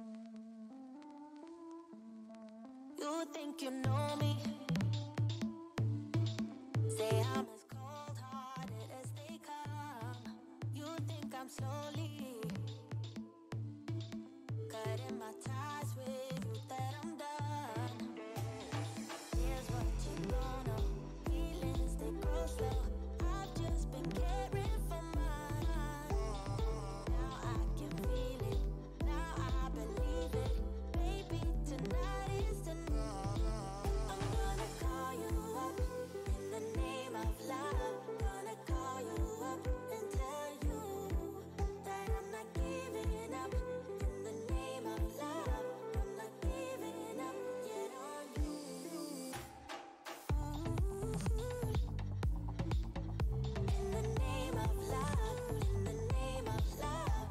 You think you know me? Say I'm as cold-hearted as they come. You think I'm slowly cutting my ties with you, that I'm done. Here's what you don't know. Feelings, they grow slow. I've just been caring for mine. Now I can feel it. Now I believe it. Baby, tonight is the night. I'm gonna call you up in the name of love. Gonna call you up and tell you that I'm not giving up. In the name of love, I'm not giving up yet on you. In the name of love, in the name of love.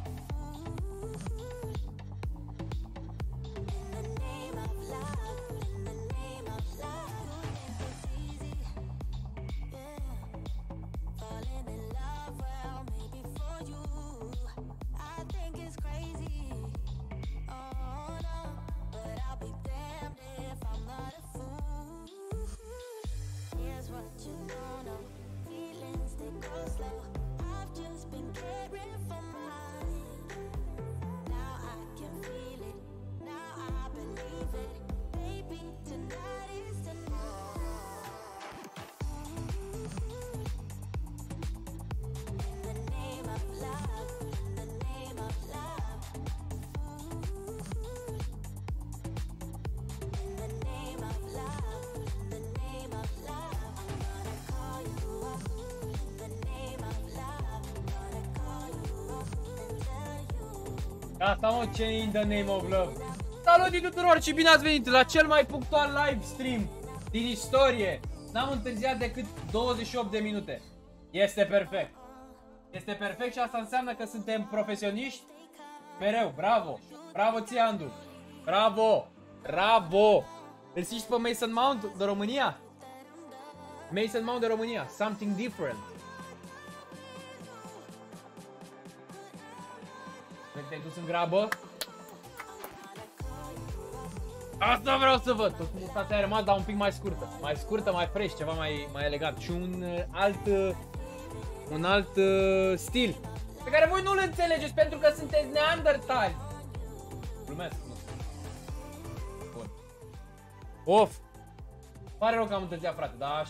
In the name of love, in the name of love. You think it's easy, yeah. Falling in love, well, maybe for you. I think it's crazy, oh no. But I'll be damned if I'm not a fool. Here's what you don't know. Feelings, they go slow. I've just been caring for mine. Now I can feel it. Now I believe it. Baby, tonight is the night. In the name of love, in the name of love. In the name of love, in the name of love. I'm gonna call you up. In the name of love, gonna call you up and tell you. Asta mă, ce in the name of love. Salut tuturor și bine ați venit la cel mai punctual live stream din istorie. N-am întârziat decât 28 de minute. Este perfect. Este perfect și asta înseamnă că suntem profesioniști mereu. Bravo. Bravo ție, Andu. Bravo. Bravo. Îl știți pe Mason Mount de România? Mason Mount de România. Something different. Te-ai dus în grabă? Asta vreau să văd. Tot mustața a rămas, dar un pic mai scurtă. Mai scurtă, mai fresh, ceva mai elegant. Și un alt stil pe care voi nu-l înțelegeți pentru că sunteți neandertali. Glumesc, nu. Bun. Of. Pare rău că am întârziat, frate, dar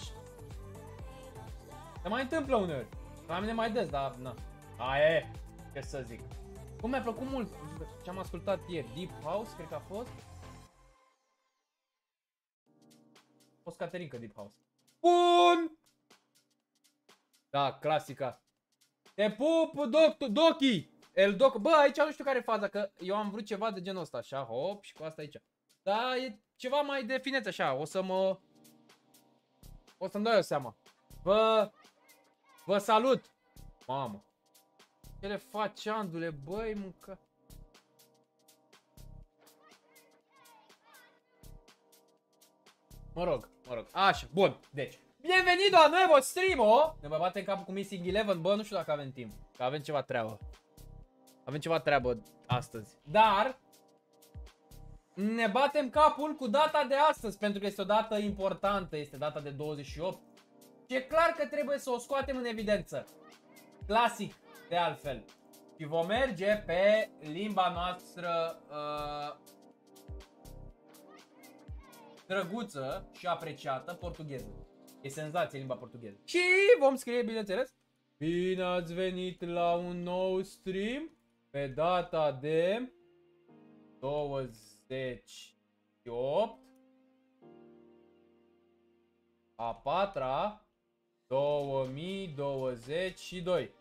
se mai întâmplă uneori. La mine mai des, dar na. Aia e. Ce să zic. Cum mi-a plăcut mult ce am ascultat ieri. Deep House, cred că a fost. A fost Caterinca Deep House. Bun! Da, clasica. Te pup, Doki! Bă, aici nu știu care e faza, că eu am vrut ceva de genul ăsta, așa, hop, și cu asta aici. Da, e ceva mai de finețe, așa, o să-mi dau eu seama. Vă salut! Mamă. Ce le faci, Andule, băi, mâncă. Mă rog. Așa, bun, deci. Bienvenido a nuevo stream-o! Ne mai batem capul cu Missing Eleven, bă, nu știu dacă avem timp. Că avem ceva treabă. Avem ceva treabă astăzi. Dar ne batem capul cu data de astăzi, pentru că este o dată importantă, este data de 28. Și e clar că trebuie să o scoatem în evidență. Clasic, de altfel. Și vom merge pe limba noastră drăguță și apreciată, portugheză. E senzație limba portugheză. Și vom scrie, bineînțeles, bine ați venit la un nou stream pe data de 28 a 4-a 2022.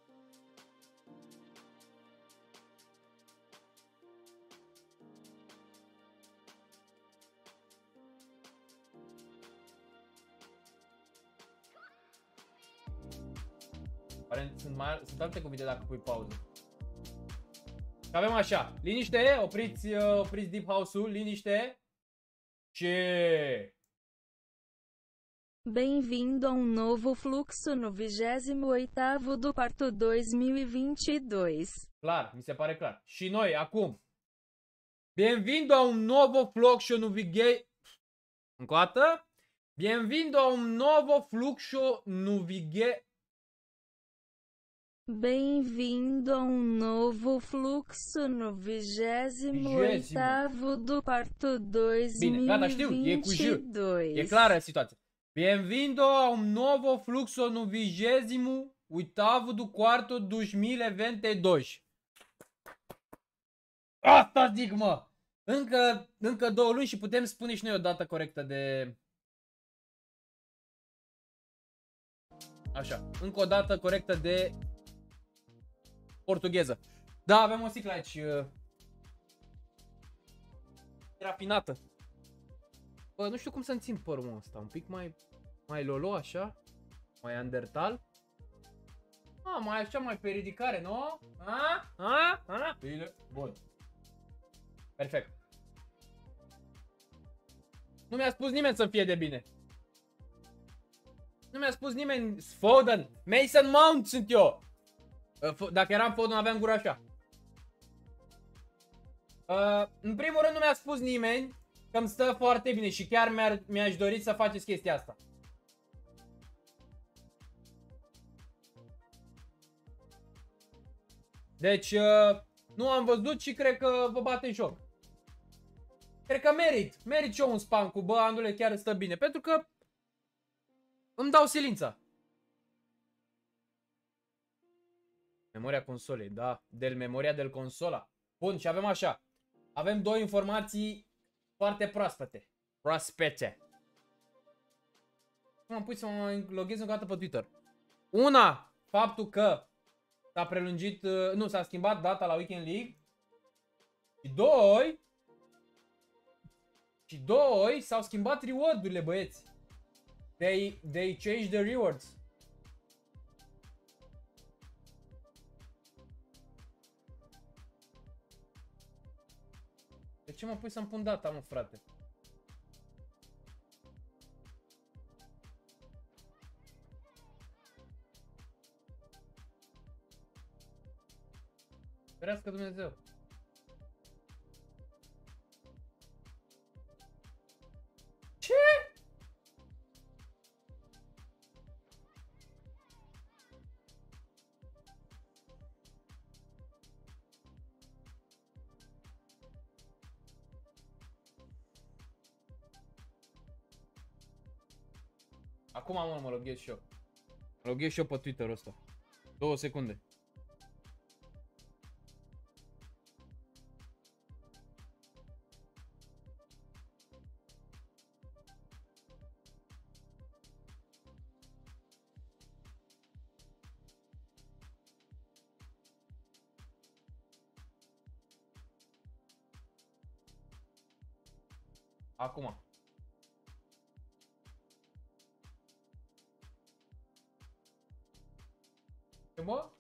Aparent sunt alte cuvinte dacă pui pauză. Și avem așa, liniște, opriți Deep House-ul, liniște. Ce? Bem-vindo a novo fluxo no 28º do parto 2022. Clar, mi se pare clar. Și noi, acum, Bienvenido a un nuovo fluxo navigate. Încă o dată. Bienvenido a un nuovo fluxo navigate. Bem-vindo a um novo fluxo no 28º do quarto Bine, gata, știu, e cu J. E 2022. clară situația. Bienvenido a un nuovo fluxo no 28º do quarto 2022. Asta zic, mă! Încă 2 luni și putem spune și noi o dată corectă de... Așa, încă o dată corectă de portugheză. Da, avem o sticlă aici rafinată. Bă, nu știu cum să-mi țin părul ăsta, un pic mai lolo așa, mai Undertal. Mai așa, mai pe ridicare, nu? Bine, bun. Perfect. Nu mi-a spus nimeni să fie de bine. Nu mi-a spus nimeni. Foden, Mason Mount sunt eu. Dacă eram Foden, aveam gura așa. În primul rând nu mi-a spus nimeni că îmi stă foarte bine și chiar mi-aș dori să faceți chestia asta. Deci, nu am văzut și cred că vă bate joc. Cred că merit și eu un spam cu bă, Andule, chiar stă bine, pentru că îmi dau silința. Memoria consolei, da, memoria del consola. Bun, și avem așa. Avem 2 informații foarte proaspete. Cum am pus să mă loghez încă o dată pe Twitter. Una, faptul că s-a prelungit, nu, s-a schimbat data la Weekend League. Și doi, s-au schimbat reward-urile, băieți. They changed the rewards. De ce mă pui să-mi pun data, mă, frate? Ferească Dumnezeu. Ce? Acum, mă loghez și eu. Mă loghez și eu pe Twitter-ul ăsta. 2 secunde. Acum. Ce, mă?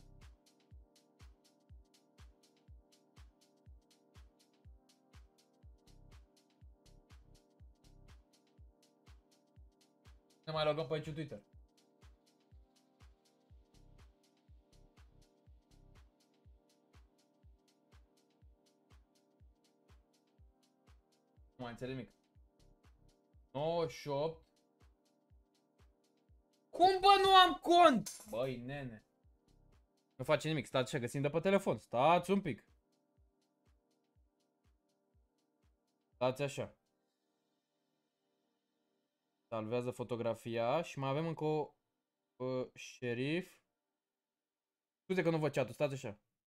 Ne mai logăm pe aici Twitter. Nu mai înțeleg nimic. 98. Cum, bă, nu am cont? Băi, nene. Nu face nimic, stați așa, găsim de pe telefon. Stați un pic. Stați așa. Salvează fotografia și mai avem încă o șerif. Scuze că nu văd chat-ul, stați așa.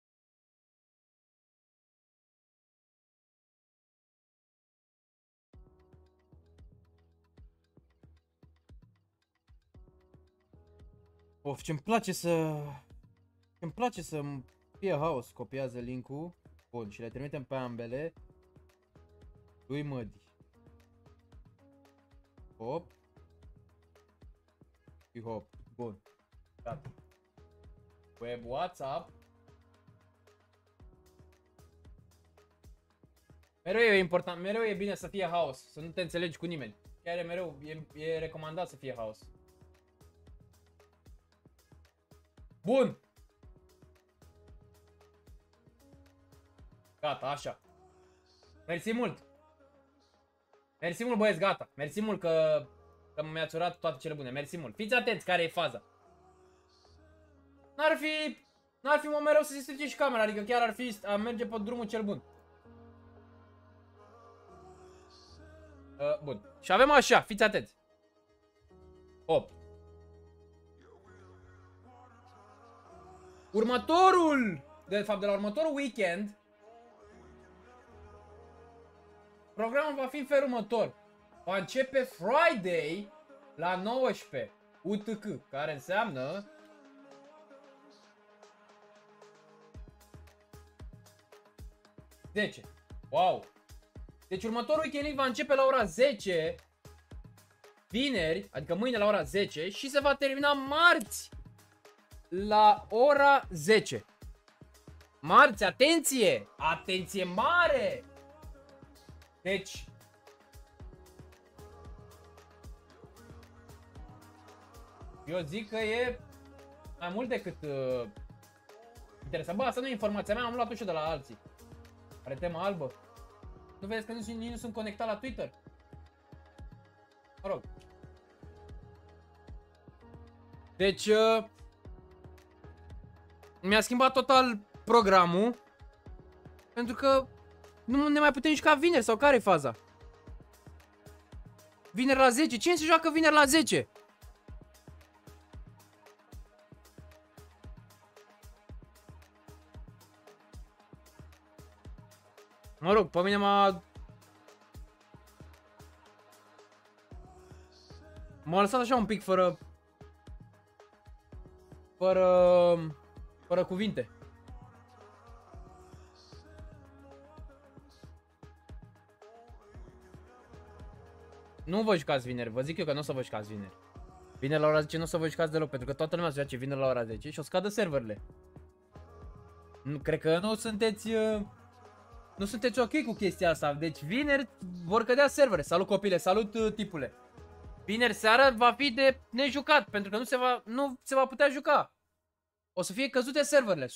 Of, ce-mi place să... Ce-mi place să fie haos. Copiază link-ul. Bun, și le trimitem pe ambele. Lui Mădi. Hop. Și hop. Bun. Gata. Web WhatsApp. Mereu e important, mereu e bine să fie haos. Să nu te înțelegi cu nimeni. Chiar e mereu, e recomandat să fie haos. Bun. Gata, așa. Mersi mult. Mersi mult, băieți, gata. Mersi mult că mi-ați urat toate cele bune. Mersi mult. Fiți atenți care e faza. N-ar fi mult mereu să se strice și camera, adică chiar ar merge pe drumul cel bun. Bun. Și avem așa, fiți atenți. 8. De la următorul weekend, programul va fi în felul următor. Va începe Friday la 19 UTC, care înseamnă Deci, wow. Deci următorul weekend va începe la ora 10 vineri, adică mâine la ora 10 și se va termina marți la ora 10. Marți, atenție! Atenție mare! Deci eu zic că e mai mult decât interesant. Bă, asta nu e informația mea, am luat-o și de la alții. Are tema albă. Nu vedeți că nici nu sunt conectat la Twitter? Mă rog. Deci mi-a schimbat total programul. Pentru că nu ne mai putem juca vineri, sau care e faza? Vineri la 10? Cine se joacă vineri la 10? Mă rog, pe mine m-a lăsat așa un pic fără cuvinte. Nu vă jucați vineri, vă zic eu că nu o să vă jucați vineri. Vineri la ora 10 nu o să vă jucați deloc, pentru că toată lumea se joace vineri la ora 10 și o scadă serverele. Nu, cred că nu sunteți ok cu chestia asta. Deci vineri vor cădea servere. Salut copile, salut tipule. Vineri seara va fi de nejucat, pentru că nu se va putea juca. O să fie căzute serverele, 100%.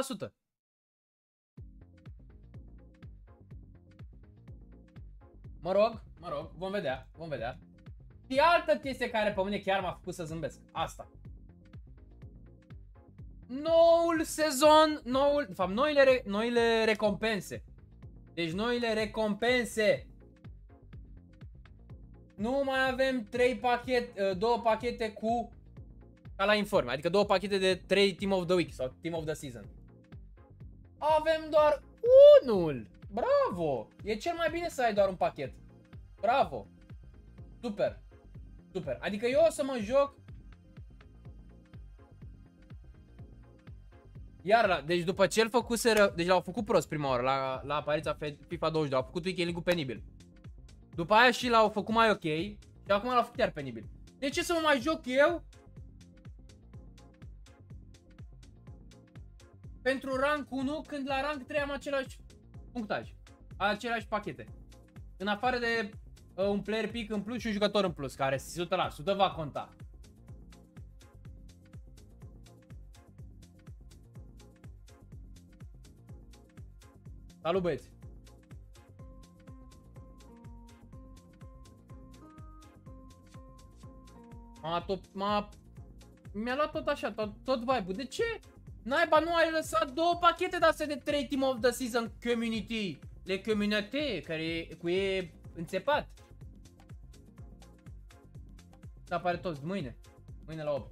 Mă rog, vom vedea. Și altă chestie care pe mine chiar m-a făcut să zâmbesc. Asta. Noul sezon, de fapt, noile recompense. Deci noile recompense. Nu mai avem 2 pachete cu ca la Informe, adică 2 pachete de 3 Team of the Week sau Team of the Season. Avem doar unul. Bravo! E cel mai bine să ai doar un pachet. Bravo! Super! Super! Adică eu o să mă joc. Iar deci după ce îl făcuseră, deci l-au făcut prost prima oară la apariția FIFA 22, au făcut weekend league-ul penibil. După aia și l-au făcut mai ok și acum l-au făcut iar penibil. De ce să mă mai joc eu pentru rank 1 când la rank 3 am același punctaj, aceleași pachete? În afară de un player pick în plus și un jucător în plus, care 100% va conta. Salut băieți! Mi-a luat tot așa, tot vibe-ul. De ce? Naiba, nu ai lăsat 2 pachete de astea de 3 Team of the Season Community. Le Community, care cu e înțepat. Se apare toți mâine la 8.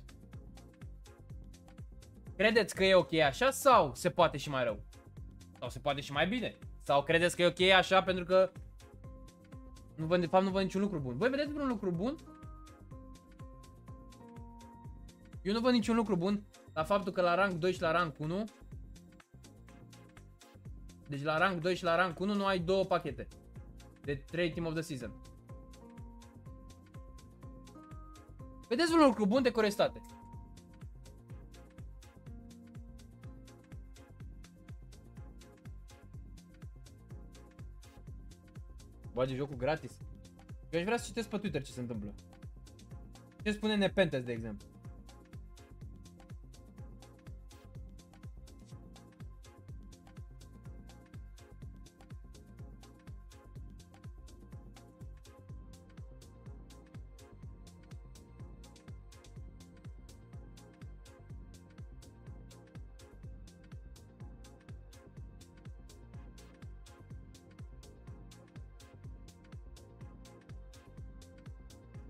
Credeți că e ok așa sau se poate și mai rău? Sau se poate și mai bine? Sau credeți că e ok așa pentru că de fapt nu văd niciun lucru bun? Voi vedeți vreun lucru bun? Eu nu văd niciun lucru bun la faptul că la rank 2 și la rank 1, deci la rank 2 și la rank 1 nu ai 2 pachete de 3 Team of the Season. Vedeți un lucru bun de curiozitate. Bage jocul gratis. Eu aș vrea să citesc pe Twitter ce se întâmplă. Ce spune Nepentes, de exemplu.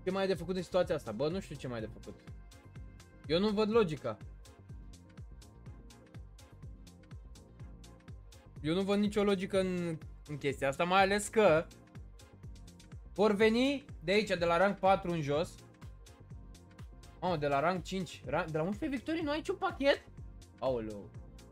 Ce mai e de făcut în situația asta? Bă, nu știu ce mai e de făcut. Eu nu văd logica. Eu nu văd nicio logică în chestia asta, mai ales că vor veni de aici, de la rank 4 în jos. Oh, de la rank 5, de la 11 victorii nu ai niciun pachet? Aoleu.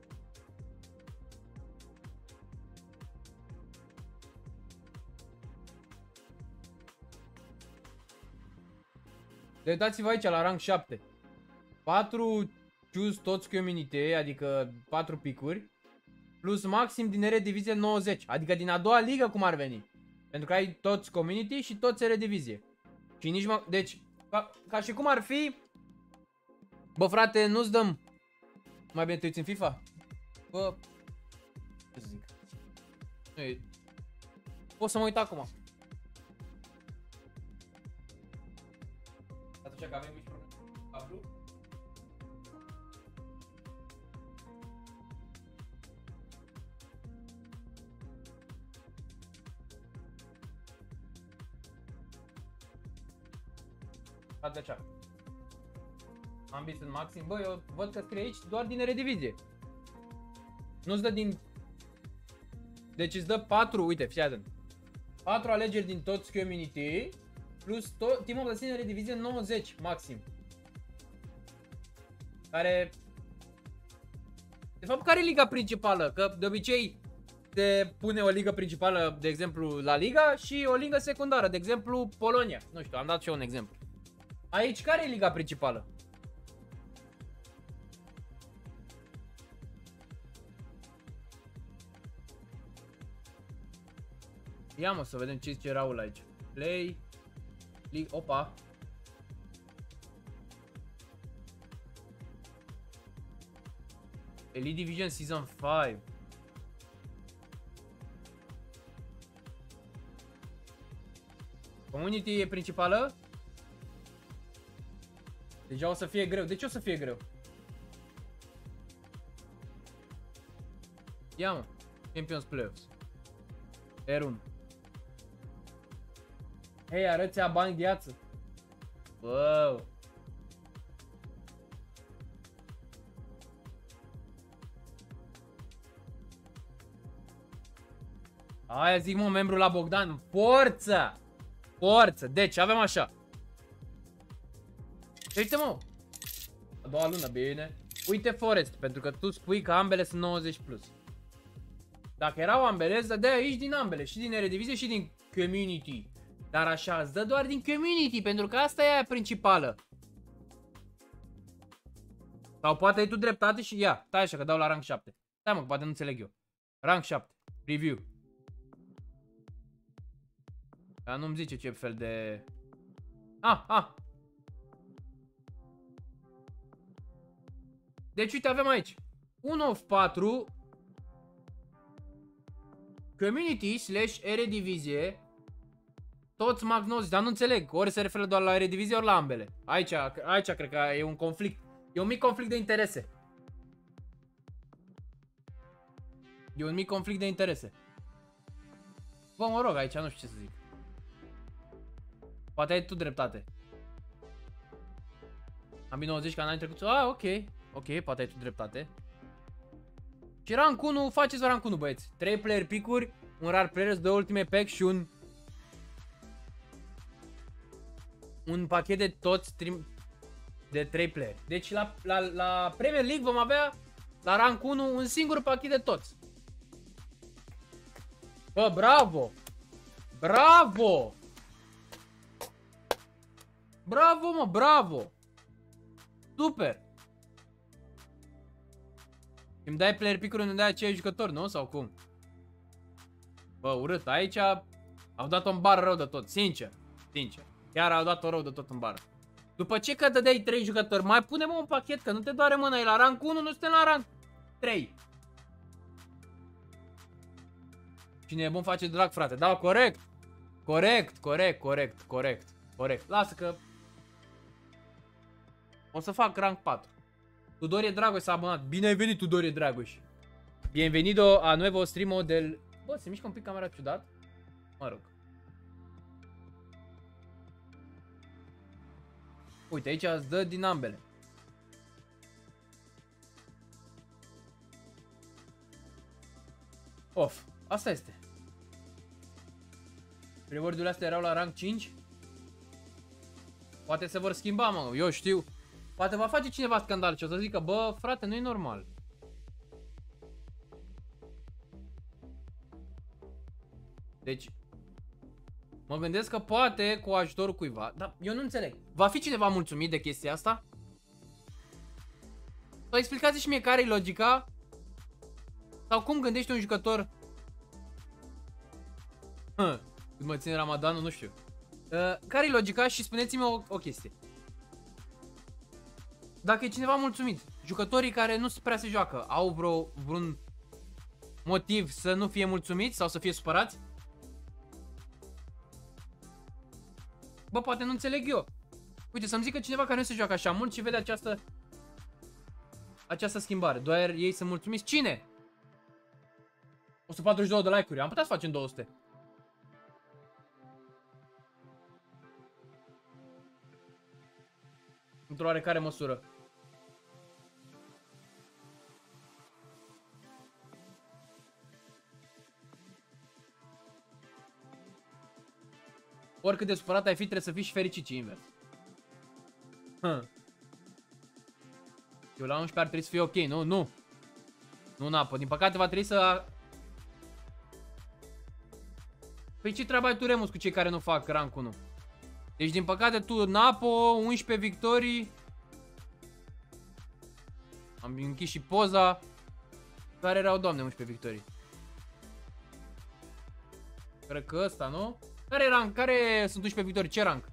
Deci uitați-vă aici la rank 7. 4 choose toți community, adică 4 picuri. Plus maxim din Eredivisie 90, adică din a doua ligă cum ar veni. Pentru că ai toți community și toți Eredivisie. Și nici deci, ca și cum ar fi... Bă frate, nu-ți dăm... Mai bine te uiți în FIFA? Bă... Ce să zic? Ei, pot să mă uit acum. Atunci că avem mici probleme. Aflu? Atunci. Ambii sunt maxim. Bă, eu văd că scrie aici doar din Eredivisie. Nu-ți dă din... Deci îți dă 4, uite, fii atent. 4 alegeri din toți community. Plus Team of the Season Eredivisie 90 maxim. Care... De fapt, care e liga principală? Că de obicei se pune o ligă principală, de exemplu, La Liga și o ligă secundară, de exemplu, Polonia. Nu știu, am dat și eu un exemplu. Aici, care e liga principală? Ia mă să vedem ce zice Raul aici. Play. Opa. Elite Division Season 5. Community e principală? Deja o să fie greu. De ce o să fie greu? Ia mă. Champions Playoffs. R1. Hei, arăți-a bani gheață. Wow. Aia zic mă, membru la Bogdan. Forță! Forță! Deci avem așa. Uite mă. A doua lună, bine. Uite Forest, pentru că tu spui că ambele sunt 90 plus. Dacă erau ambele, îți dădea aici din ambele. Și din Eredivisie și din Community. Dar așa, îți dă doar din Community, pentru că asta e aia principală. Sau poate ai tu dreptate și ia. Stai așa că dau la rank 7. Stai mă, că poate nu înțeleg eu. Rank 7. Review. Dar nu-mi zice ce fel de... Deci uite, avem aici 1 of 4 Community / Eredivisie. Toți max 90, dar nu înțeleg. Ori se referă doar la Eredivisie, ori la ambele. Aici cred că e un conflict. E un mic conflict de interese. E un mic conflict de interese. Bă, mă rog, aici nu știu ce să zic. Poate ai tu dreptate. Am bine 90 ca în anii trecuți. Ok. Ok, poate ai tu dreptate. Și rank 1, faceți rank 1, băieți. 3 player pick-uri, un rar player, 2 ultime pack și un pachet de toți de 3 player. Deci la Premier League vom avea la rank 1 un singur pachet de toți. Bă, bravo! Bravo! Bravo, mă, bravo! Super! Îmi dai player pick-uri, îmi dai acei jucători, nu? Sau cum? Bă, urât. Aici au dat-o în bară rău de tot. Sincer. Sincer. Chiar au dat-o rău de tot în bară. După ce că dădeai 3 jucători, mai pune-mă un pachet, că nu te doare mâna. E la rank 1, nu suntem la rank 3. Cine e bun face drag, frate. Da, corect. Corect. Lasă că o să fac rank 4. Tudorie Dragoș s-a abonat. Bine ai venit, Tudorie Dragoș. Bienvenido a nuevo streamo del... Bă, se mișcă un pic camera ciudat. Mă rog. Uite, aici îți dă din ambele. Of, asta este. Reward-urile astea erau la rank 5. Poate se vor schimba, mă, eu știu. Poate va face cineva scandal și o să zică, bă, frate, nu e normal. Deci, mă gândesc că poate cu ajutorul cuiva, dar eu nu înțeleg. Va fi cineva mulțumit de chestia asta? Sau explicați și mie care e logica? Sau cum gândește un jucător? Când mă ține Ramadanul, nu știu. Care e logica și spuneți-mi o chestie. Dacă e cineva mulțumit, jucătorii care nu prea se joacă, au vreun motiv să nu fie mulțumiți sau să fie supărați? Bă, poate nu înțeleg eu. Uite, să-mi zică cineva care nu se joacă așa mult și vede această schimbare. Doar ei sunt mulțumiți. Cine? 142 de like-uri. Am putea să facem 200. Într-o oarecare măsură. Oricât de supărat ai fi, trebuie să fii și fericit și invers. Eu la 11 ar trebui să fie ok, nu? Nu. Nu, Napo. Din păcate va trebui să... Păi ce treabă ai tu, Remus, cu cei care nu fac rank 1? Deci, din păcate, tu, Napo, 11 victorii. Am închis și poza. Care erau, doamne, 11 victorii? Cred că ăsta, nu? Care rank? Care sunt 11 victorii? Ce rank?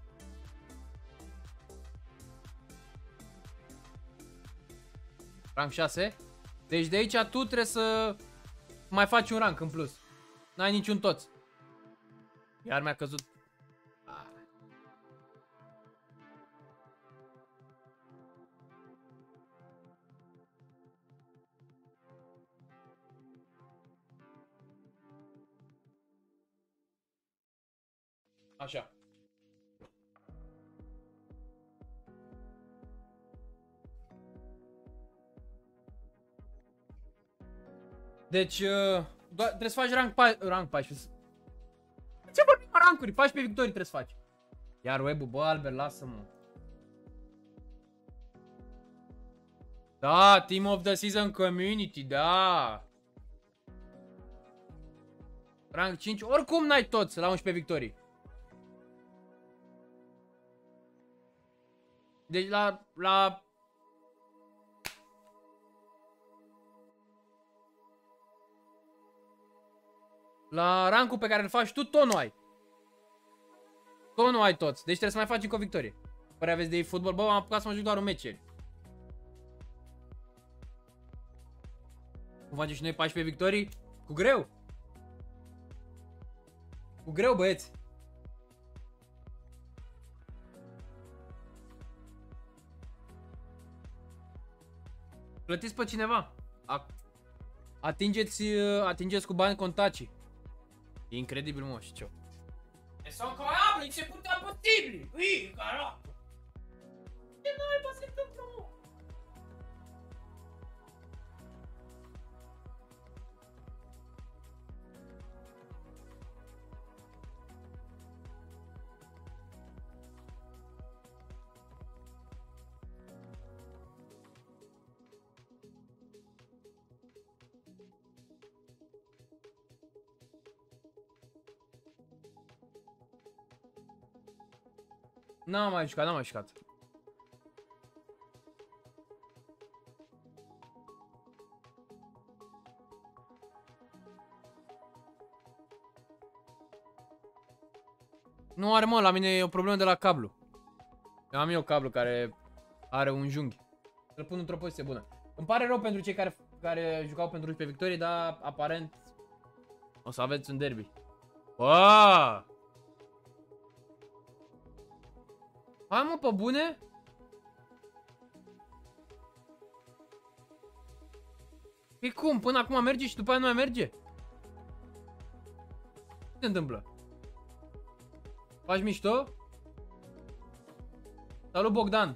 Rank 6? Deci de aici tu trebuie să mai faci un rank în plus. N-ai niciun toț. Iar mi-a căzut. Așa. Deci, trebuie să faci rank 14. Ce vorbim rankuri? 14 victorii trebuie să faci. Iar web-ul, bă, Albert, lasă-mă. Da, Team of the Season Community, da. Rank 5, oricum n-ai toți la 11 victorii. Deci la rankul pe care îl faci tu, tot nu ai. Tot nu ai toți. Deci trebuie să mai faci încă o victorie. Păi aveți de e-football, bă, am apucat să mă joc doar un meci. Cum facem și noi 14 victorii? Cu greu. Cu greu, băieți. Plătiți pe cineva. Atingeți cu bani contacii. E incredibil, mă, și ce? Sunt incroyabil, ce putea posibil. Ui, caraca. Ce naiba se întâmplă, mă? N-am mai jucat, Nu are, mă, la mine e o problemă de la cablu. Am eu cablu care are un junghi. Îl pun într-o poziție bună. Îmi pare rău pentru cei care jucau pentru 11 victorii, dar aparent o să aveți un derby. Bă! Hai, mă, pe bune? Păi cum? Până acum merge și după aia nu mai merge? Ce se întâmplă? Faci mișto? Salut, Bogdan.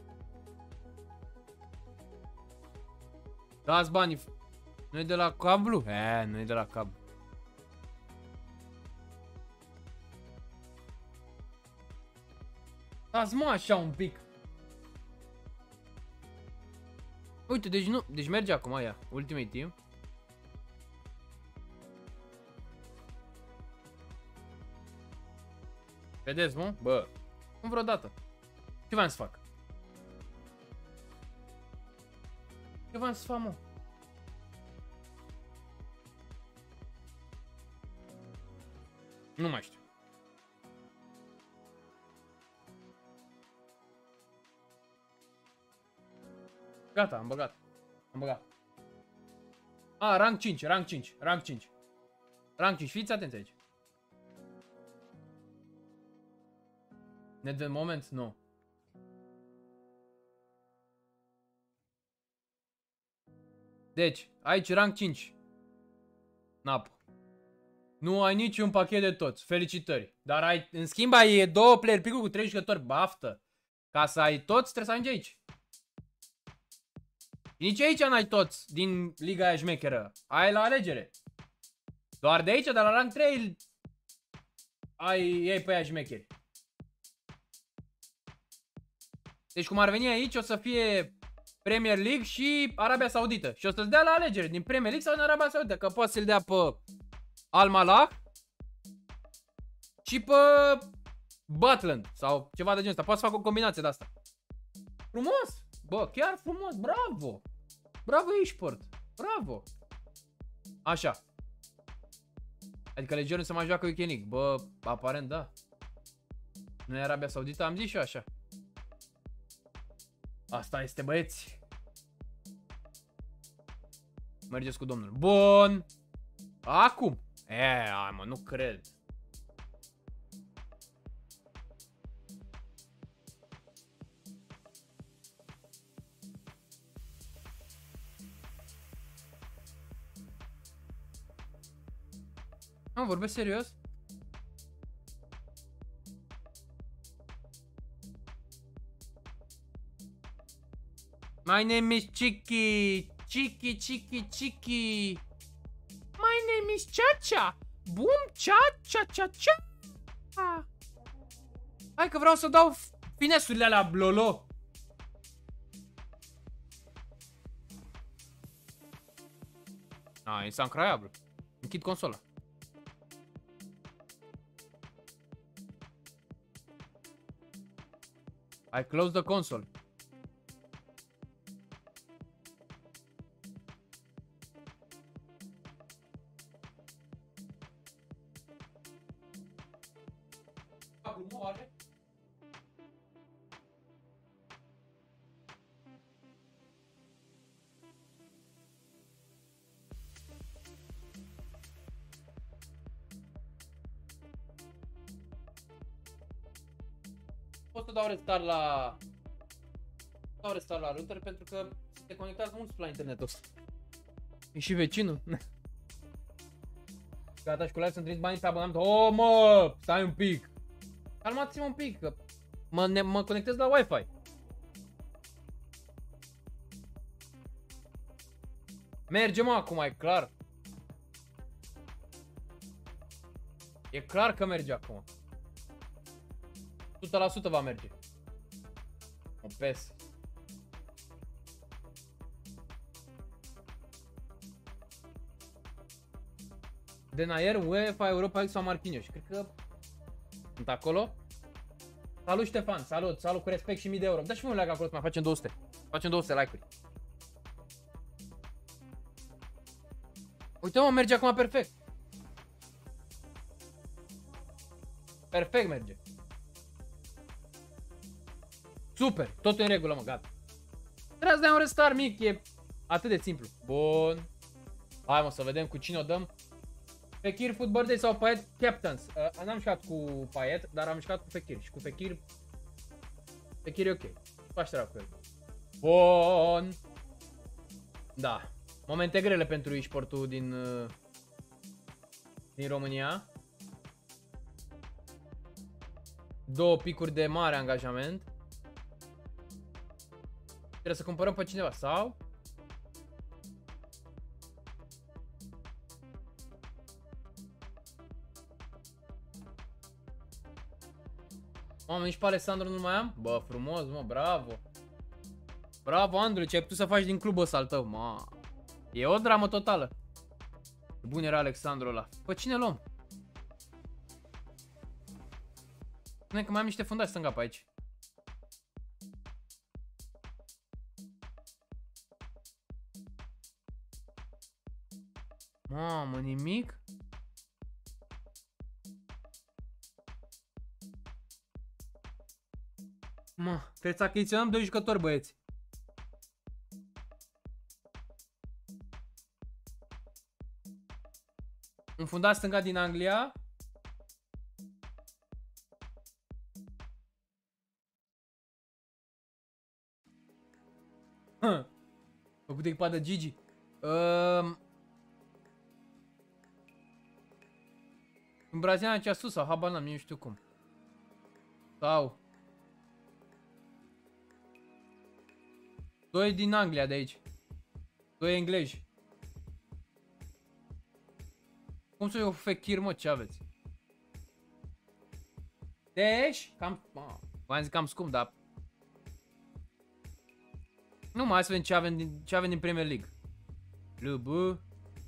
Dați banii. Nu-i de la cablu? Nu-i de la cablu. Dați mă așa un pic. Uite, deci nu, deci merge acum aia, Ultimate Team. Vedeți, mă? Bă, nu vreodată. Ce v-am să fac? Ce v-am să fac, mă? Nu mai știu. Gata, am băgat. Am băgat. A, rank 5, rank 5, rank 5. Rank 5, fiți atenți aici. Net de moment? Nu. Deci, aici rank 5. Napă. Nu ai niciun pachet de toți. Felicitări. Dar ai, în schimb ai 2 player pick-uri cu 3 jucători. Baftă. Ca să ai toți, trebuie să ajungi aici. Nici aici n-ai toți din liga aia șmecheră. Ai la alegere. Doar de aici, de la rank 3 ai pe aia șmecheri. Deci cum ar veni aici, o să fie Premier League și Arabia Saudită. Și o să-ți dea la alegere din Premier League sau din Arabia Saudită. Că poți să-l dea pe Al Malah și pe Butland sau ceva de genul ăsta. Poți să fac o combinație de asta. Frumos! Bă, chiar frumos, bravo! Bravo eSport, bravo! Așa. Adică legionul se mai joacă Weekend League. Bă, aparent da. Nu e Arabia Saudită? Am zis și eu așa. Asta este, băieți. Mergeți cu domnul. Bun. Acum. Hai mă, nu cred. Nu, vorbesc serios? My name is Chicky. Chicky, Chicky, Chicky. My name is Cha-Cha. Boom, Cha-Cha-Cha-Cha. Hai că vreau să dau finesurile alea blolo. E incroyabil. Închid consola. I close the console. Pot să dau restart la... Dau restart la router pentru că se conectează mulți la internetul ăsta. E și vecinul. Gata, și cu live să-mi trimiți banii pe abonament. Oh, mă! Stai un pic! Calmați-mă un pic, că mă conectez la Wi-Fi. Merge, mă, acum, e clar. E clar că merge acum. 100% va merge. O PES. Denayer, UEFA, Europa League sau Marquinhos. Cred că sunt acolo. Salut Ștefan, salut, salut cu respect și 1000 de euro. Dă și mă un like acolo să mai facem 200. Facem 200 like-uri. Uite, mă, merge acum perfect. Perfect merge. Super, totul în regulă, mă, gata. Trebuie să dai un restart mic, e atât de simplu. Bun. Hai, mă, să vedem cu cine o dăm. Fekir, Football Day sau Payet Captains. N-am jucat cu Payet, dar am jucat cu Fekir. Și cu Fekir... Fekir e ok. Faci treaba cu el. Bun. Da. Momente grele pentru eSport-ul din România. 2 picuri de mare angajament. Trebuie să cumpărăm pe cineva, sau? Mamă, nici pe Alessandro nu mai am? Bă, frumos, mă, bravo. Bravo, Andrei, ce ai putut să faci din clubul ăsta al tău, mă. E o dramă totală. Bun era Alexandru ăla. Pe cine luăm? Spune că mai am niște fundași stânga pe aici. Mamă, nimic? Mă, trebuie să achiziționăm 2 jucători, băieți. Un fundaș stânga din Anglia. Făcut de echipa de Gigi. În brazilian cea sus sau habar n-am, nu știu cum. Sau 2 din Anglia de aici. 2 englezi. Cum să-i o Fekir, mă, ce aveți? Deci, cam... V-am zis cam scump, dar... Nu mai, hai să vedem ce avem din Premier League. LB.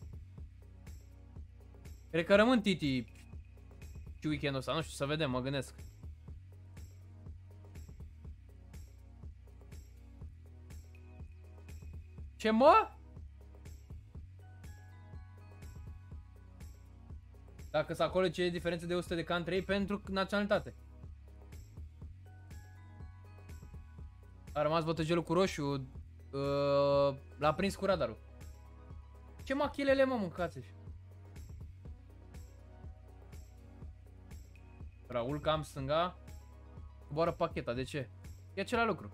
Cred că rămân Titi și weekendul ăsta, nu știu, să vedem, mă gândesc. Ce, mă? Dacă să acolo ce e diferență de 100 de ca între ei pentru naționalitate. A rămas bătăgelul cu roșu. L-a prins cu radarul. Ce machilele, mă, mâncați-și. Raul cam stânga. Coboară pacheta, de ce? E același lucru.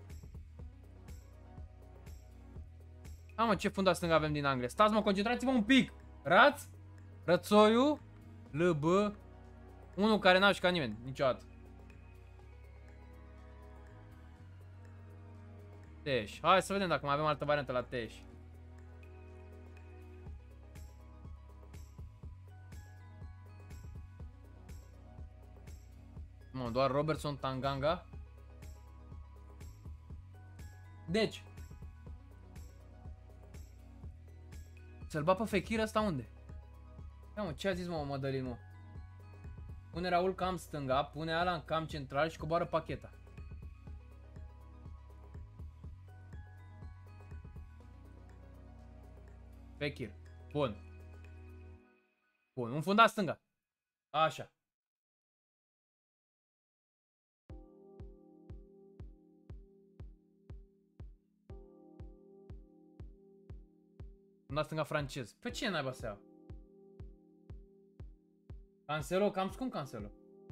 Mă, ce funda stânga avem din Anglia. Stați, mă, concentrați-vă un pic. Raț, Rățoiu, LB. Unul care n-a jucat nimeni niciodată. Teș. Hai să vedem dacă mai avem altă variantă la Teș. Mă, doar Robertson, Tanganga. Deci să-l bat pe Fekir ăsta unde? Ia, mă, ce a zis, mă, Mădălin, mă? Pune Raul cam stânga, pune Alan cam central și coboară pacheta. Fekir. Bun. Bun, un fundaș stânga. Așa. Fundaș stânga francez. Pe ce naiba să iau? Cancelo, cam scump Cancelo.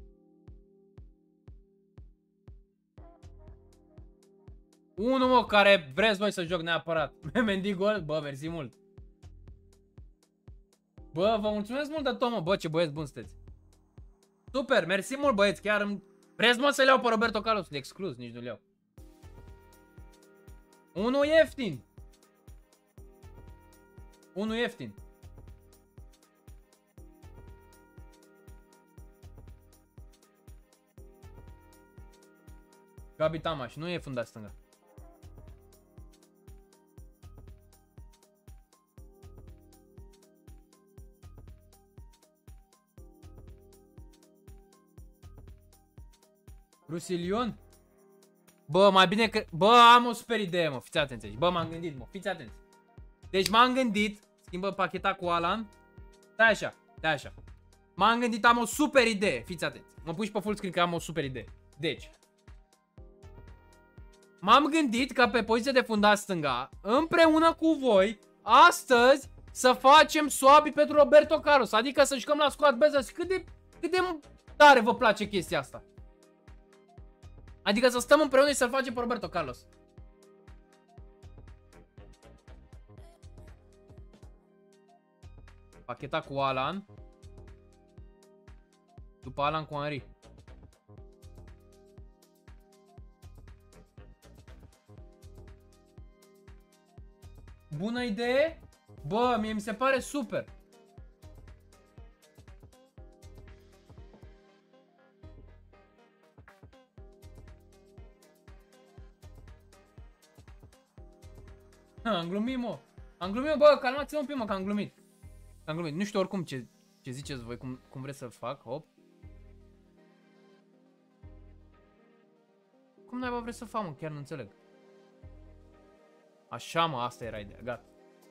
Unul, mă, care vreți voi să joc neapărat. Mendigol, bă, mersi mult. Bă, vă mulțumesc mult de tot, mă, bă, ce băieți buni sunteți. Super, mersi mult, băieți, chiar îmi... Vreți, mă, să-l iau pe Roberto Carlos? De exclus, nici nu-l iau. Unul ieftin. Unul ieftin. Gabi Tamaș, nu e fundaș stânga. Rusilion? Bă, mai bine că... Bă, am o super idee, mă, fiți atenți aici. Bă, m-am gândit, mă, fiți atenți. Deci m-am gândit, schimbă pacheta cu Alan. Stai așa, stai așa. M-am gândit, am o super idee, fiți atenți. Mă pui și pe full screen că am o super idee. Deci m-am gândit că pe poziția de fundaș stânga, împreună cu voi, astăzi să facem swabi pentru Roberto Carlos. Adică să jucăm la squad base. Cât de tare vă place chestia asta? Adică să stăm împreună și să-l facem pe Roberto Carlos. Pacheta cu Alan. După Alan cu Henry. bună idee? Bă, mie mi se pare super. Am glumit, mă. Am glumit, bă, calmați-mă un pic, mă, că am glumit. Am glumit. Nu știu oricum ce ziceți voi, cum vreți să fac, hop. Cum naiba vreți să fac, mă? Chiar nu înțeleg. Așa, mă, asta era ideea, gata.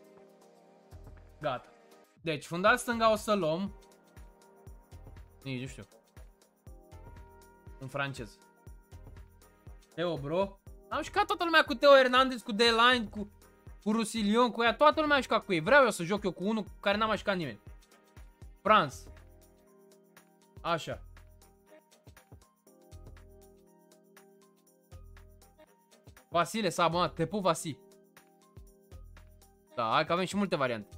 Gata. Deci, fundaș stânga o să luăm. Nici nu știu. Un francez. Teo, bro. Am jucat toată lumea cu Teo Hernandez, cu Deline, cu Rusilion, cu ea. Toată lumea a jucat cu ei. Vreau eu să joc eu cu unul cu care n-am mai jucat nimeni. France. Așa. Vasile s-a abonat. Tepu Vasi. Da, hai că avem și multe variante.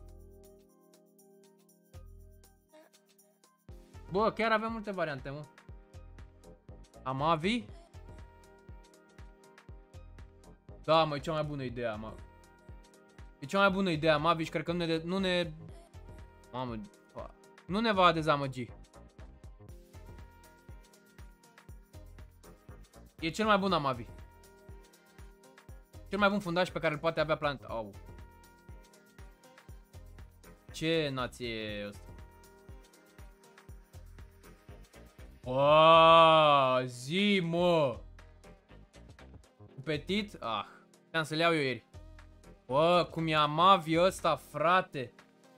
Bă, chiar avem multe variante, mă. Amavi. Da, mă, e cea mai bună idee, Amavi. E cea mai bună idee, Amavi, și cred că Mamă, nu ne va dezamăgi. E cel mai bun Amavi. Cel mai bun fundaș pe care îl poate avea planeta. Au. Ce nație e ăsta? Aaaa, zi, mă. Petit? Ah, puteam să le iau eu ieri. Bă, cum e Amavi ăsta, frate.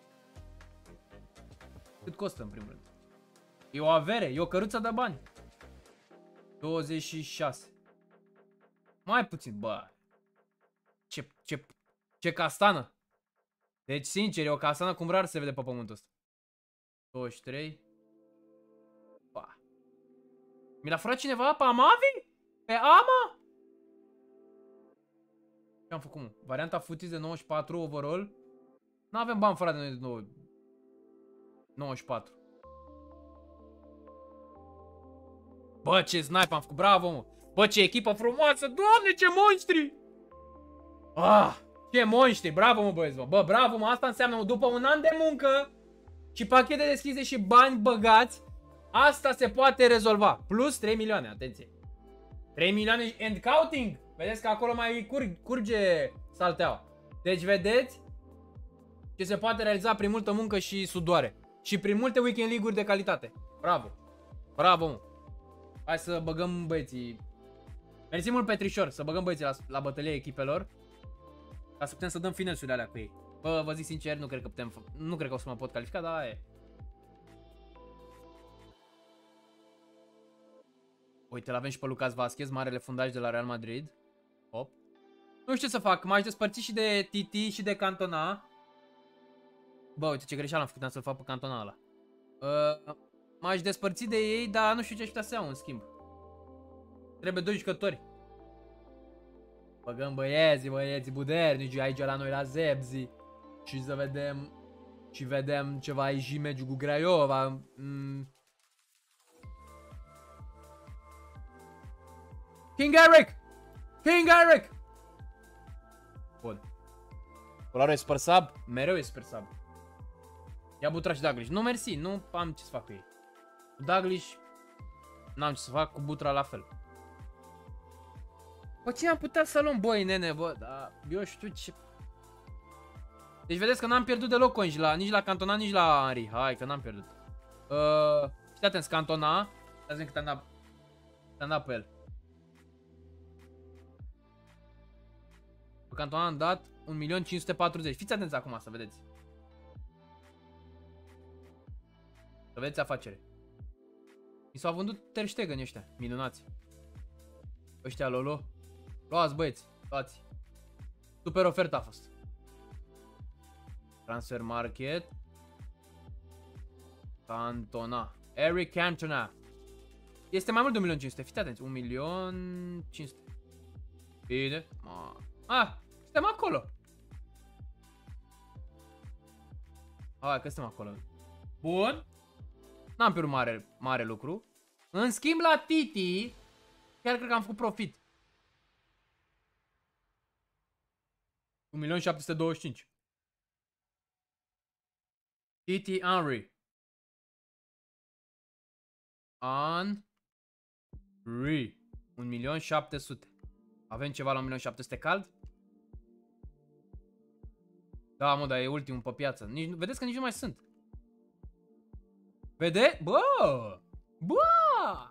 Cât costă în primul rând? E o avere, e o căruță de bani. 26. Mai puțin, bă. Ce castană. Deci, sincer, e o castană cum rar se vede pe pământul ăsta. 23. Ba. Mi l-a furat cineva pe Amavi? Pe Ama? Ce am făcut, mă? Varianta Footies de 94 overall. N-avem bani frate noi de 94. Bă, ce snipe am făcut, bravo, mă. Bă, ce echipă frumoasă, doamne, ce monștri. Ah, ce monștri, bravo, mă, băieți, mă. Bă, bravo, mă, asta înseamnă, mă, după un an de muncă și pachete deschise și bani băgați, asta se poate rezolva. Plus 3 milioane, atenție. 3 milioane and counting. Vedeți că acolo mai curge salteaua. Deci vedeți ce se poate realiza prin multă muncă și sudoare. Și prin multe weekend league-uri de calitate. Bravo. Bravo, mă. Hai să băgăm băieții. Mersi mult, Petrișor, să băgăm băieții la bătălia echipelor. Ca să putem să dăm finalsurile alea cu ei. Bă, vă zic sincer, nu cred că o să mă pot califica, dar aia e. Uite, l-avem și pe Lucas Vazquez, marele fundaș de la Real Madrid. Hop. Nu știu ce să fac, m-aș despărți și de Titi și de Cantona. Bă, uite ce greșeală am făcut, să-l fac pe Cantona ăla. M-aș despărți de ei, dar nu știu ce aș putea să iau în schimb. Trebuie 2 jucători. Băgăm băieții budernici aici la noi la Zebzi. Și să vedem. Și vedem ceva aici și meciul cu Craiova. King Eric! King Eric! Bun. Polarul e super sub? Mereu e super sub. Ia Butra și Daglish. Nu, mersi, nu am ce să fac cu ei. Cu Daglish n-am ce să fac, cu Butra la fel. Bă, cine am putea să luăm? Băi, nene, bă, dar eu știu ce... Deci vedeți că n-am pierdut deloc conji nici la Cantona, nici la Henry. Hai, că n-am pierdut. Fiți atenți, Cantona. Dați-mi cât am dat pe el. Pe Cantona am dat 1.540.000. Fiți atenți acum să vedeți. Să vedeți afacere. Mi s-au vândut Ter Stegen ăștia, minunați. Ăștia Lolo. Luați băieți, luați. Super ofertă a fost. Transfer Market. Cantona. Eric Cantona. Este mai mult de 1.500.000. Fiți atenți, 1.500.000. Bine. Suntem acolo. Hai că suntem acolo. Bun. N-am pierdut mare lucru. În schimb la Titi, chiar cred că am făcut profit. 1.725.000. Titi Henry. Henry. 1.700.000. Avem ceva la 1.700.000 cald? Da, mă, dar e ultimul pe piață. Vedeți că nici nu mai sunt. Vede? Bă! Bă!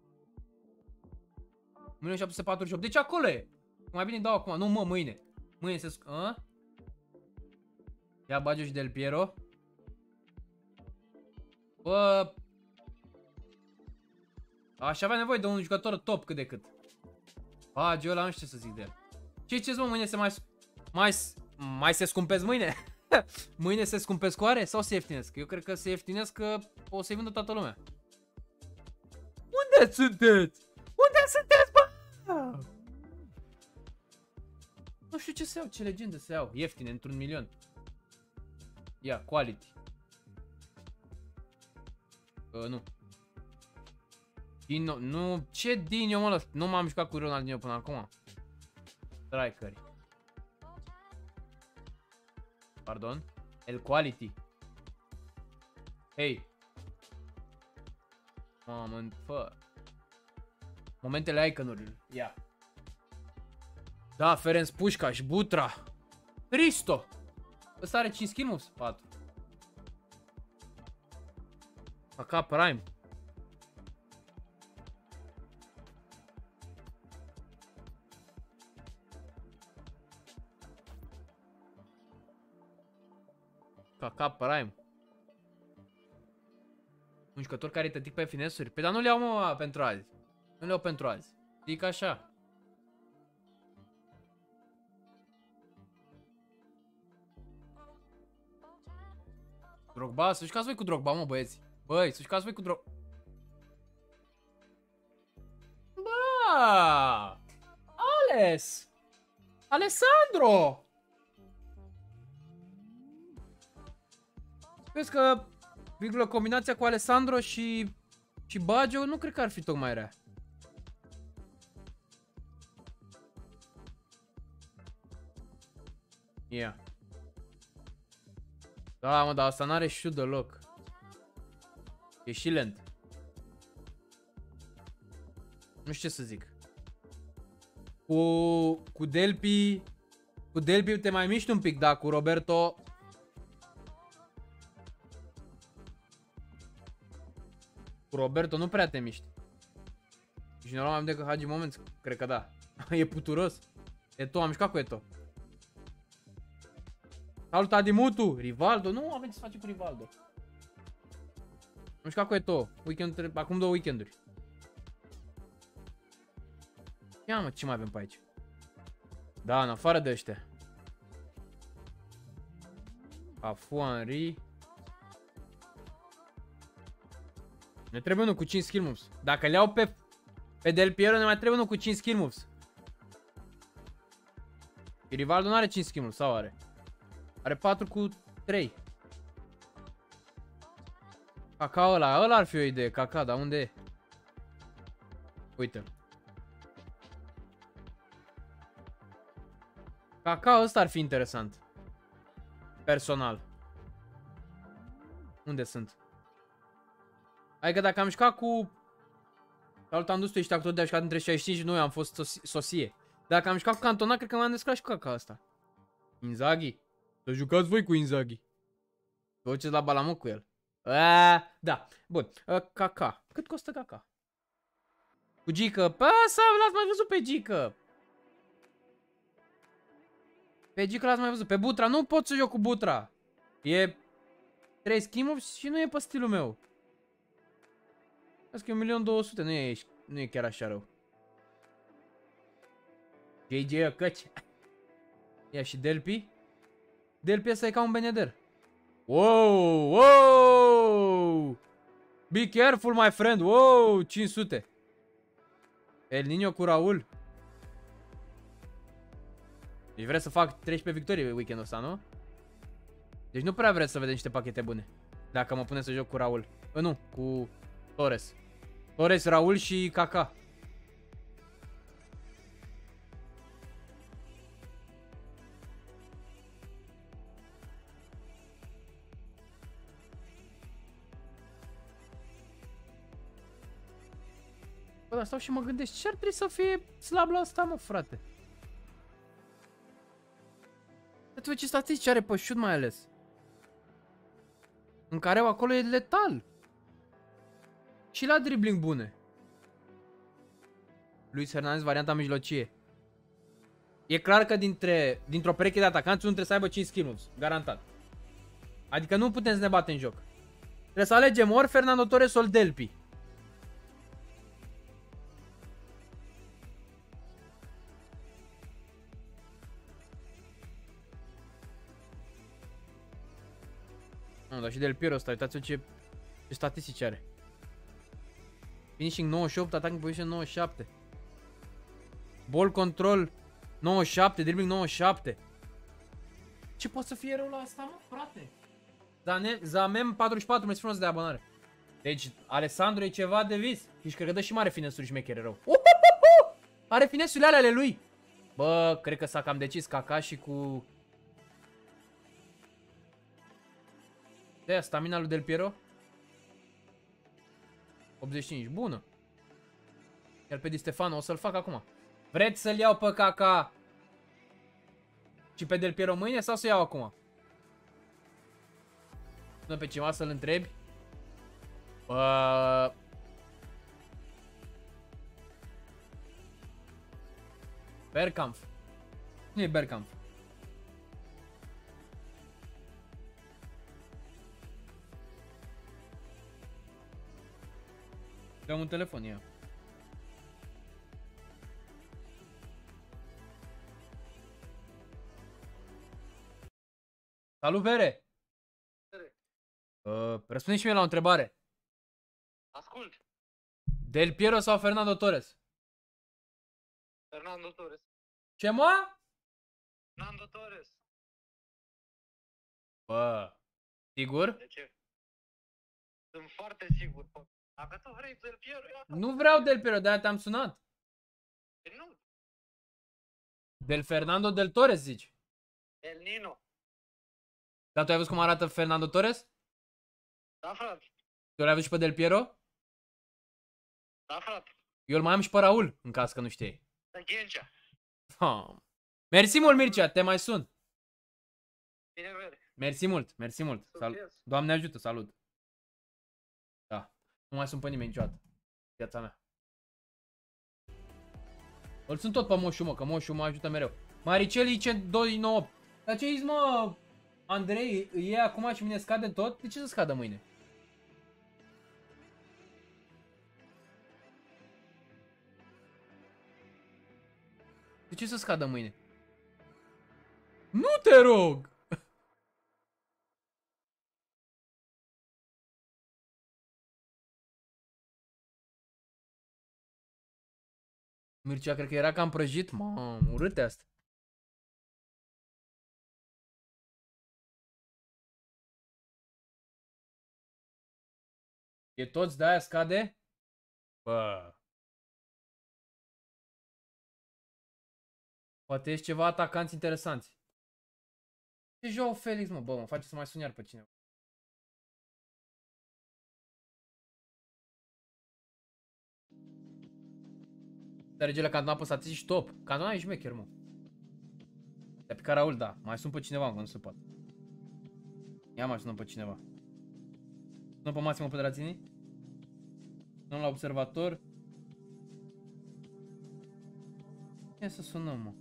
1.748. Deci acolo e. Mai bine dau acum. Nu, mă, mâine. Mâine se... Ia Baggio și Del Piero. Bă... Aș avea nevoie de un jucător top cât de cât. Baggio ăla, nu știu ce să zic de el. Ce mă, mâine se mai se scumpesc mâine? Mâine se scumpesc oare sau se ieftinesc? Eu cred că se ieftinesc, că o să-i vândă toată lumea. Unde sunteți? Unde sunteți, bă? Nu știu ce să iau, ce legende să iau. Ieftine, într-1 milion. Ia, quality. Nu. Dino, nu, ce Dino, mă, nu m-am jucat cu Ronaldinho până acum. Strikeri. Pardon? El quality. Hei. Mamă, fă. Momentele icon-urilor. Ia. Da, Ferenc Pușcaș, Butra. Cristo. Ăsta are 5 skill moves? 4. AK Prime. AK Prime. Un jucător care e tătic pe finesuri. Pe dar nu le iau, mă, pentru azi. Nu le iau pentru azi. Zic așa. Drogba, să jucați voi cu Drogba, mă, băieți. Băi, să jucați voi cu Drogba. Bă! Ales! Alessandro! Vezi că virgulă combinația cu Alessandro și Baggio nu cred că ar fi tocmai rea. Ia. Da, mă, dar asta n-are shoot deloc. E și lent. Nu știu ce să zic. Cu Delpi te mai miști un pic, da, cu Roberto. Cu Roberto nu prea te miști. Și normal mai decât Hagi Moments, cred că da. E puturos. Eto, am mișcat cu Eto. Salut Adimutu, Rivaldo, nu avem ce să facem cu Rivaldo. Am mișcat cu Eto, acum 2 weekenduri. Ia mă, ce mai avem pe aici? Da, în afară de ăștia. Afu Henry. Ne trebuie unul cu 5 skill moves. Dacă le iau pe Del Piero, ne mai trebuie unul cu 5 skill moves. Rivaldo nu are 5 skill moves, sau are? Are 4 cu 3. Kaká ăla ar fi o idee. Kaká, dar unde e? Uite. Kaká ăsta ar fi interesant. Personal. Unde sunt? Adică dacă am jucat cu... Salut, am dus, tu ești actor de-a jucat între 65 și noi am fost sosie. Dacă am jucat cu Cantona, cred că m-am descurcat și cu Kaká ăsta. Inzaghi? Să jucați voi cu Inzaghi. Vă duceți la balamut cu el. Da, bun. Kaká. Cât costă Kaká? Cu Gică. Păi, l-ați mai văzut pe Gică. Pe Gică l-ați mai văzut. Pe Butra. Nu pot să joc cu Butra. E 3 schimburi și nu e pe stilul meu. Vezi că e 1.200.000. Nu e chiar așa rău. JJ căci. Ia și Delpi. Delpi ăsta e ca un Beneder. Wow, wow. Be careful, my friend. Wow, 500. El Niño cu Raul. Deci vreți să fac 13 victorii pe weekendul ăsta, nu? Deci nu prea vreți să vedeți niște pachete bune. Dacă mă pune să joc cu Raul. Nu, cu Torres. Torres, Raul și Kaká. Bă, dar stau și mă gândesc, ce ar trebui să fie slab la asta, mă, frate? Uite ce statistici are pe șut mai ales. În care acolo e letal. Și la dribbling bune. Luis Hernandez, varianta mijlocie. E clar că dintr-o pereche de atacanți unul trebuie să aibă 5 skill moves. Garantat. Adică nu putem să ne batem în joc. Trebuie să alegem ori Fernando Torres, ori Delpi. Nu, dar și Del Piero ăsta, uitați-vă ce statistici are. Finishing 98, attacking position 97. Ball control 97, dribbling 97. Ce poate să fie rău la asta, mă, frate? Zamem 44, mersi frumos de abonare. Deci, Alessandro e ceva de vis. Și cred că dă și mare finesuri șmechere rău. Are finesurile alea ale lui. Bă, cred că s-a cam decis Kakashi cu... De stamina lui Del Piero 85, bună. Iar pe Di Stefano o să-l fac acum. Vreți să-l iau pe Kaka și pe Del Piero mâine sau să iau acum? Sună pe cineva să-l întrebi. Bergkamp. Nu e Bergkamp. Am un telefon, ia. Salut, Bere! Răspunde și mie la o întrebare. Ascult. Del Piero sau Fernando Torres? Fernando Torres. Ce, mă? Fernando Torres. Bă, sigur? De ce? Sunt foarte sigur. Dacă tu vrei Del Piero, ia. Nu vreau Del Piero, de-aia te-am sunat. Nu. Del Fernando Del Torres, zici? El Nino. Dar tu ai văzut cum arată Fernando Torres? Da, frate. Tu l-ai văzut și pe Del Piero? Da, frate. Eu îl mai am și pe Raul, în caz că nu știi. De Ghencea. Mersi mult, Mircea, te mai sun. Bine vede. Mersi mult, mersi mult. Doamne ajută, salut. Da, nu mai sunt pe nimeni niciodată. Viața mea. Îl sunt tot pe Moșu, mă, că Moșu mă ajută mereu. Mariceli ce 298. Dar ce zici, mă, Andrei, îi e acum și mine scade tot? De ce să scadă mâine? De ce să scadă mâine? Nu te rog! Mircea, cred că era cam prăjit. Mamă, urâte asta. E toți de aia scade? Bă. Poate ești ceva atacanți interesanți. Ce Joao Felix, mă, bă, mă face să mai sun iar pe cineva. Dar regele Cantona pe statistici top. Cantona e șmecher, mă. Te-a picat Raul, da. Mai sun pe cineva, că nu se poate. Ia mai sunăm pe cineva. Sunăm pe Massimo Pedrazzini. Sunăm la observator. Ia să sunăm, mă.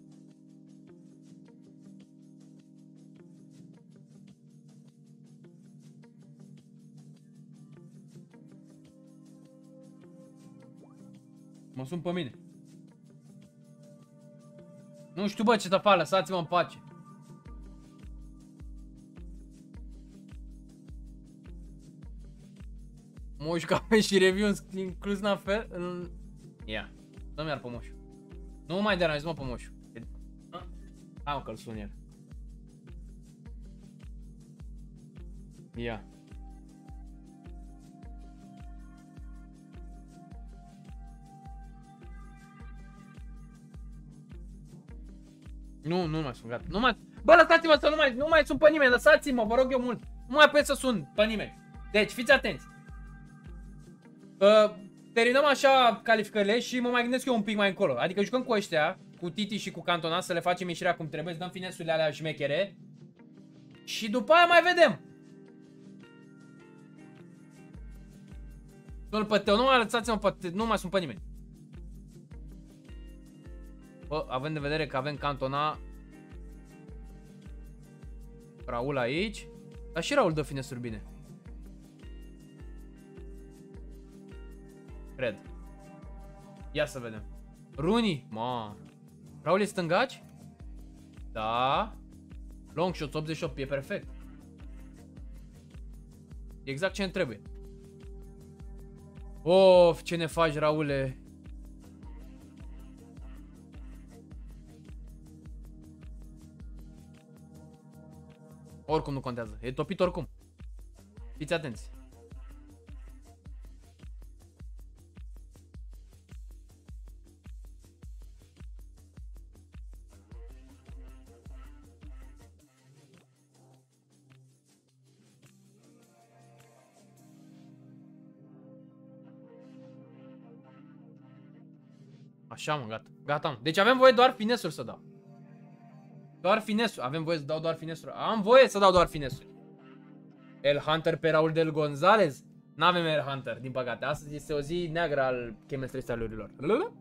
Mă sun pe mine. Nu știu, bă, ce să fac, lăsați-mă în pace. Moșu Cafe și review inclus în fel. Ia, dă-mi iar pe Moșu. Nu mai deranjezi, mă, pe Moșu. Hai, mă, că-l sun el. Ia. Nu mai sun, gata. Nu mai... Bă, lăsați-mă să nu mai sun pe nimeni, lăsați-mă, vă rog eu mult. Nu mai puteți să sun pe nimeni. Deci, fiți atenți. terminăm așa calificările și mă mai gândesc eu un pic mai încolo. Adică jucăm cu ăștia, cu Titi și cu Cantona, să le facem ieșirea cum trebuie, să dăm finesurile alea șmechere. Și după aia mai vedem. Nu-l pe Teo, nu mai lăsați-mă pe Teo, nu mai sunt pe nimeni. Bă, având în vedere că avem Cantona, Raul aici. Dar și Raul dă finesuri bine. Cred. Ia să vedem. Rooney, ma. Raul e stângaci? Da. Long shot 88, e perfect. E exact ce îmi trebuie. Of, ce ne faci, Raule. Oricum nu contează. E topit oricum. Fiți atenți. Așa, mă, gata. Gata, mă. Deci avem voie doar finesuri să dau. Doar finesuri. Avem voie să dau doar finesuri. Am voie să dau doar finesuri. El Hunter pe Raul del Gonzalez? N-avem El Hunter, din păcate. Astăzi este o zi neagră al chemistry style-urilor.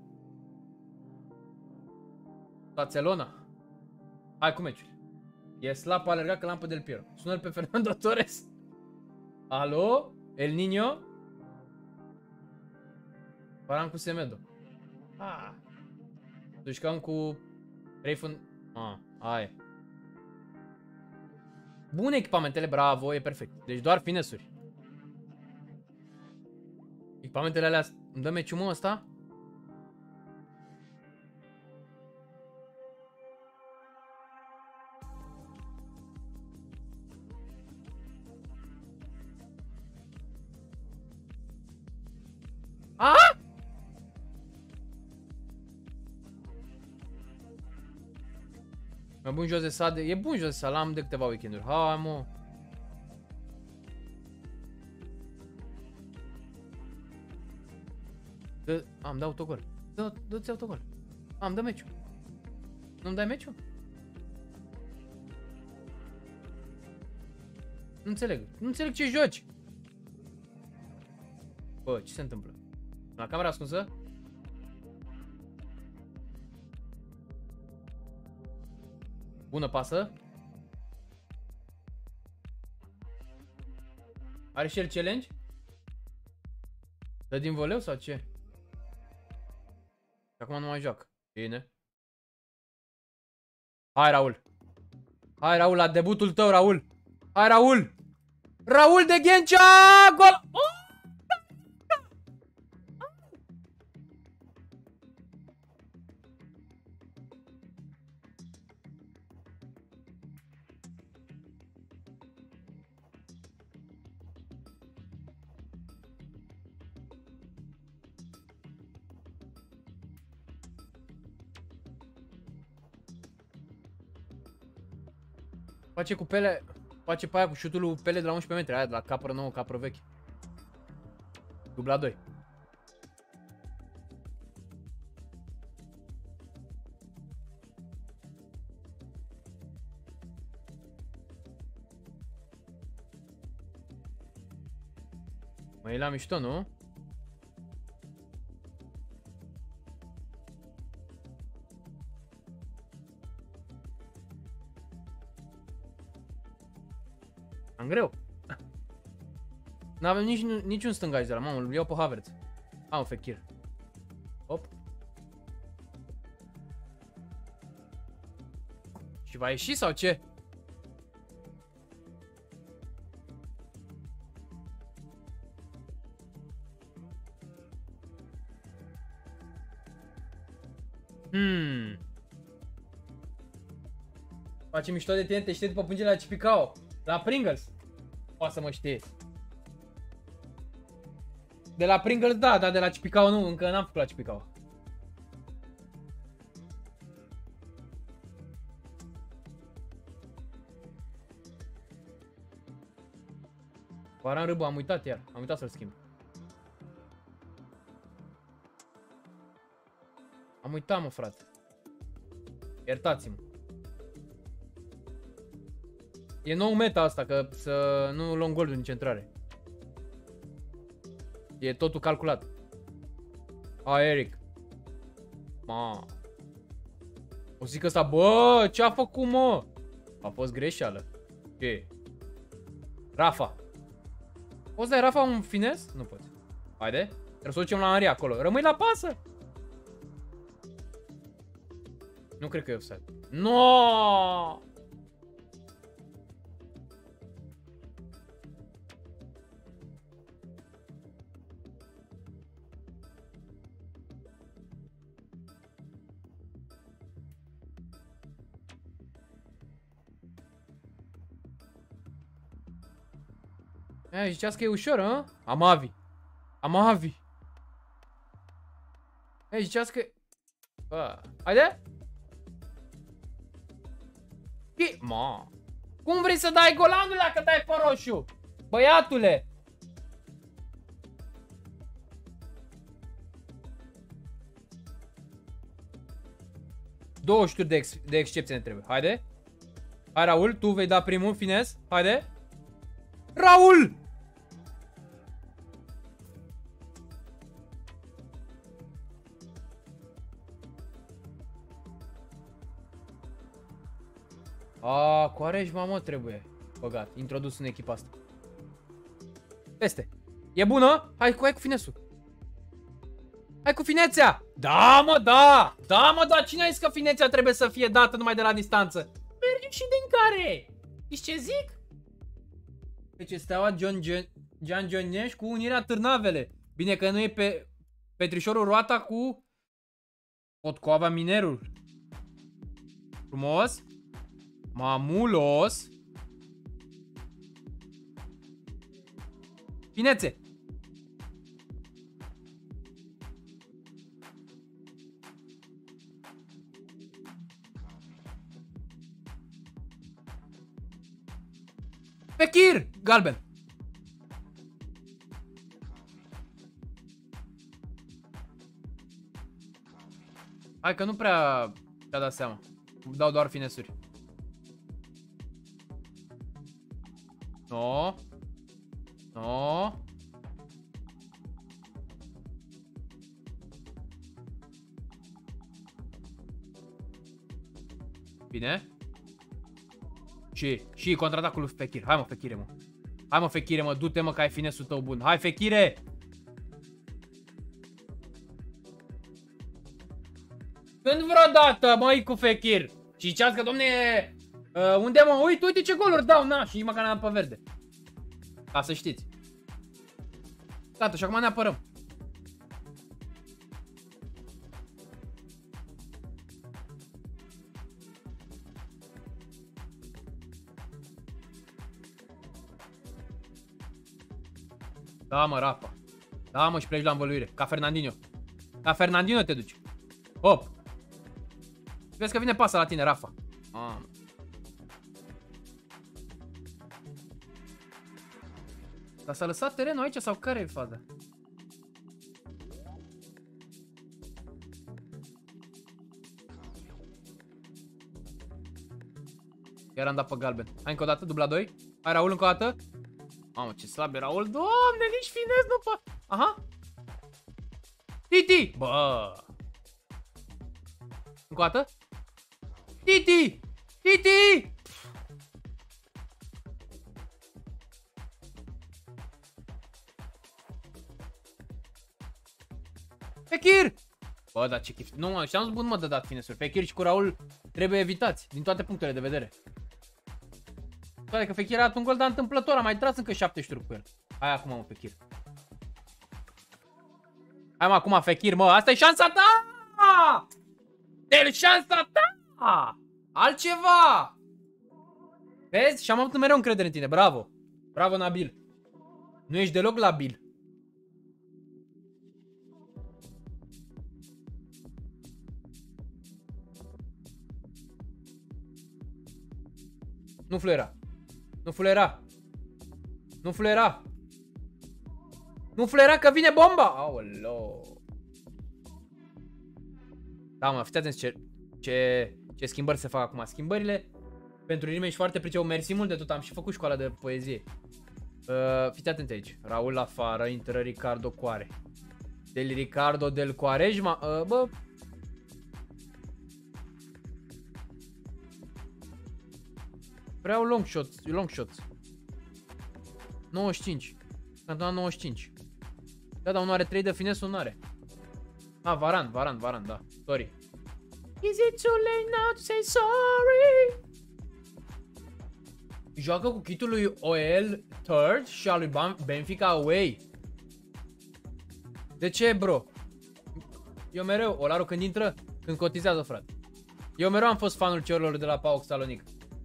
Barcelona. Hai cu meciul. E slab alergat că lampă del Piero. Sună-l pe Fernando Torres. Alo? El Niño? Param cu Semedo. Ah. Dușcăm cu Rayfun. Ah, hai. Bune echipamentele, bravo, e perfect. Deci doar finesuri. Echipamentele alea îmi dă meciul, mă, ăsta? Ah! Mai bun Jose Sade. E bun Jose Sade, l-am de câteva weekenduri. Hai, mă. Am dat autogol. Dă-ți autogol. Am dă meciul. Nu-mi dai meciul? Nu înțeleg. Nu înțeleg ce joci. Bă, ce se întâmplă? La camera ascunsă? Bună pasă. Are și el challenge? Dă din voleu sau ce? Acum nu mai joacă. Bine. Hai, Raul. Hai, Raul, la debutul tău, Raul. Hai, Raul. Raul de Ghencea! Gol! Oh! Face cu Pele, face pe aia cu șutul lui Pele de la 11 metri, aia de la capră nouă, capră veche. Dubla 2. Mă, e la mișto, nu? Am greu. N-avem niciun stângaci de la mamă, îl iau pe Havertz. Am Fekir. Hop. Și va ieși sau ce? Face mișto de tine, te știi după pângele la Cipicao. La Pringles. Poate să mă știe. De la Pringles da, dar de la Cipicao nu, încă n-am făcut la Cipicao. Varan Râbu, am uitat iar, am uitat să-l schimb. Am uitat, mă, frate. Iertați-mă. E nou meta asta, că să nu luăm golul din centrare. E totul calculat. A, Eric. Ma. O zic ăsta, bă, ce-a făcut, mă? A fost greșeală. Ce? Rafa. Poți dai Rafa un fines? Nu poți. Haide. Trebuie să o ducem la Henry acolo. Rămâi la pasă. Nu cred că e offside. No! Aia, ziceați că e ușor, hă? Amavi. Amavi. Aia, ziceați că... Bă, haide? Ma. Cum vrei să dai golanul dacă dai pe roșu? Băiatule! Două șturi de excepție ne trebuie. Haide. Hai, Raul, tu vei da primul fines. Haide. Raul! A, Quaresma, mă, trebuie băgat, introdus în echipa asta. Peste. E bună? Hai cu finesul. Hai cu finețea! Da, mă, da! Da, mă, da! Cine a zis că finețea trebuie să fie dată numai de la distanță? Merge și din care? Știți ce zic? Deci Steaua Gian Gionești cu Unirea Târnavele. Bine că nu e pe Petrișorul Roata cu Potcoava Minerul. Frumos. Mamulos. Finețe. Fekir! Galben. Hai că nu prea te-a dat seama. Dau doar finesuri. No. No. Bine. Și contraatacul lui Fekir. Hai, mă, Fekire, mă. Hai, mă, Fekire, mă. Du-te, mă, că ai finesul tău bun. Hai, Fekire! Când vreodată, măi, cu Fekir? Și ziceați că, domne, unde, mă? Uite ce goluri dau, na. Și nici măcar n-am pe verde. Ca să știți. Gata, și acum ne apărăm. Da, mă, Rafa. Da, mă, și pleci la învăluire. Ca Fernandinho. Ca Fernandinho te duci. Hop. Vezi că vine pasa la tine, Rafa. Dar s-a lăsat terenul aici sau care e faza? Chiar am dat pe galben. Hai încă o dată, dubla 2. Hai, Raul, încă o dată. Mamă, ce slab e Raul. Doamne, nici finez nu poate. Aha. Titi. Bă. Încă o dată. Titi. Titi. Fekir. Bă, dar ce chif. Nu, mă, și-am bun, mă, de dat finesuri. Fekir și cu Raul trebuie evitați din toate punctele de vedere. Toate că Fekir a dat un gol, dar întâmplător. A mai tras încă 7 șturi cu el. Hai acum, mă, Fekir. Hai, mă, acum, Fekir, mă. Asta e șansa ta! E șansa ta! Altceva! Vezi? Și am avut mereu încredere în tine. Bravo! Bravo, Nabil. Nu ești deloc labil. Nu fluiera. Nu fluiera. Nu fluiera. Nu fluiera că vine bomba. Aoleo. Da, mă, fiți atenți ce schimbări se fac acum. Schimbările pentru rime și foarte priceu. Mersi mult de tot, am și făcut școala de poezie. Fiți atenți aici. Raul afară, intră Ricardo Coare. Del Ricardo del Quaresma. Bă. Vreau long shots. 95. Cantona 95. Da, dar unul are 3 de finesă, unul are. Ah, Varan, da. Sorry. Is it too late now to say sorry? Joacă cu kitul lui OL third și al lui Benfica away. De ce, bro? Eu mereu, Olaru când intră, când cotizează, frate. Eu mereu am fost fanul celor de la PAOK Salonic.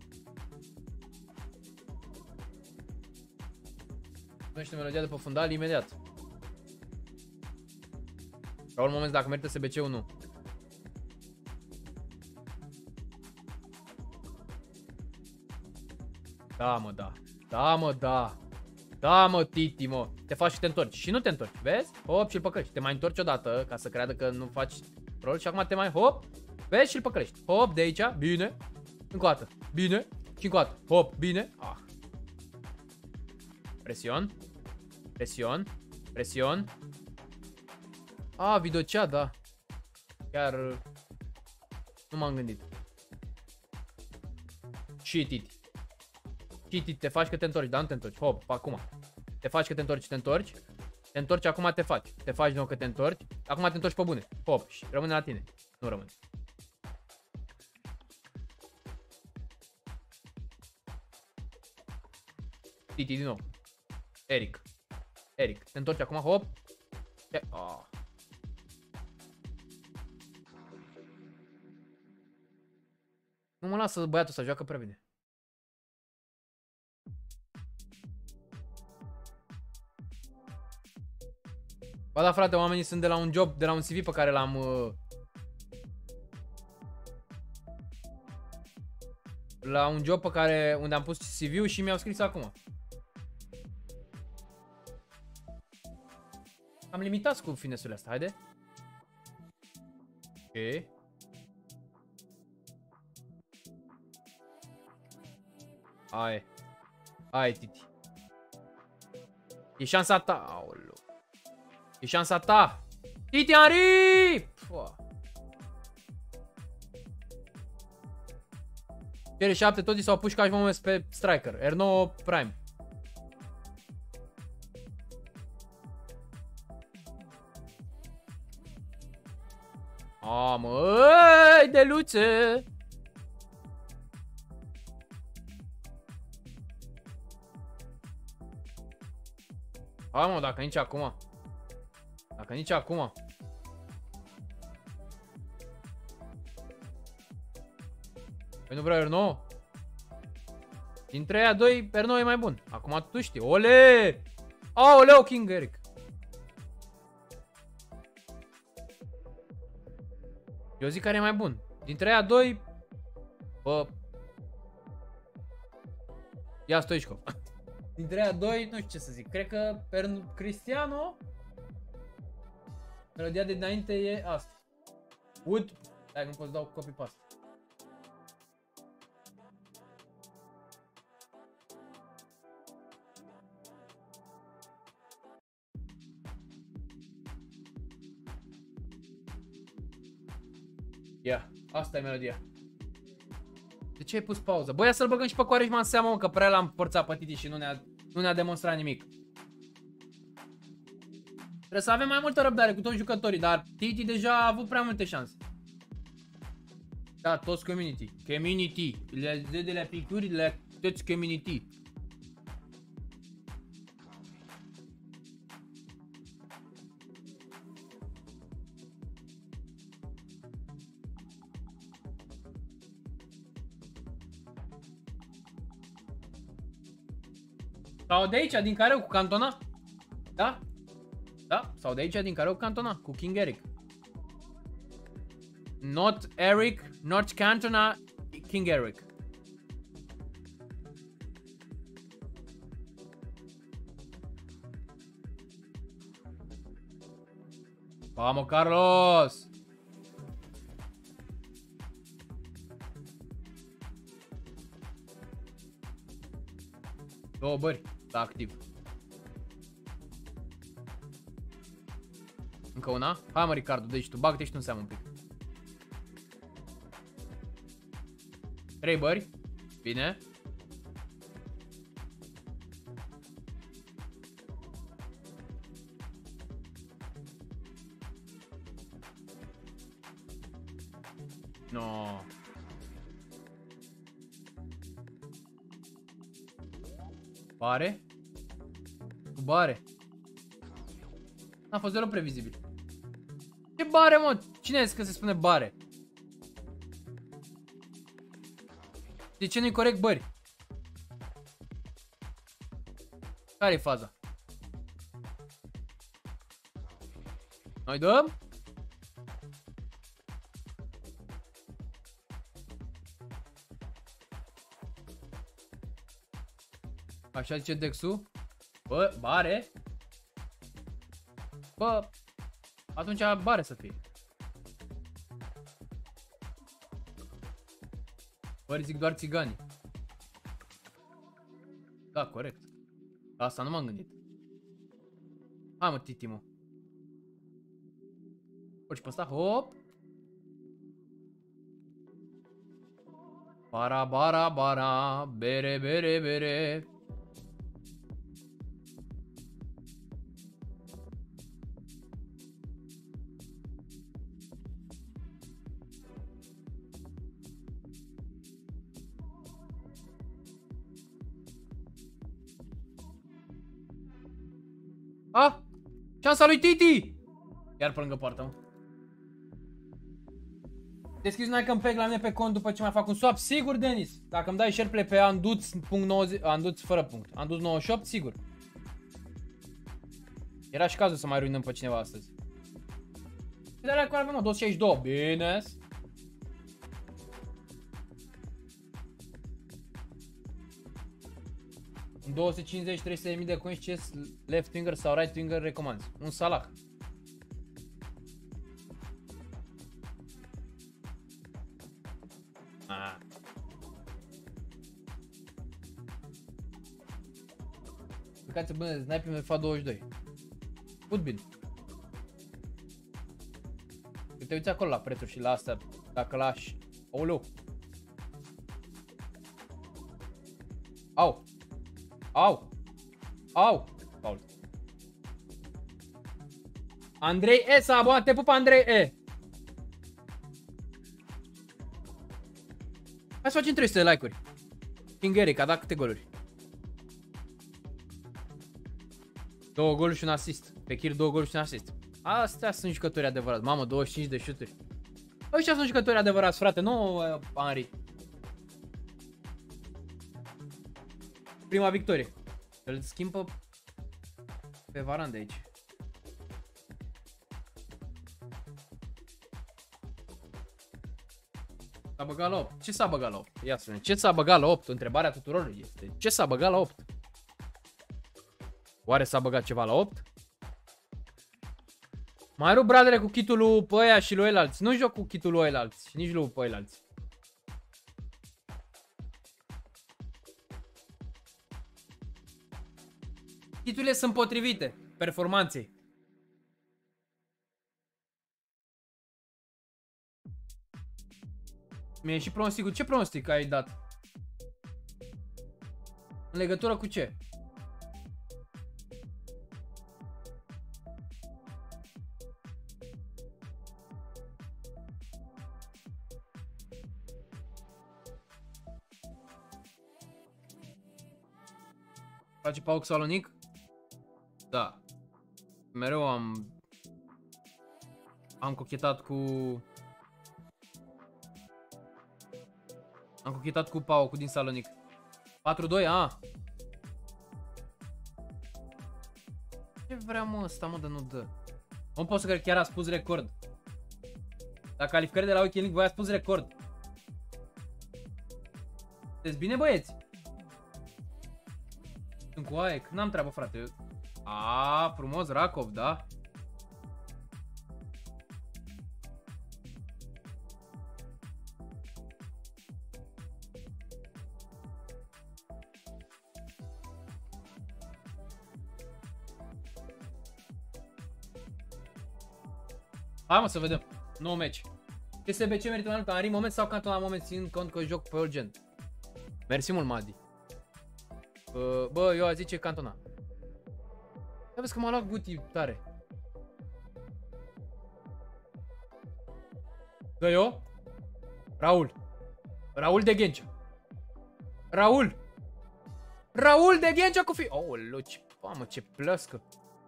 Nu știu melodia de pe fundal, imediat. La un moment dacă merită SBC-ul, nu. Da, mă, da. Da, mă, da. Da, mă, Titi, mă. Te faci și te întorci. Și nu te întorci, vezi? Hop, și-l păcălești. Te mai întorci odată, ca să creadă că nu faci rol. Și acum te mai, hop, vezi, și-l păcălești. Hop, de aici, bine. Încă o dată, bine. Și încă o dată, hop, bine. Ah. Presion. Presion. Ah, videocea, da. Chiar nu m-am gândit. Și Titi, te faci că te întorci, da, nu te întorci. Hop, acum. Te faci că te întorci, Te întorci, acum te faci. Te faci din nou că te întorci. Acum te întorci pe bune. Hop, și rămâne la tine. Nu rămâne. Titi din nou. Eric. Te întorci acum, hop. Nu mă lasă băiatul să joacă prea bine. Ba da, frate, oamenii sunt de la un job, de la un CV pe care l-am... La un job pe care, unde am pus CV-ul și mi-au scris acum. Am limitat cu finesurile astea, haide. Ok. Hai, Titi. E șansa ta. Aoleu. E șansa ta. Titi Henry! Cere 7, toți s-au pus ca și moment pe striker. R9 Prime. Măi, de luțe! Hai, mă, dacă nici acum. Păi nu vreau R9? Dintre aia doi, R9 e mai bun. Acum tu știi. Ole! Aoleu, King Eric. Eu zic care e mai bun. Dintre aia doi, bă, ia Stoichkov. Dintre aia doi, nu știu ce să zic. Cred că Cristiano, melodia de dinainte e asta. Wood. Hai că nu pot să dau copy-paste. Ia, asta e melodia. De ce ai pus pauză? Băi, ia să-l băgăm și pe Quaresma în seamă, mă, că prea l-am forțat pe Titi și nu ne-a demonstrat nimic. Trebuie să avem mai multă răbdare cu toți jucătorii, dar Titi deja a avut prea multe șanse. Da, toți community. Community. Le de la picturile, toți community. Sau de aici, din Careu, cu Cantona? Da? Da? Sau de aici, din Careu, cu Cantona? Cu King Eric. Not Eric, not Cantona, King Eric. Vamos, Carlos! 2 bări la activ. Încă una? Hai mă, Ricardo, deci tu bagă-te și tu în seamă un pic. 3 bări. Bine. No. Bare? Cu bare. A fost deloc previzibil. Ce bare, mă? Cine a zis că se spune bare? De ce nu-i corect bări? Care-i faza? Noi dăm? Așa zice Dexu. Bă, bare? Bă, atunci bare să fie. Bări zic doar țiganii. Da, corect. La asta nu m-am gândit. Hai mă, Titi, mă. Urci pe ăsta, hop. Bara, bara, bara, bere, bere, bere. Ah! Șansa lui Titi! Iar pe lângă poartă, mă. Deschizi un icon pack la mine pe cont după ce mai fac un swap? Sigur, Denis! Dacă îmi dai share pe Anduț fără punct. Anduț 98, sigur. Era și cazul să mai ruinăm pe cineva astăzi. Ce de-alea cu avem, mă? 262. Bine. În 250-300.000 de coins, ce left winger sau right winger recomanzi? Un Salah. Uitați bine, sniper MFA 22. Put bine. Te uiți acolo la prețuri și la astea, dacă lași. Aoleu. Au. Au. Au. Paul. Andrei E s-a abonat, te pup Andrei E. Hai să facem 300 de like-uri. King Eric a dat câte goluri? 2 goluri și un asist. Pe Kir 2 goluri și un asist. Astea sunt jucători adevărați. Mamă, 25 de șuturi. Ăștia sunt jucători adevărați, frate, nu Henry. Prima victorie. Îl schimbă pe Varane de aici. S-a băgat la 8. Ce s-a băgat la 8? Ia să vedem. Ce s-a băgat la 8? Întrebarea tuturor este: ce s-a băgat la 8? Oare s-a băgat ceva la 8? Mai rup, bradere, cu kitul lui pe ăia și lui ăilalți. Nu joc cu kitul lui ăilalți și nici lui pe ăilalți. Kiturile sunt potrivite performanței. Mi-e și pronosticul. Ce pronostic ai dat? În legătură cu ce? Face PAOK Salonic? Da. Mereu am cochetat cu... Am cochetat cu PAOK din Salonic. 4-2, a. Ce vrea, mă, ăsta, mă, de nu dă. Nu pot să cred că chiar a spus record. La calificări de la Weekend League voi a spus record. Sunteți bine, băieți? Sunt cu AEC, n-am treabă, frate. A, frumos, Rakov, da? Hai mă să vedem. Nou meci. CSB ce merită mai mult? Henry moment sau Cantona moment, ținând cont că joc pe urgent? Mersi mult, Madi. Bă, eu aș zice Cantona. Ia vezi că m-a luat Guti tare. Dă eu? Raul. Raul de Ghencea. Raul. Raul de Ghencea cu fi... Aoleu, ce... Mamă, ce plăscă.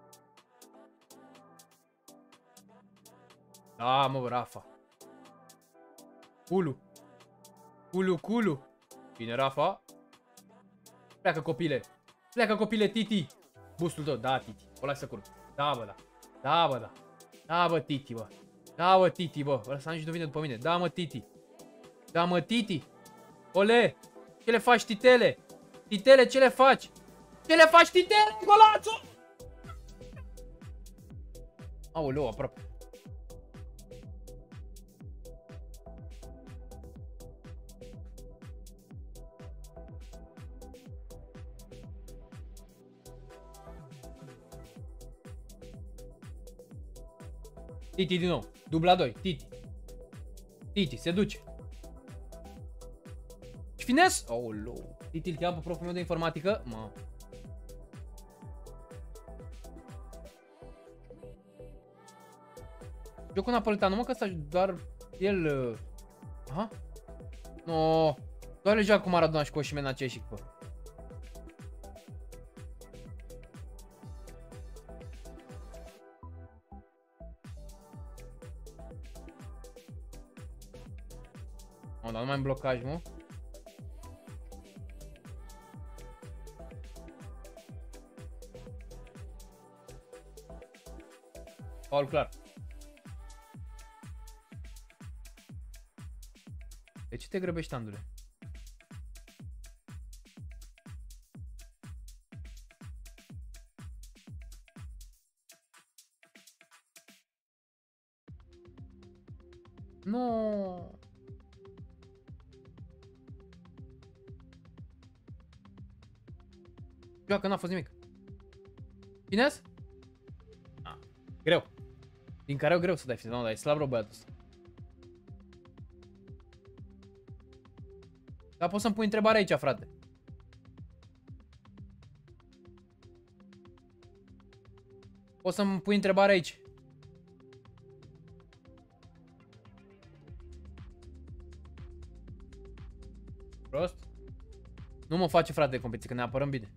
Da, mă, Rafa. Culu. Culu. Bine, Rafa. Pleacă, copile. Pleacă, copile, Titi. Bustul tău, da, Titi. O las să curg. Da, bă, da. Da, bă, da. Da, bă, Titi, bă. Da, bă, Titi, bă. Ăsta nici nu vine după mine. Da, mă, Titi. Da, mă, Titi. Ole. Ce le faci, Titele? Titele, ce le faci? Ce le faci, Titele? Golațul! Aoleu, aproape. Titi din nou. Dubla 2. Titi. Titi, se duce. Și fines? Aoleu. Titi îl cheamă pe proful meu de informatică? Mă. Eu cu Napolitano, mă, că ăsta doar el... Aha. No. Doar el joacă cu Maradona și cu Osimhen acești, bă. Oh, dar nu mai am blocaj, mă. Faul clar. De ce te grăbești, Andule? No. Joacă, n-a fost nimic. Fines? Greu. Din care e greu să dai fines. Nu, dar e slab rău băiatul ăsta. Dar poți să-mi pui întrebare aici, frate. Poți să-mi pui întrebare aici. Prost? Nu mă face, frate, de competiție, că ne apărăm bine.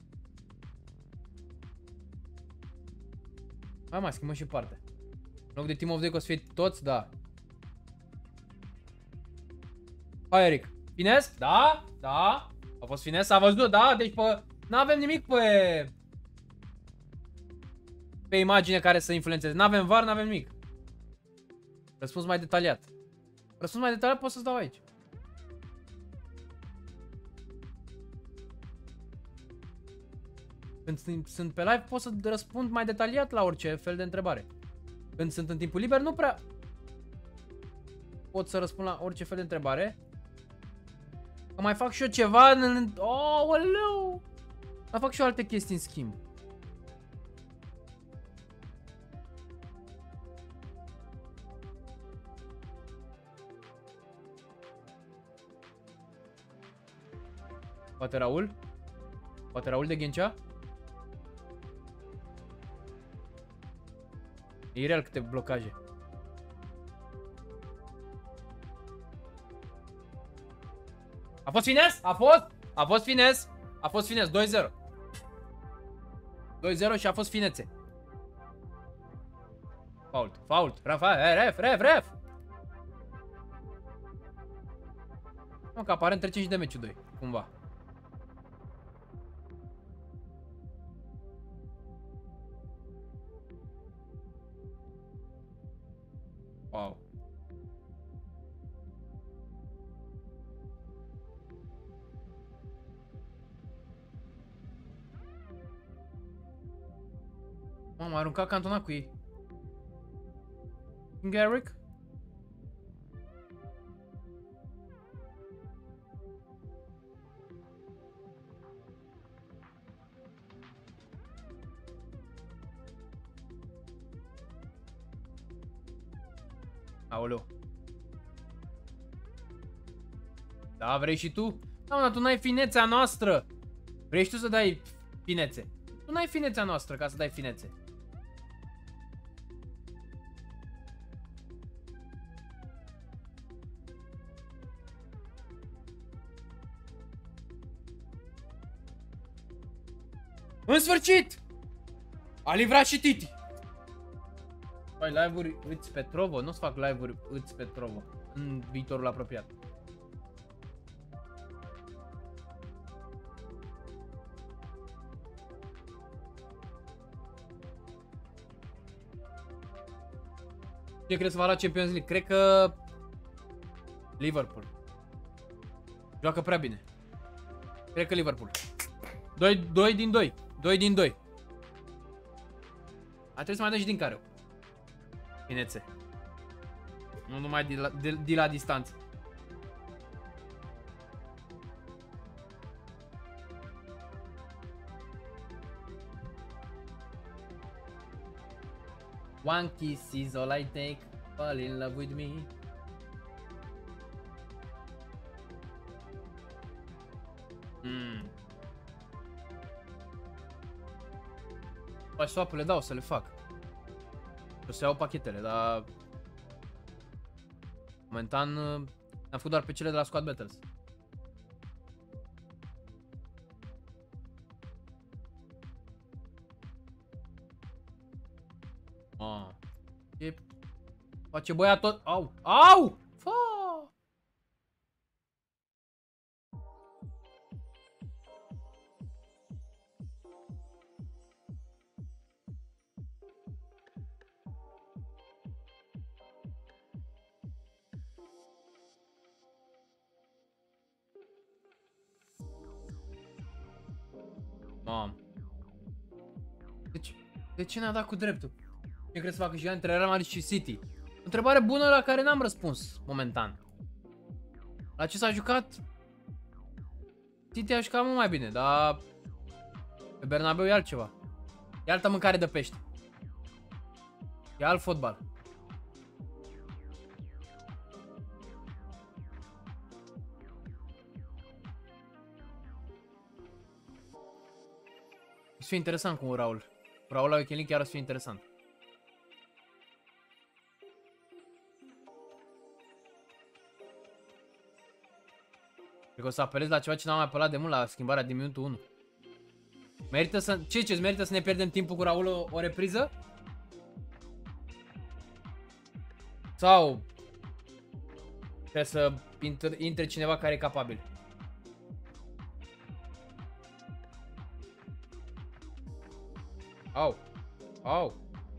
Mai schimbăm și partea. În loc de Team of the Week o să fie toți, da. Hai, Eric. Fines? Da? Da. A fost fines? S-a văzut? Da? Deci pe... N-avem nimic pe imagine care să influențeze. N-avem VAR, n-avem nimic. Răspuns mai detaliat. Răspuns mai detaliat pot să-ți dau aici. Când sunt pe live pot să răspund mai detaliat la orice fel de întrebare. Când sunt în timpul liber nu prea pot să răspund la orice fel de întrebare. Că mai fac și eu ceva în... Aoleu! Mai fac și eu alte chestii în schimb. Poate Raul? Poate Raul de Ghencea? E real câte blocaje. A fost fines? A fost? A fost fines? A fost fines, 2-0. 2-0 și a fost finețe. Fault, fault. Rafa, ref. Nu, că aparent trecem și de meciul 2, cumva. Wow. M-am aruncat Cantona cu ei. Garrick? Aoleu. Da, vrei și tu? Da, mă, tu n-ai finețea noastră. Vrei și tu să dai finețe? Tu n-ai finețea noastră ca să dai finețe. În sfârșit! A livrat și Titi. Păi, live-uri îți Petrovo? Nu-ți fac live-uri îți Petrovo în viitorul apropiat. Ce crezi să va la Champions League? Cred că Liverpool. Joacă prea bine. Cred că Liverpool. 2 din 2. 2 din 2. A trebuit să mai dăm și din careu. Finețe. Nu numai de la distanță. One kiss is all I take. Fall in love with me. Păi swap-urile dau să le fac. O să iau pachetele, dar momentan am făcut doar pe cele de la Squad Battles. Ce face băia tot? Au! Au! Fa! Mam. De ce n-a dat cu dreptul? Ce crezi să facă și între Real Madrid și City? Întrebare bună la care n-am răspuns momentan. La ce s-a jucat? City a jucat mult mai bine, dar pe Bernabeu e altceva. E altă mâncare de pește. E alt fotbal. O să fie interesant cu Raul. Cu Raul la Weekend League chiar o să fie interesant. Cred că o să apelez la ceva ce n-am mai apălat de mult, la schimbarea din minutul 1. Merită să... Ce merită să ne pierdem timpul cu Raul o repriză? Sau trebuie să intre cineva care e capabil? Au. Au.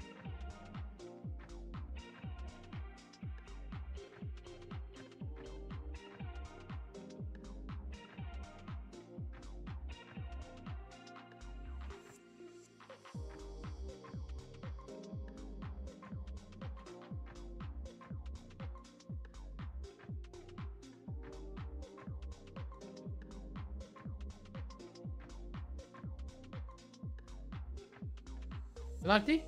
Penalty?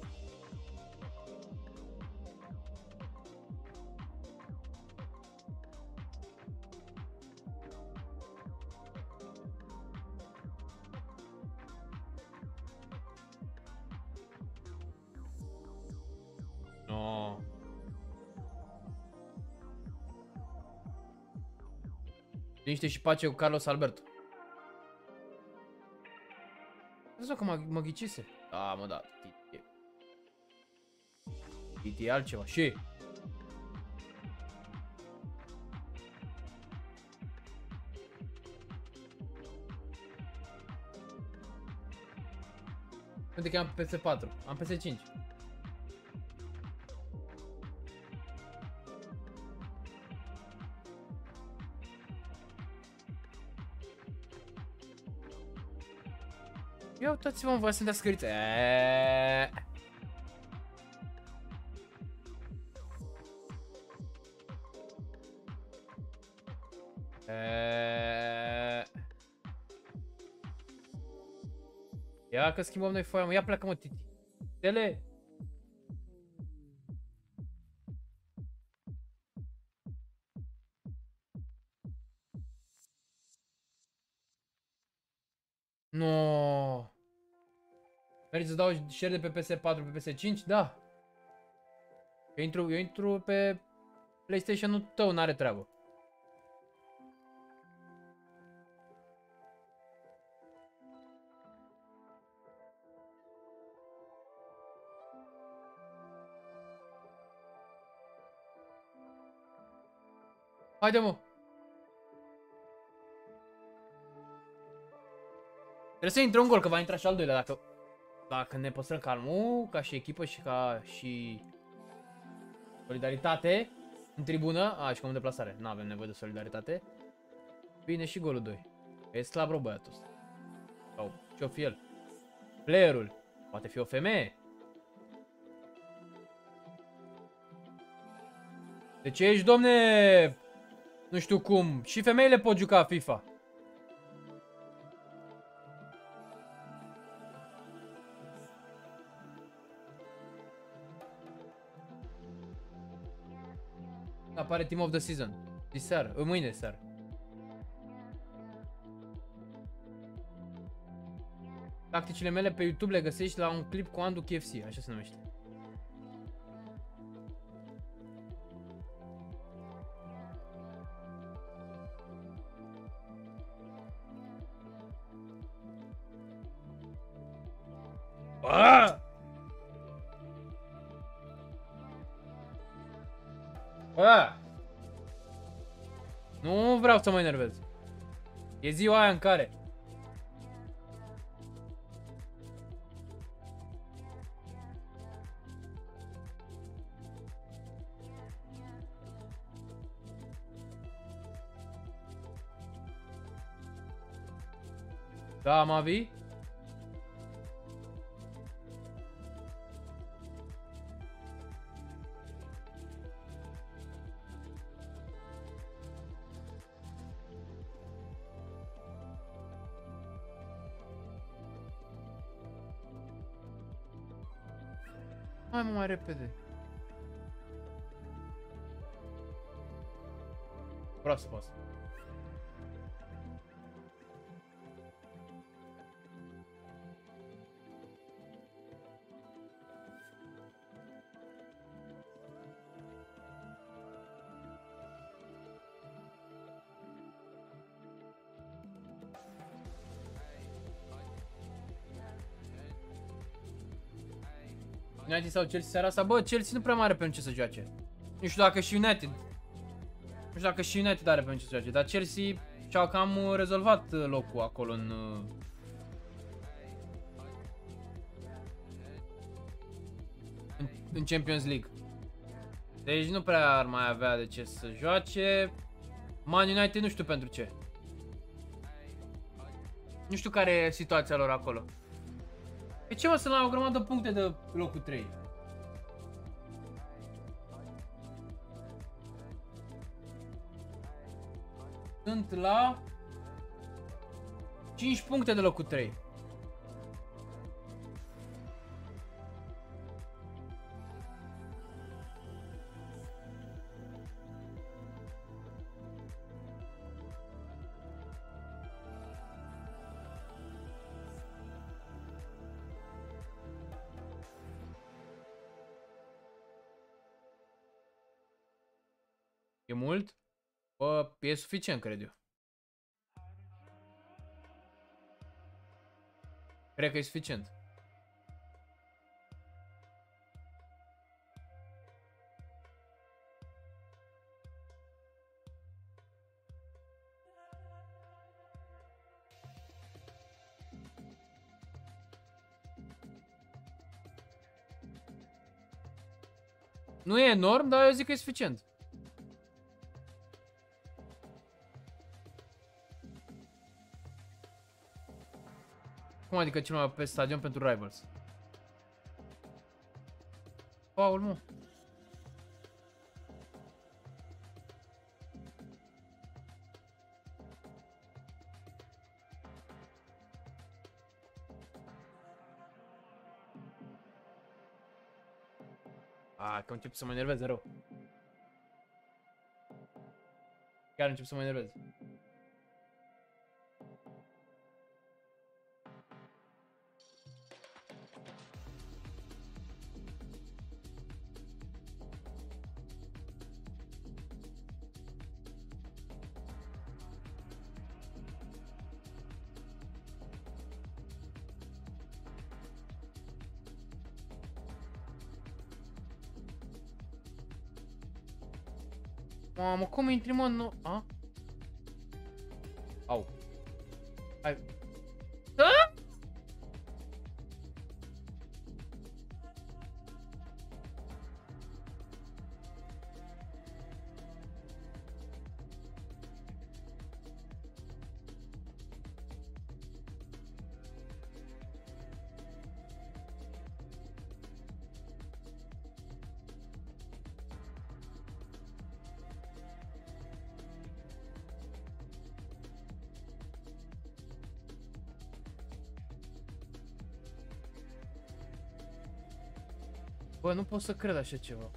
No. Liniște și pace cu Carlos Alberto. Crezi că mă ghicise? Da, mă, da. Titi e altceva. Și? Uite că am PS4. Am PS5. Ia uitați-vă, mă, voi să-mi dea scăriță. Ia că schimbăm noi foaia, mă. Ia pleacă, mă, Titi. Tele. No. Mergi să dau share de pe PS4 pe PS5? Da. Eu intru pe PlayStation-ul tău, n-are treabă. Haide, mă. Trebuie să intre un gol, că va intra și al doilea dacă ne păstrăm calmul, ca și echipă și ca și solidaritate în tribună. A, și cum deplasare. Nu avem nevoie de solidaritate. Bine și golul 2. E slab rău băiatul ăsta. Sau ce-o fi el? Playerul. Poate fi o femeie. De ce ești, domne? Nu știu cum. Și femeile pot juca FIFA. Apare Team of the Season. Diseară. Mâine seară. Tacticile mele pe YouTube le găsești la un clip cu Andu KFC. Așa se numește. Aaaa! Bă! Nu vreau să mă enervez. E ziua aia în care da, Mavi? Hai mă, mai repede. Vreau să pas. United sau Chelsea seara asta? Bă, Chelsea nu prea mai are pentru ce să joace. Nu știu dacă și United. Nu știu dacă și United are pentru ce să joace, dar Chelsea și-au cam rezolvat locul acolo în Champions League. Deci nu prea ar mai avea de ce să joace. Man United nu știu pentru ce. Nu știu care e situația lor acolo. Pe ce mă, să la o grămadă de puncte de locul 3? Sunt la 5 puncte de locul 3. E mult? Bă, e suficient, cred eu. Cred că e suficient. Nu e enorm, dar eu zic că e suficient. Cum adică cel mai pe stadion pentru Rivals? Paul, mă. Că încep să mă enerveze rău. Chiar încep să mă enervez. Mamă, cum intri, mă, nu... A? Au. Hai. A? Bă, nu pot să cred așa ceva.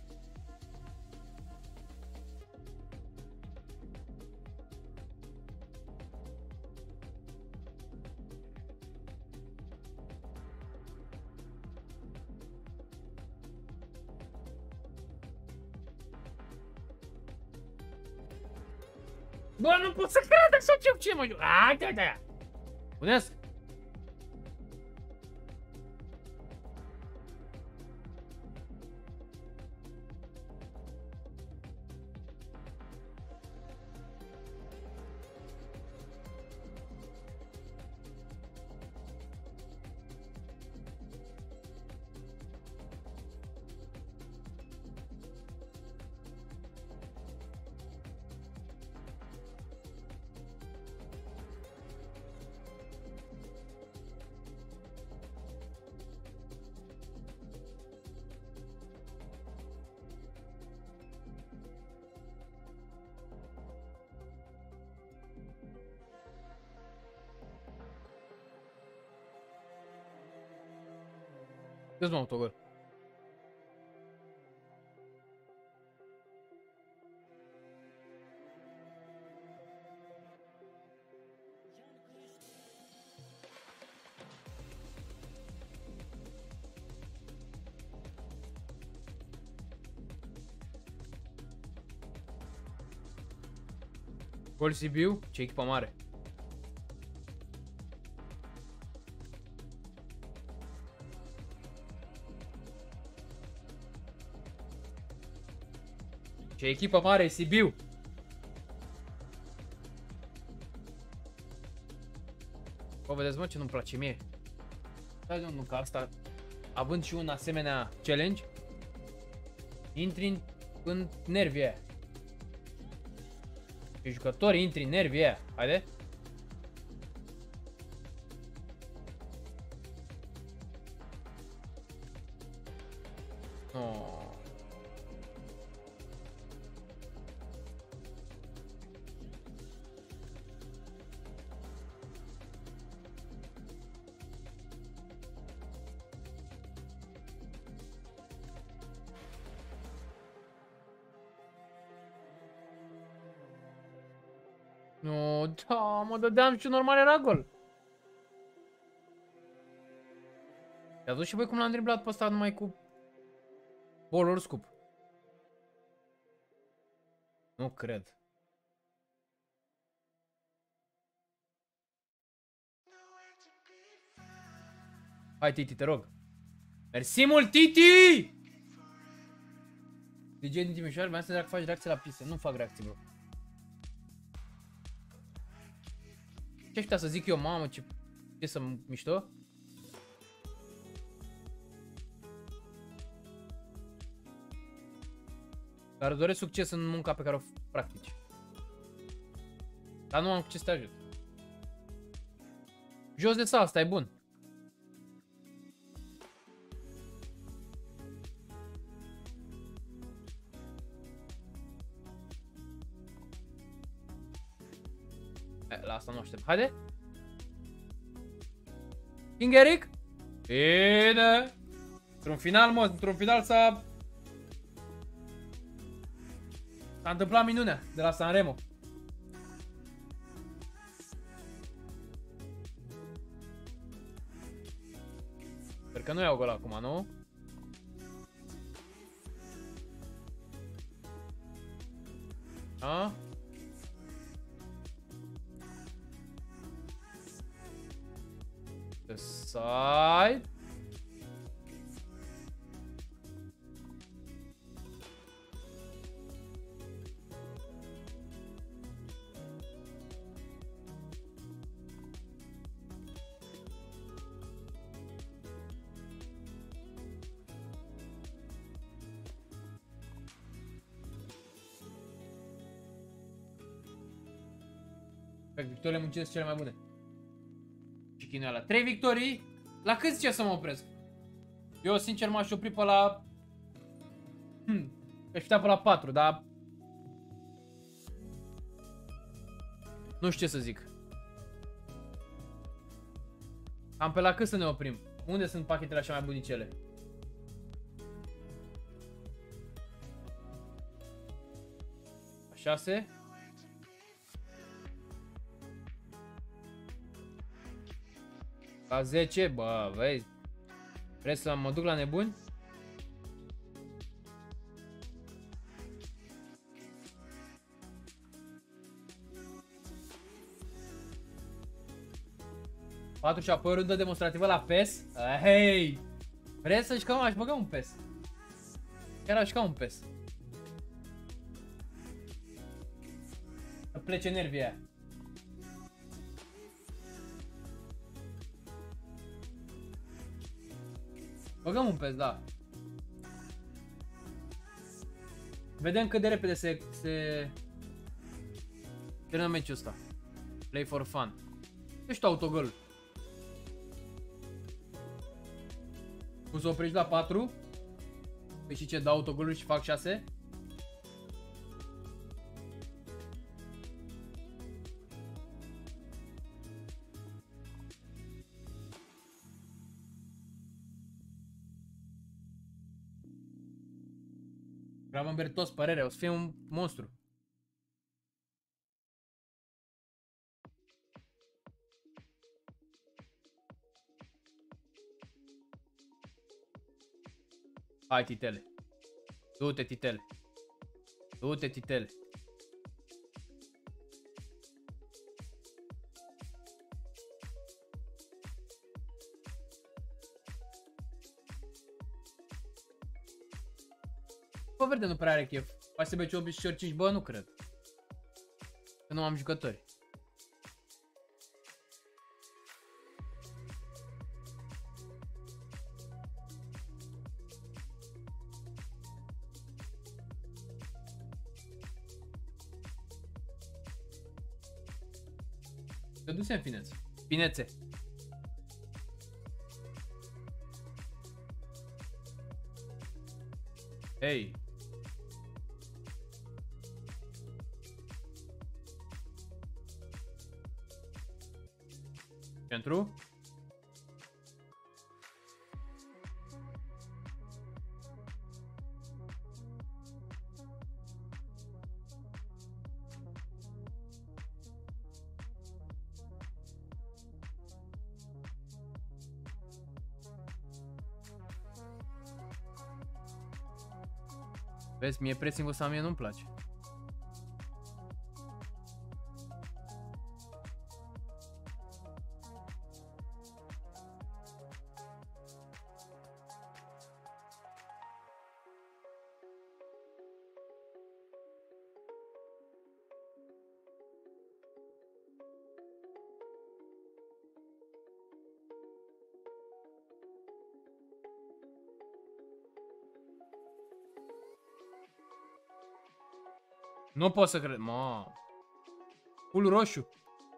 Bă, nu pot să cred așa ceva. Ce mă joc? Hai, da. Bunesc! Dă-ți mă autogol. Gol Sibiu, ce echipă mare. Ce echipă mare, Sibiu! Bă, vedeți, mă, ce nu-mi place mie. Stai, domnul, că asta, având și un asemenea challenge, intri în nervii aia. Și jucătorii intri în nervii aia. Haide. Oh. No, da, mă dădeam și normal era gol. I-a dus și voi cum l-am driblat pe ăsta numai cu bolul scup. Nu cred. Hai, Titi, te rog. Mersi mult, Titi! DJ din Timișoara, vreau să dacă faci reacție la piste. Nu fac reacții, bro. Ce aș să zic eu, mamă, ce să mișto? Dar îți doresc succes în munca pe care o practici. Dar nu am cu ce să te ajut. Jos de sal, stai bun. La asta nu aștept. Haide. King Eric. Bine. Într-un final, mă, într-un final s-a întâmplat minunea de la Sanremo. Sper că nu iau gol acum, nu? A? The side. Perfect, victoriile muncesc cele mai bune. Și chinuiala. 3 victorii. La cât zice să mă opresc? Eu sincer m-aș opri pe la... Aș putea pe la 4, dar... Nu știu ce să zic. Am pe la cât să ne oprim? Unde sunt pachetele așa mai bunicele? A 6. La 10, bă, vezi? Vrei să mă duc la nebuni? Patru și apoi o rundă demonstrativă la PES. Hei! Vrei să jucăm? Aș băga un PES. Chiar aș juca un PES. Să plece nervii aia. Băgăm un PES, da. Vedem cât de repede se termină meciul ăsta. Play for fun. Ești autogol. Cum să oprești la 4? Păi și ce, dau autogoluri și fac 6? Gravenberg toți părerea, o să fie un monstru. Hai, titele. Du-te, titele. Du-te, titele. Bă, verde nu prea are chef. Hai să beci 85, bă, nu cred. Că nu am jucători. Să du-se în finețe. Finețe. Hei. Centru. Vezi, mie pressing-ul ăsta mie nu-mi place. Nu pot să cred, mă. Pul roșu.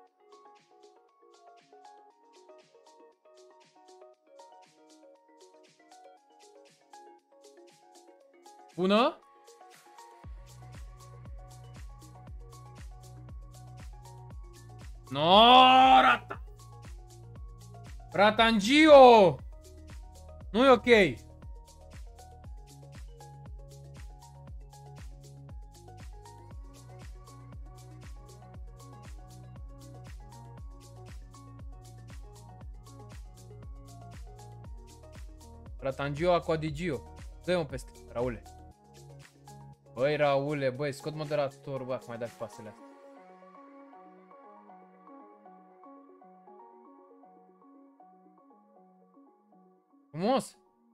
Bună. No, rata. Ratangio. Nu e ok. Ratangio Aquadigio. Dă-i-mă peste, Raule. Băi, Raule, băi, scot moderator, bă, mai dai pasele astea. Frumos.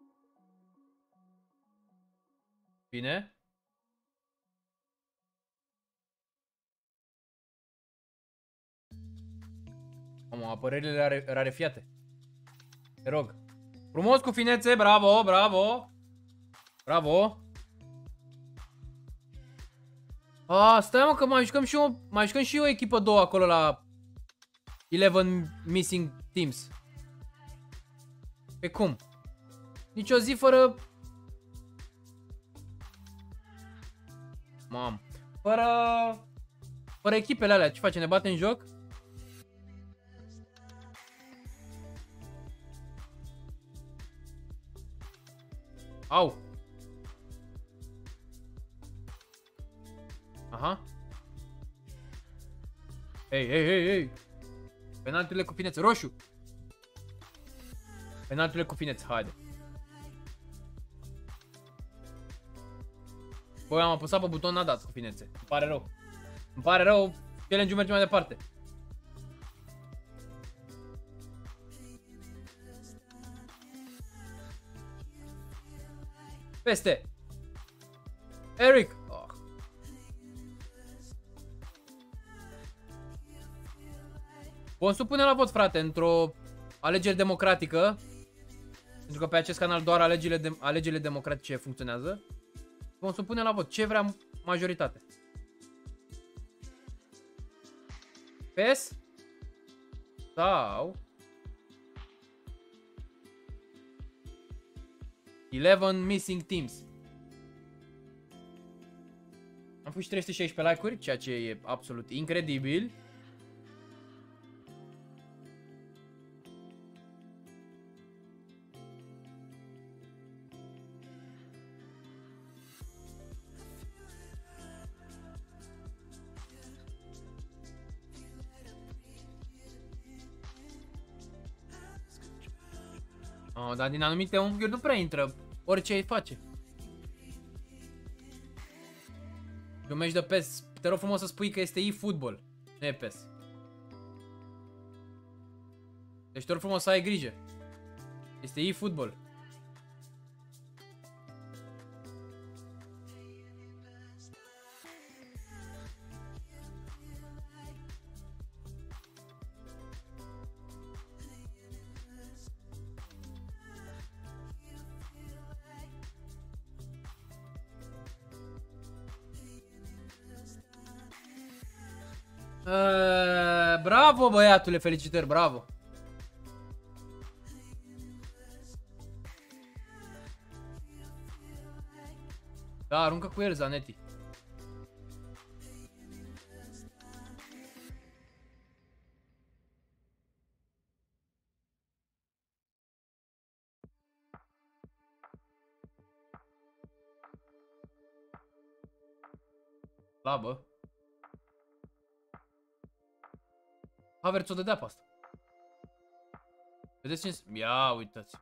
Bine. Am apărările rarefiate. Te rog. Frumos cu finețe, bravo, bravo. Bravo. Stai mă că mai jucăm și o echipă două acolo la 11 missing teams. Pe cum? Nici o zi fără... Mam. Fără echipele alea. Ce face? Ne bate în joc? Au. Aha. Ei. Penalturile cu finețe. Roșu. Penalturile cu finețe. Haide. Băi, am apăsat pe buton, n-a dat cu finețe. Îmi pare rău. Îmi pare rău. Challenge-ul merge mai departe. Peste. Eric. Oh. Vom supune la vot, frate, într-o alegere democratică. Pentru că pe acest canal doar alegerile democratice funcționează. Vom supune la vot ce vrea majoritate. PES? Sau 11 missing teams. Am pus 316 like-uri, ceea ce e absolut incredibil. Oh, dar din anumite unghiuri nu prea intră orice îi face. Un meci de PES, te rog frumos să spui că este eFootball, nu e PES. Deci te rog frumos să ai grijă. Este eFootball. Bravo, băiatule, felicitări, bravo. Da, aruncă cu el, Zanetti. Labă. Havertz o dădea pe asta. Vedeți cine... Ia, uitați.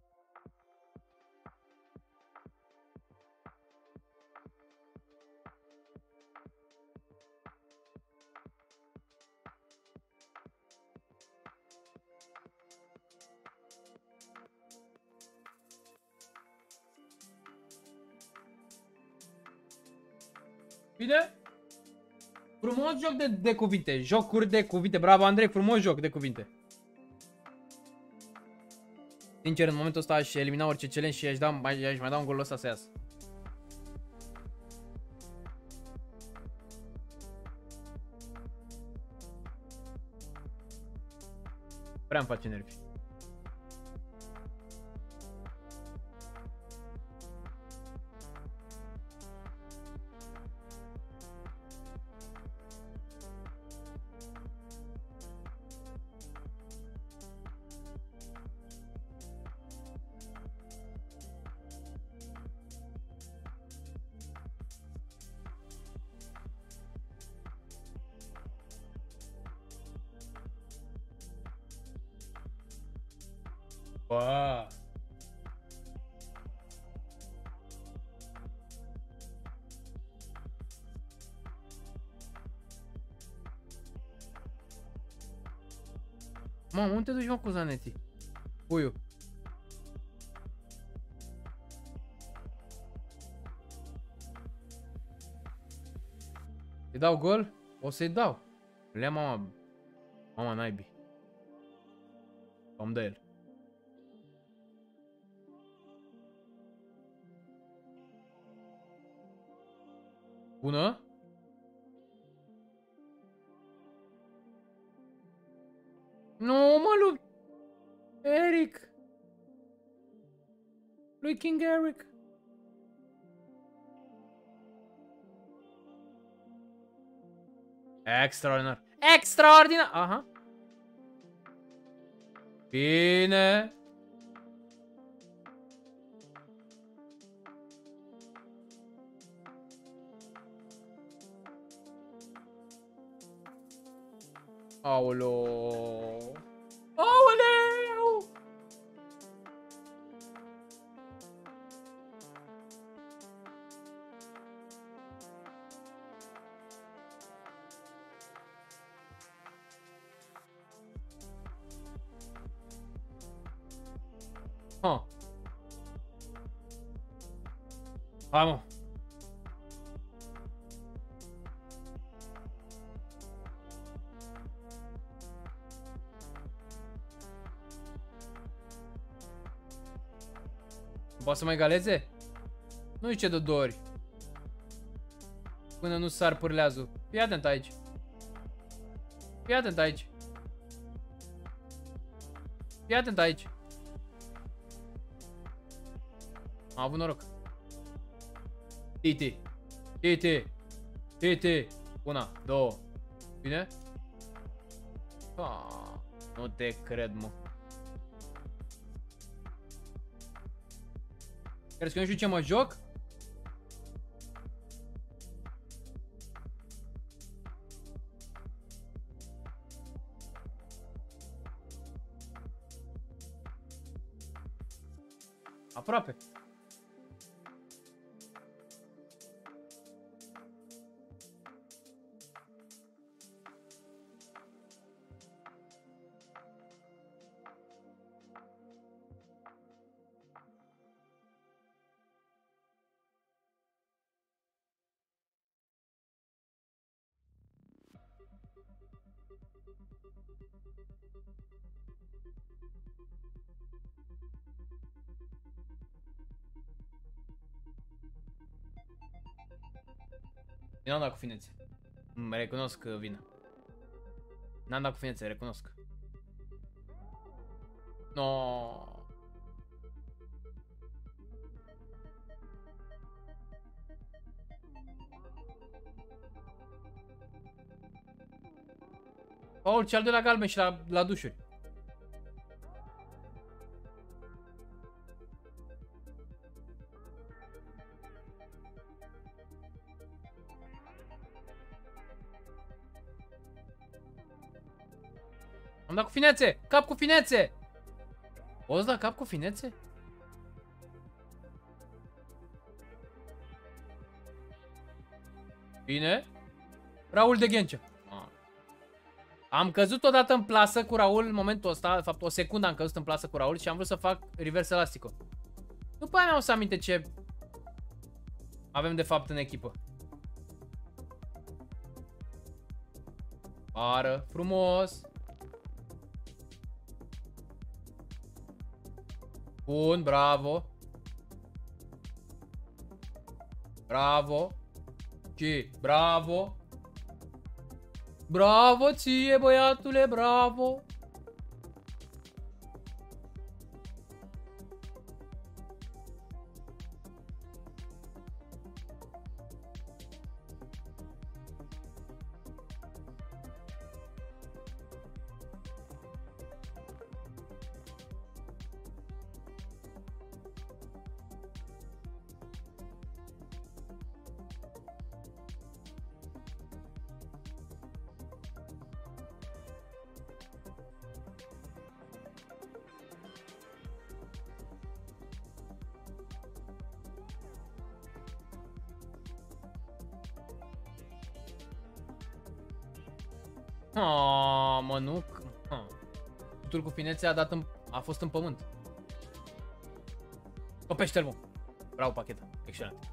Bine? Frumos joc de cuvinte, jocuri de cuvinte. Bravo, Andrei, frumos joc de cuvinte. Sincer, în momentul ăsta aș elimina orice challenge și aș mai da un gol ăsta să iasă. Prea îmi face nervi. Bă. Mamă, unde te duci, mă, cu Zanetti? Puiu. Îi dau gol? O să-i dau. Le-a mama naibii. Îmi dă el. Bună? lui King Eric. Extraordinar. Extraordinar! Aha. Bine. Aoleu. Aoleu. Ha. Hai, mă. Poate să mai egaleze? Nu zice de 2 ori. Până nu sar pârleazul. Fii atent aici. Fii atent aici. Fii atent aici. Am avut noroc. Titi. Titi. Titi. 1, 2. Bine? Nu te cred, mă. Crezi că nu știu ce mă joc? Aproape. Eu n-am dat cu finețe. Recunosc că vine. N-am dat cu finețe, recunosc. No. Paul, cel de la galben și la dușuri. Am dat cu finețe! Cap cu finețe! O să da cap cu finețe? Bine. Raul de Ghencea. Am căzut odată în plasă cu Raul în momentul ăsta. De fapt, o secundă am căzut în plasă cu Raul și am vrut să fac reverse elastico. După aia mi-am să aminte ce avem de fapt în echipă. Pară frumos. Bun, bravo. Bravo. Și bravo. Bravo ție, băiatule, bravo. Mă, nu. Putul cu finețe a fost în pământ. Topește-l, mă. Bravo, pacheta. Excelent.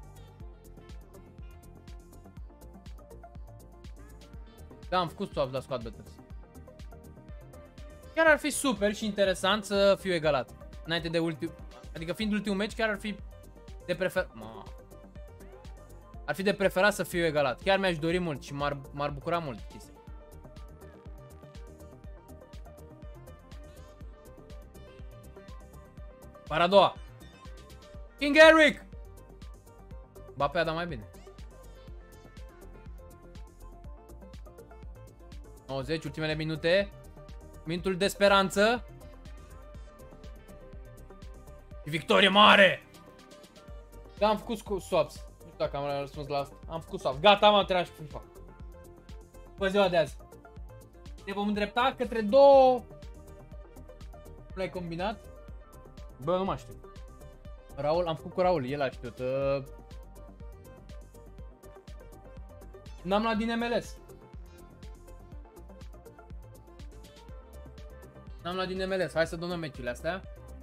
Da, am făcut swap la squad battles. Chiar ar fi super și interesant să fiu egalat. Înainte de ultim... Adică fiind ultimul meci, chiar ar fi de preferat... Ar fi de preferat să fiu egalat. Chiar mi-aș dori mult și m-ar bucura mult chestia. Para a doua. King Eric! Mbappé a dat mai bine. 90, ultimele minute. Mintul de speranță. Victorie mare! Da, am făcut swaps. Nu știu dacă am răspuns la asta. Am făcut swaps. Gata, m-am terminat și FIFA. Pe ziua de azi. Ne vom îndrepta către două... L-ai combinat? Bă, nu mai știu. Raul, am făcut cu Raul, el a știut. N-am luat din MLS. N-am luat din MLS. Hai să donăm meciurile astea.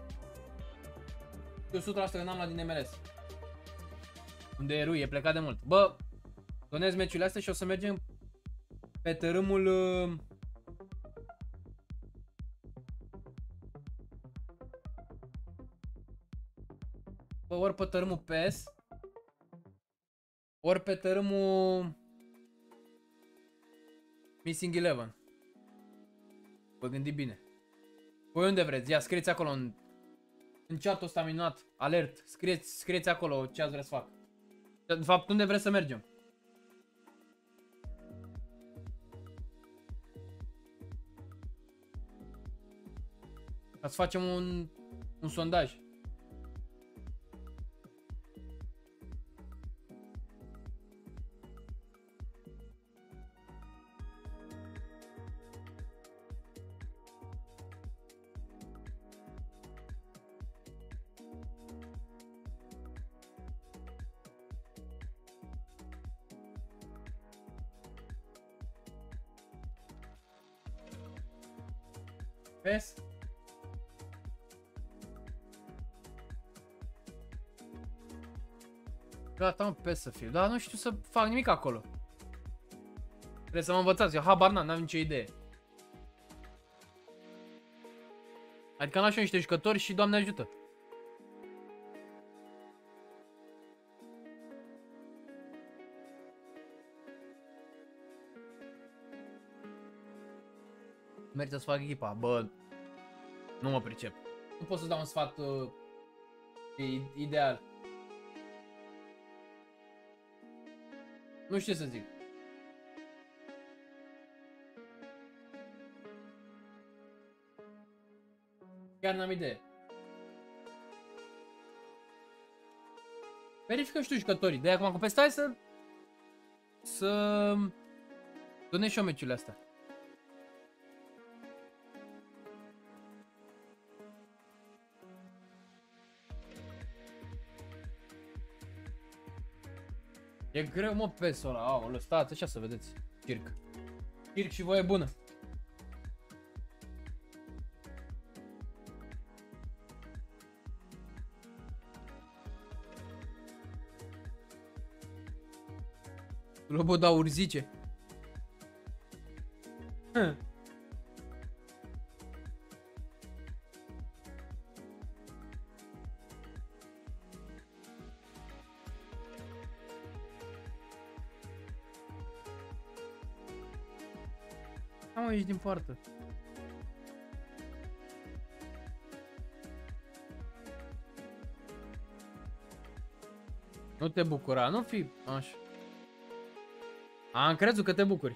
Eu 100% că n-am luat din MLS. Unde e Rui, e plecat de mult. Bă, donez meciurile astea și o să mergem pe tărâmul... Bă, ori pe tărâmul PES, ori pe tărâmul Missing 11. Vă gândi bine. Voi unde vreți? Ia, scrieți acolo în chat-ul ăsta minunat. Alert. Scrieți acolo ce ați vrea să fac. De fapt, unde vreți să mergem? Ca să facem un sondaj. PES? Gata, mă, PES să fiu. Dar nu știu să fac nimic acolo. Trebuie să mă învățați. Eu habar n-am nicio idee. Adică am așa niște jucători și Doamne ajută. Merită să fac echipa. Bă, nu mă pricep. Nu pot să dau un sfat ideal. Nu știu ce să zic. Chiar n-am idee. Verifică și tu jucătorii. De acum pe stai să donezi și eu meciurile astea. E greu, mă, PES-ul ăla. Aoleu, stați așa să vedeți. Circ. Circ și voie bună. Loboda urzice. Am aici din poartă. Nu te bucura, nu fi așa. Am crezut că te bucuri.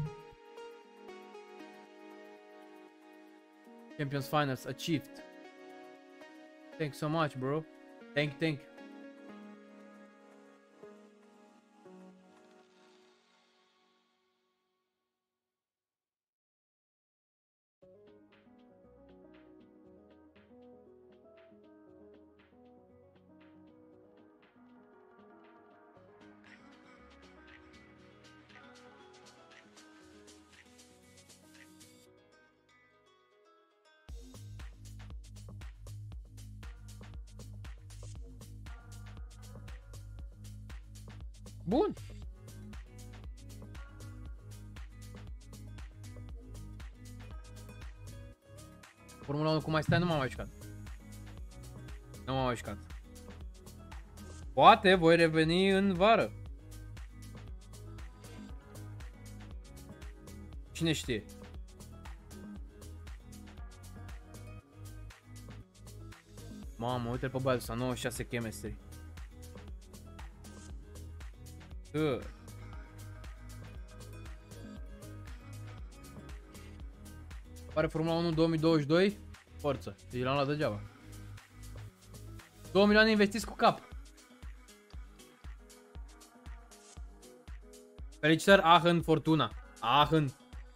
Champions Finals achieved. Thanks so much, bro. Thank you. Bun. Formula 1 cum mai stai, nu m-am mai jucat. Nu m-am mai jucat. Poate voi reveni în vară. Cine știe? Mamă, uite-l pe băiatul ăsta, 96 chemistry. Pare Formula 1 2022. Forță. Deci l-am luat degeaba. 2 milioane investiți cu cap. Felicitări Aachen Fortuna. Aachen.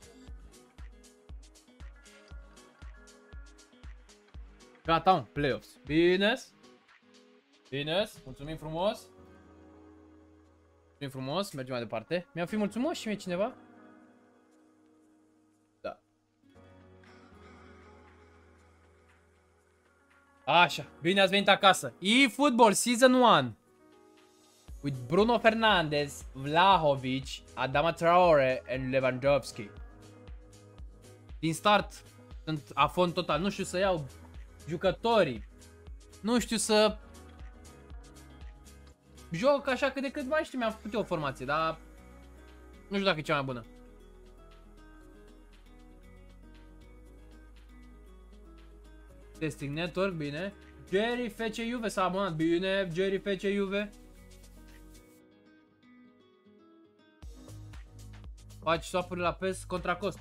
Gata, un playoffs. Bines. Bines. Mulțumim frumos. Mulțumim frumos. Mergem mai departe. Mi-au fi mulțumos și mie cineva? Da. Așa. Bine ați venit acasă. eFootball Season 1. With Bruno Fernandes, Vlahovic, Adama Traore and Lewandowski. Din start sunt afon total. Nu știu să iau jucătorii. Nu știu să joc așa cât de cât mai știu. Mi-am făcut eu o formație, dar nu știu dacă e cea mai bună. Testing network, bine. Jerry FC Juve s-a abonat, bine. Jerry FC Juve. Faci swap-uri la PES contra cost.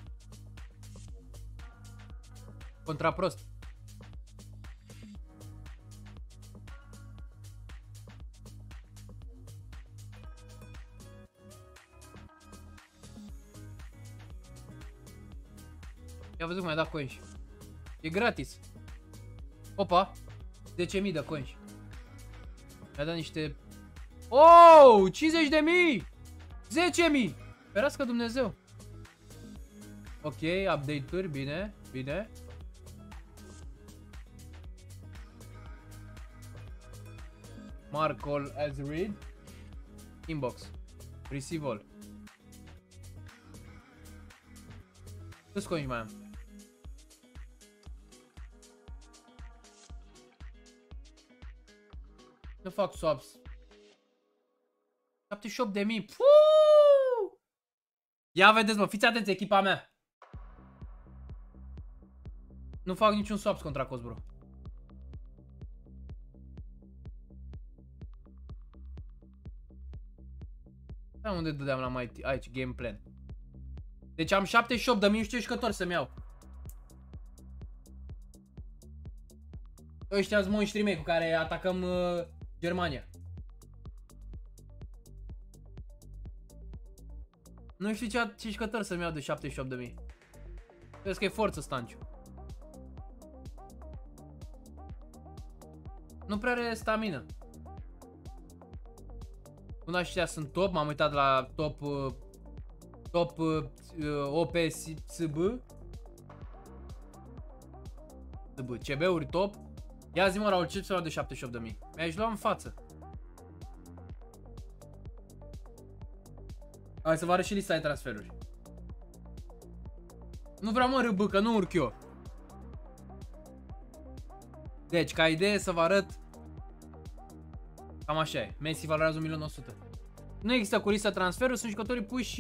Contra prost. Ia văzut cum mi-a dat coins. E gratis. Opa. 10.000 de coins. Mi-a dat niște... Oh! 50.000! 10.000! Ferească Dumnezeu. Ok, update-uri, bine, bine. Mark all as read. Inbox. Receive all. Câți coins mai am? Nu fac swaps. 78.000. Ia vedeți, mă, fiți atenți, echipa mea. Nu fac niciun swaps contra cost, bro. Da, unde dădeam la mai aici, game plan. Deci am 78.000, nu știu ce jucători să-mi iau. Ăștia-s monștrii mei cu care atacăm Germania. Nu știu ce jucători să-mi iau de 78.000. Crezi că e forță Stanciu. Nu prea are stamină. Una ăștia sunt top, m-am uitat la top OPSB. CB-uri top. Ia zi-mă, Raul, ce ți-o de 78.000? Mi-ai luat în față. Hai să vă arăt și lista de transferuri. Nu vreau, mă, râbă, că nu urc eu. Deci, ca idee să vă arăt. Cam așa e. Messi valorează 1.100.000. Nu există cu lista transferuri, sunt jucătorii puși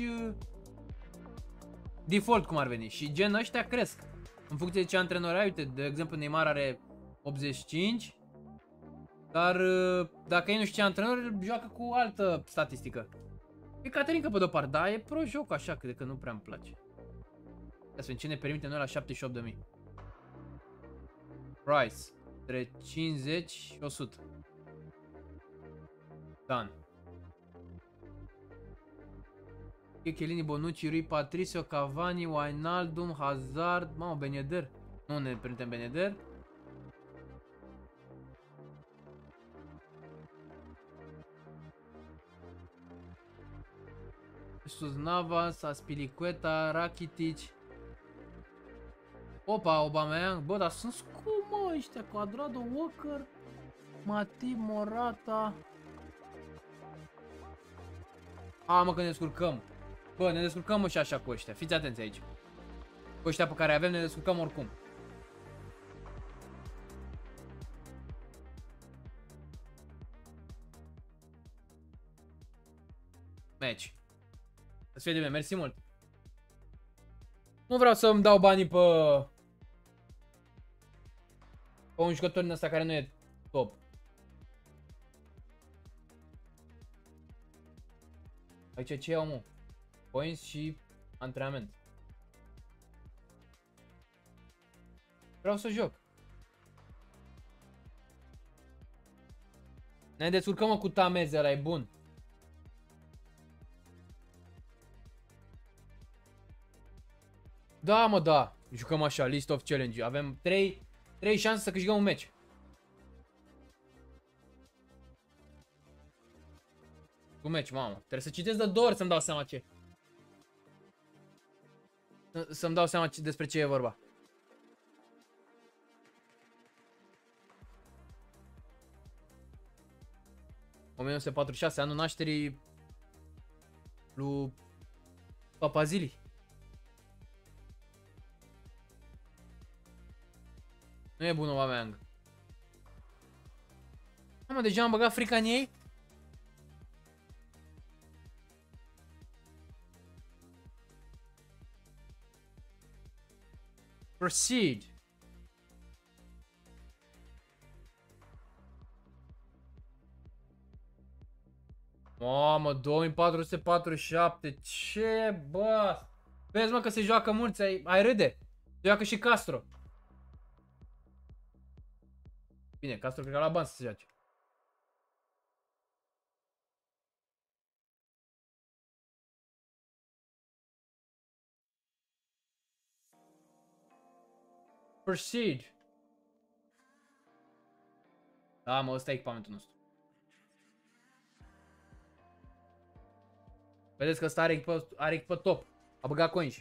default, cum ar veni. Și gen ăștia cresc în funcție de ce antrenori ai. Uite, de exemplu, Neymar are 85. Dar dacă ei nu știu ce antrenor, joacă cu altă statistică. E Caterinca pe de-o parte, dar e pro joc așa, că nu prea îmi place. Ia să vedem ce ne permite noi la 78.000. Price. Între 50 și 100. Done. Chiellini, Bonucci, Rui Patricio, Cavani, Wijnaldum, Hazard, mamă, Ben Yedder. Nu ne permitem Ben Yedder. Jesus Navas, Aspilicueta, Rakitic. Opa, Aubameyang. Bă, dar sunt scump, mă, ăștia. Cuadrado, Walker, Matip, Morata. A, mă, că ne descurcăm. Bă, ne descurcăm, mă, și așa cu ăștia. Fiți atenți aici. Cu ăștia pe care avem ne descurcăm oricum. Match. Să fie de bine, mersi mult. Nu vreau să îmi dau banii pe un jucător din ăsta care nu e Aici ce iau, mă? Points și antrenament. Vreau să joc. Ne descurcăm, mă, cu tameze, ăla e bun. Da, mă, da. Jucăm așa, list of challenge. Avem 3 șanse să câștigăm un meci. Un meci, mamă. Trebuie să citesc de 2 ori să-mi dau seama ce. Să-mi dau seama despre ce e vorba. ...1946, anul nașterii lui Papazili. Nu e bună, Aubameyang. Mă, deja am băgat frica în ei? Proceed. Mamă, 2447. Ce, bă? Vezi, mă, că se joacă mulți, ai râde. Se joacă și Castro. Bine, Castro cred că la bani să se joace. Proceed. Da, mă, ăsta e echipamentul nostru. Vedeți că ăsta are echipă top. A băgat coins.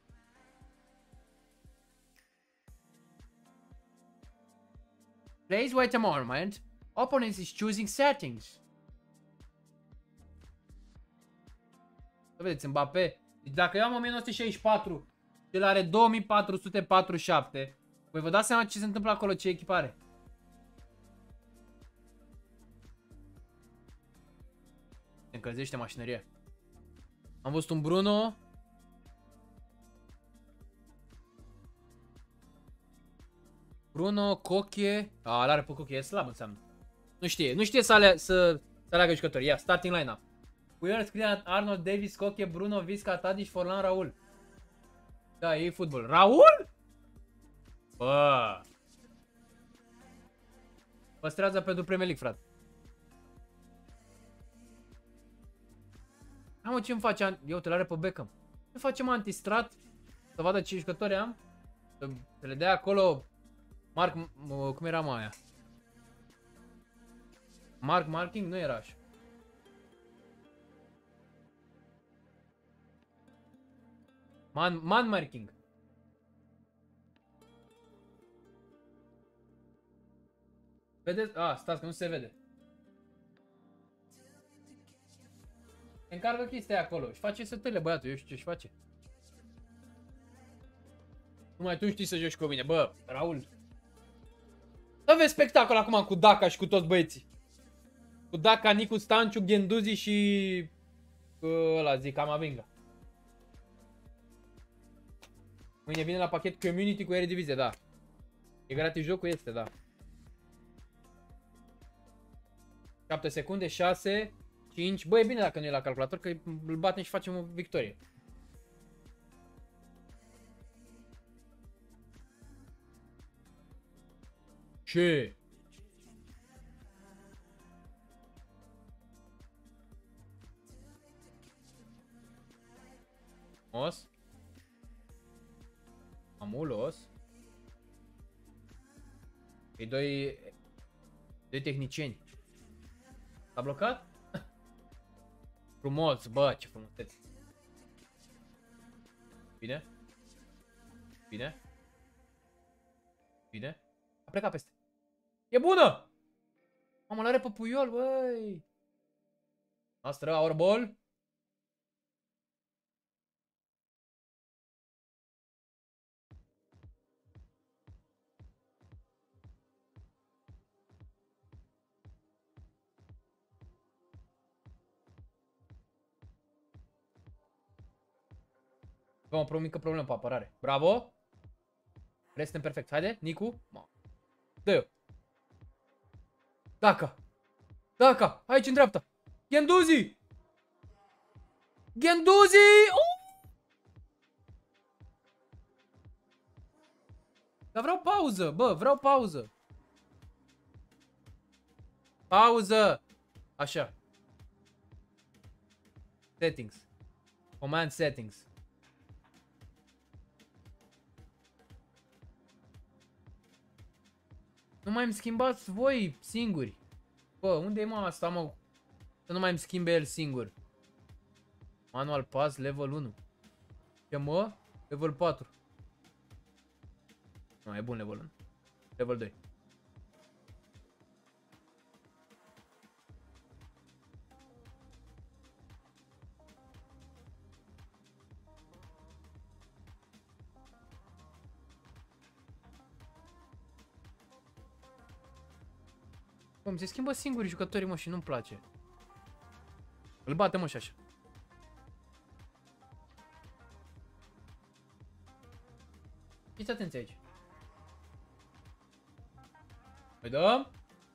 Please wait a moment. Opponent is choosing settings. Să vedeți, Mbappé. Dacă eu am 1964, el are 2447. Voi vă dați seama ce se întâmplă acolo, ce echipare. Se încălzește mașinăria. Am văzut un Bruno. Bruno, Coche. A, l-are pe Coche, e slab înseamnă. Nu știe să aleagă jucători. Ia, starting line-up. Puyol, Skriniar, Arnold, Davis, Coche, Bruno, Visca, Tadic, Forlan, Raul. Da, e fotbal. Raul? Bă. Păstrează pentru Premier League, frate. Mă, ce-mi face? Eu te l-are pe Beckham. Ce facem antistrat? Să vadă ce jucători am? Să le dea acolo Mark, cum era mai aia? Mark Marking? Nu era așa. Man Marking. Vedeți? A, stați că nu se vede. Încarcă chestia acolo. Și face setele, băiatul. Eu știu ce-și face. Numai tu știi să joci cu mine. Bă, Raul. Să vezi spectacol acum cu Daca și cu toți băieții. Cu Daca, Nicu, Stanciu, Ghenduzi și... ăla zic, Camavinga. Mâine vine la pachet Community cu Eredivisie, da. E gratis jocul, este, da. 7 secunde, 6, 5. Bă, e bine dacă nu e la calculator, că îl batem și facem o victorie. Ce? Os? Amulos? E doi tehnicieni. S-a blocat? Frumos, bă, ce frumusețe. Bine? Bine? Bine? A plecat peste. E bună! Mamă, l-are pe Puyol, băi! Noastră, our ball. Avem o mică problemă pe apărare. Bravo! Restem perfect. Haide, Nicu. Dă eu. Daca. Daca. Aici în dreapta. Ghenduzi. Guendouzi! Dar vreau pauză, bă, vreau pauză. Pauză! Așa. Settings. Command settings. Nu mai îmi schimbați voi singuri. Bă, unde e mă asta, mă? Să nu mai îmi schimbe el singur. Manual pass level 1. Ce mă? Level 4. Nu, e bun level 1. Level 2. Bă, se schimbă singuri jucătorii, mă, și nu-mi place. Îl bate, mă, și așa. Fiți atenți aici. Îi dăm.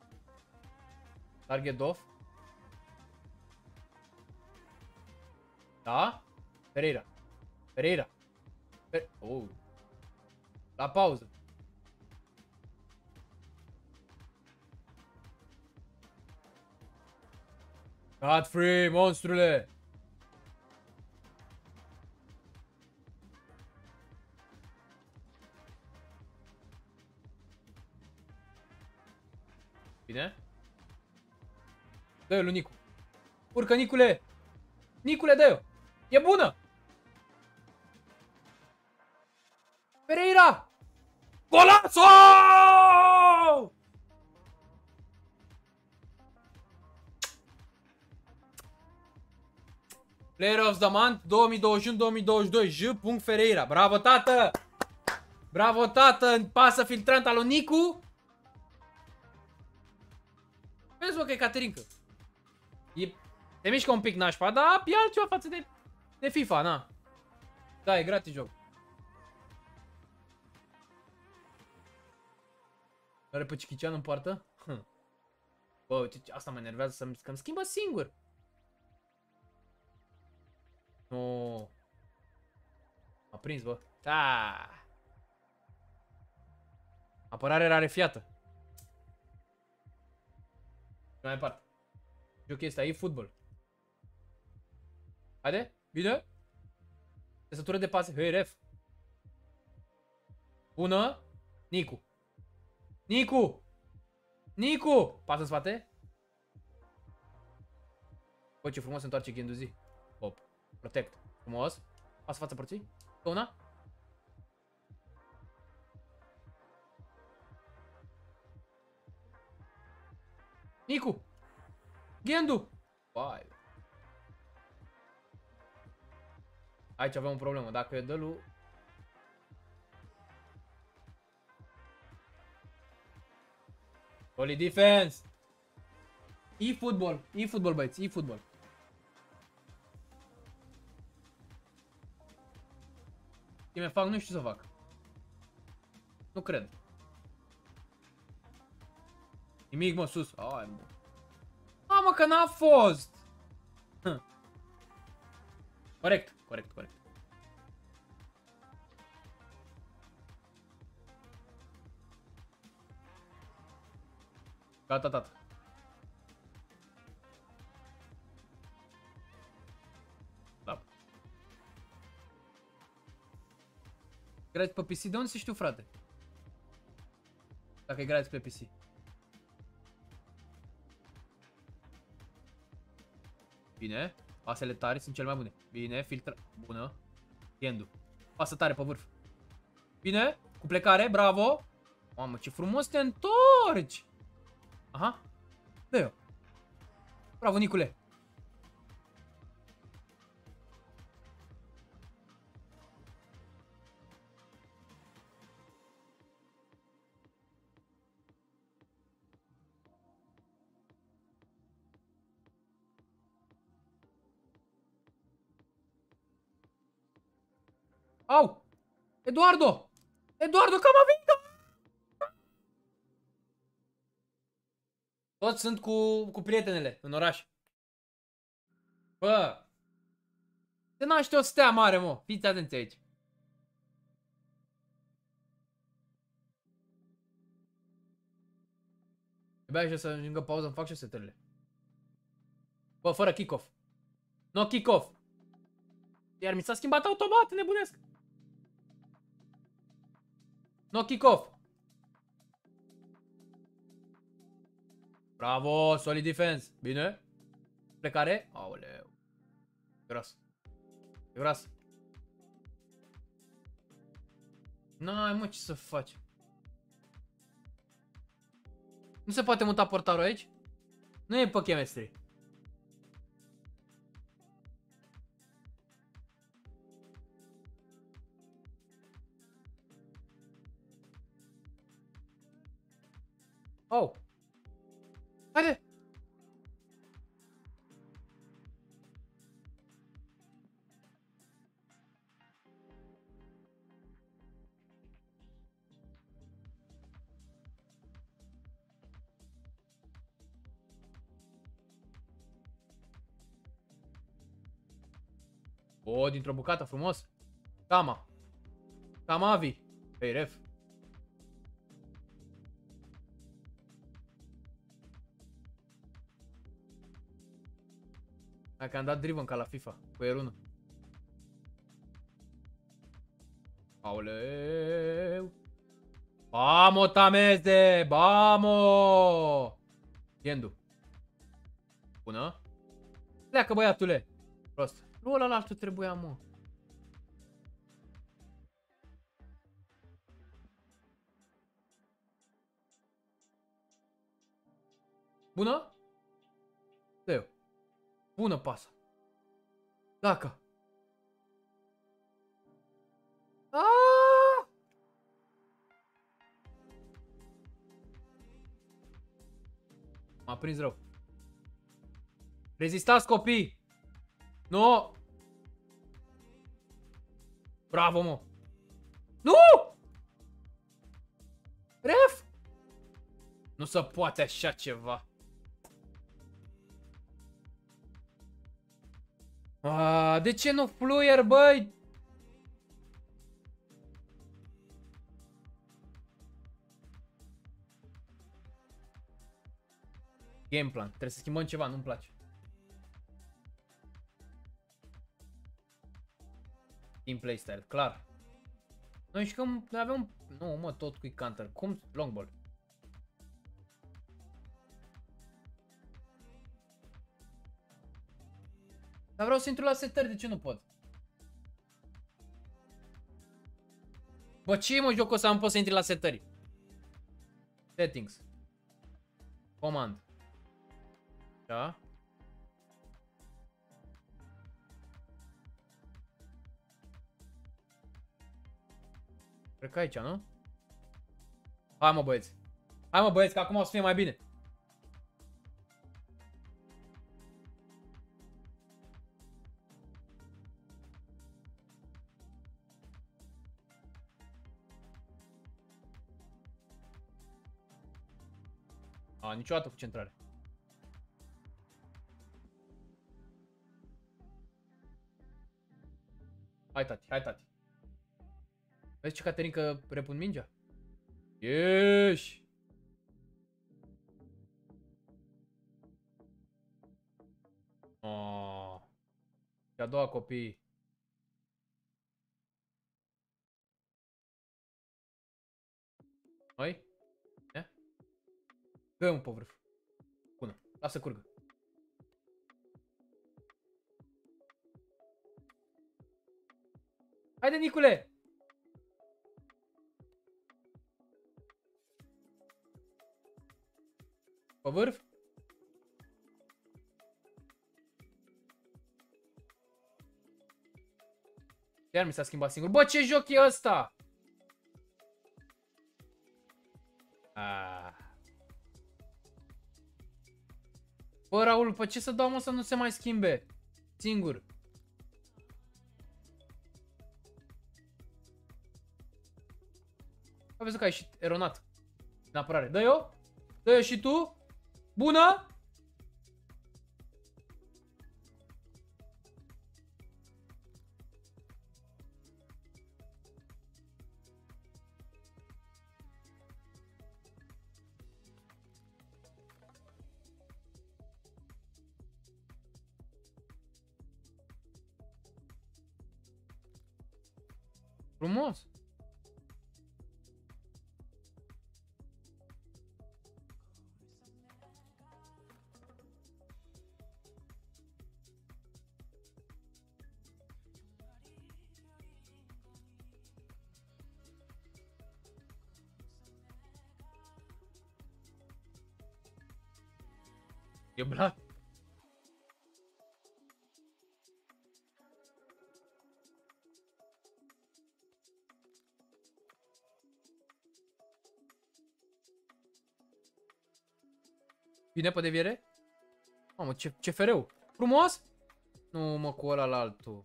Target off. Da? Pereira. Pereira. Oh. La pauză. Cut free, monstrule! Bine? Dă-i lui Nicu. Urcă, Nicule! Nicule, dă-i! E bună! Pereira! Golazo! Player of the Month 2021-2022 J. Ferreira. Bravo, tată! Bravo, tată! Pasă filtrant al lui Nicu. Vezi, mă, că e Caterinca. Se mișcă un pic nașpa, dar e altceva față de FIFA, na. Da, e gratis joc. Are pe Cichician în poartă? Bă, uite, asta mă enervează că-mi schimbă singur. No. A prins, bă. Da. Apărare rarefiată. Mai departe. Joc este aici, fotbal. Haide, bine. Tăsătură de pase. Hei, ref. Bună. Nicu. Nicu. Nicu. Pasă în spate. Bă, ce frumos se întoarce Guendouzi. Hop. Protect. Frumos. Pasă față porții. Una. Nicu. Ghendu. Vai. Aici avem o problemă. Dacă e dă-lu... Solid defense. E-football. E-football, băieți. E-football. Ce mi fac, nu știu să fac. Nu cred. Nimic, mă, sus. Ai, mă. A, mă, că n-a fost. Corect, corect, corect. Gata, tata. Da. Gratis pe PC? De unde să știu, frate? Dacă e gratis pe PC. Bine. Pasele tare sunt cele mai bune. Bine, filtră. Bună. Ghendu. Pasă tare pe vârf. Bine. Cu plecare, bravo. Mamă, ce frumos te întorci. Aha. Dă eu. Bravo, Nicule. Au! Eduardo! Eduardo, Camavinga! Toți sunt cu prietenele în oraș. Bă! Se naște o stea mare, mă. Fiți atenți aici. Abia așa să ajungă pauză, îmi fac și setările. Bă, fără kick-off. No kick-off. Iar mi s-a schimbat automat, nebunesc. No kick-off. Bravo, solid defense. Bine. Plecare. Aoleu. E gras. E gras. N-ai, mă, ce să faci? Nu se poate muta portarul aici? Nu e pe chemistry. Oh. Haide. O, dintr-o bucată, frumos. Tama. Tamavi. Păi, ref. Dacă am dat driven ca la FIFA, cu R1. Aoleu. Vamo, Tameze! Vamo! Yendu. Bună. Pleacă, băiatule. Prost. Nu ăla altul trebuia, mă. Bună? Dă-o. Bună pasă. Dacă. Aaaa! M-a prins rău. Rezistați, copii! Nu! Bravo, mă! Nu! Ref! Nu se poate așa ceva. De ce nu fluier, băi? Game plan. Trebuie să schimbăm ceva, nu-mi place. Team playstyle, clar. Noi jucăm, noi avem... Nu, mă, tot quick counter. Cum? Long ball. Dar vreau să intru la setări, de ce nu pot? Bă, ce e, mă, jocul ăsta, nu pot să intri la setări? Settings. Command. Da? Cred că aici, nu? Hai, mă, băieți. Hai, mă, băieți, că acum o să fie mai bine. Niciodată cu centrare. Hai, tati, hai, tati. Vezi ce, Caterin, că repun mingea? Ieși! Și a doua, copii. Noi? Dă-mă pe vârf. Bună. Lasă curgă. Haide, Nicule! Pe vârf? Iar mi s-a schimbat singur. Bă, ce joc e ăsta? Bă, Raul, pe ce să dau, mă, să nu se mai schimbe? Singur. Am văzut că ai ieșit eronat în apărare. Dă-i-o. Dă-i-o și tu. Bună. Frumos. E blat. Vine pe deviere? Mamă, ce fereu. Frumos? Nu, mă, cu ăla la altul.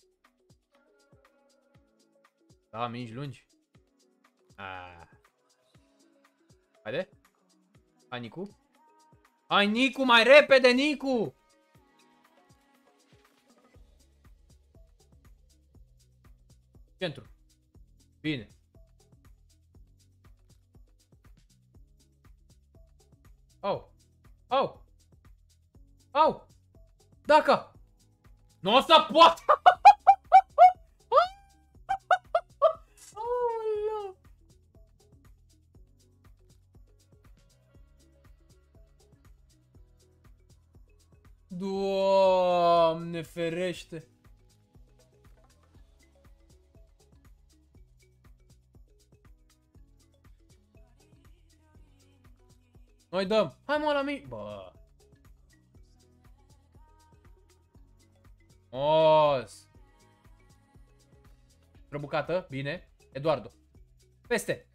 Da, mingi lungi. Haide. Hai, Nicu. Hai, Nicu, mai repede, Nicu! Centru. Bine. Au. Au. Au. Dacă. Nu o să pot. Aoleu. Doamne ferește. Noi dăm. Hai, mă, la mic. Bă. Os. Răbucată. Bine. Eduardo. Peste.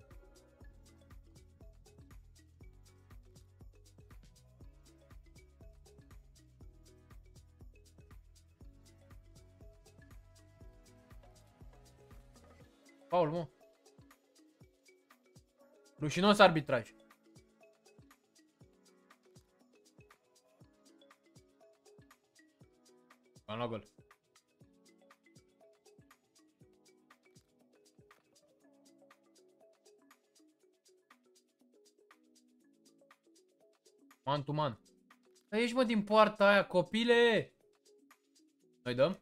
Paul, mă. Rușinos arbitraj. Am luat gol. Man to man. Păi ești, mă, din poarta aia, copile! Noi dăm?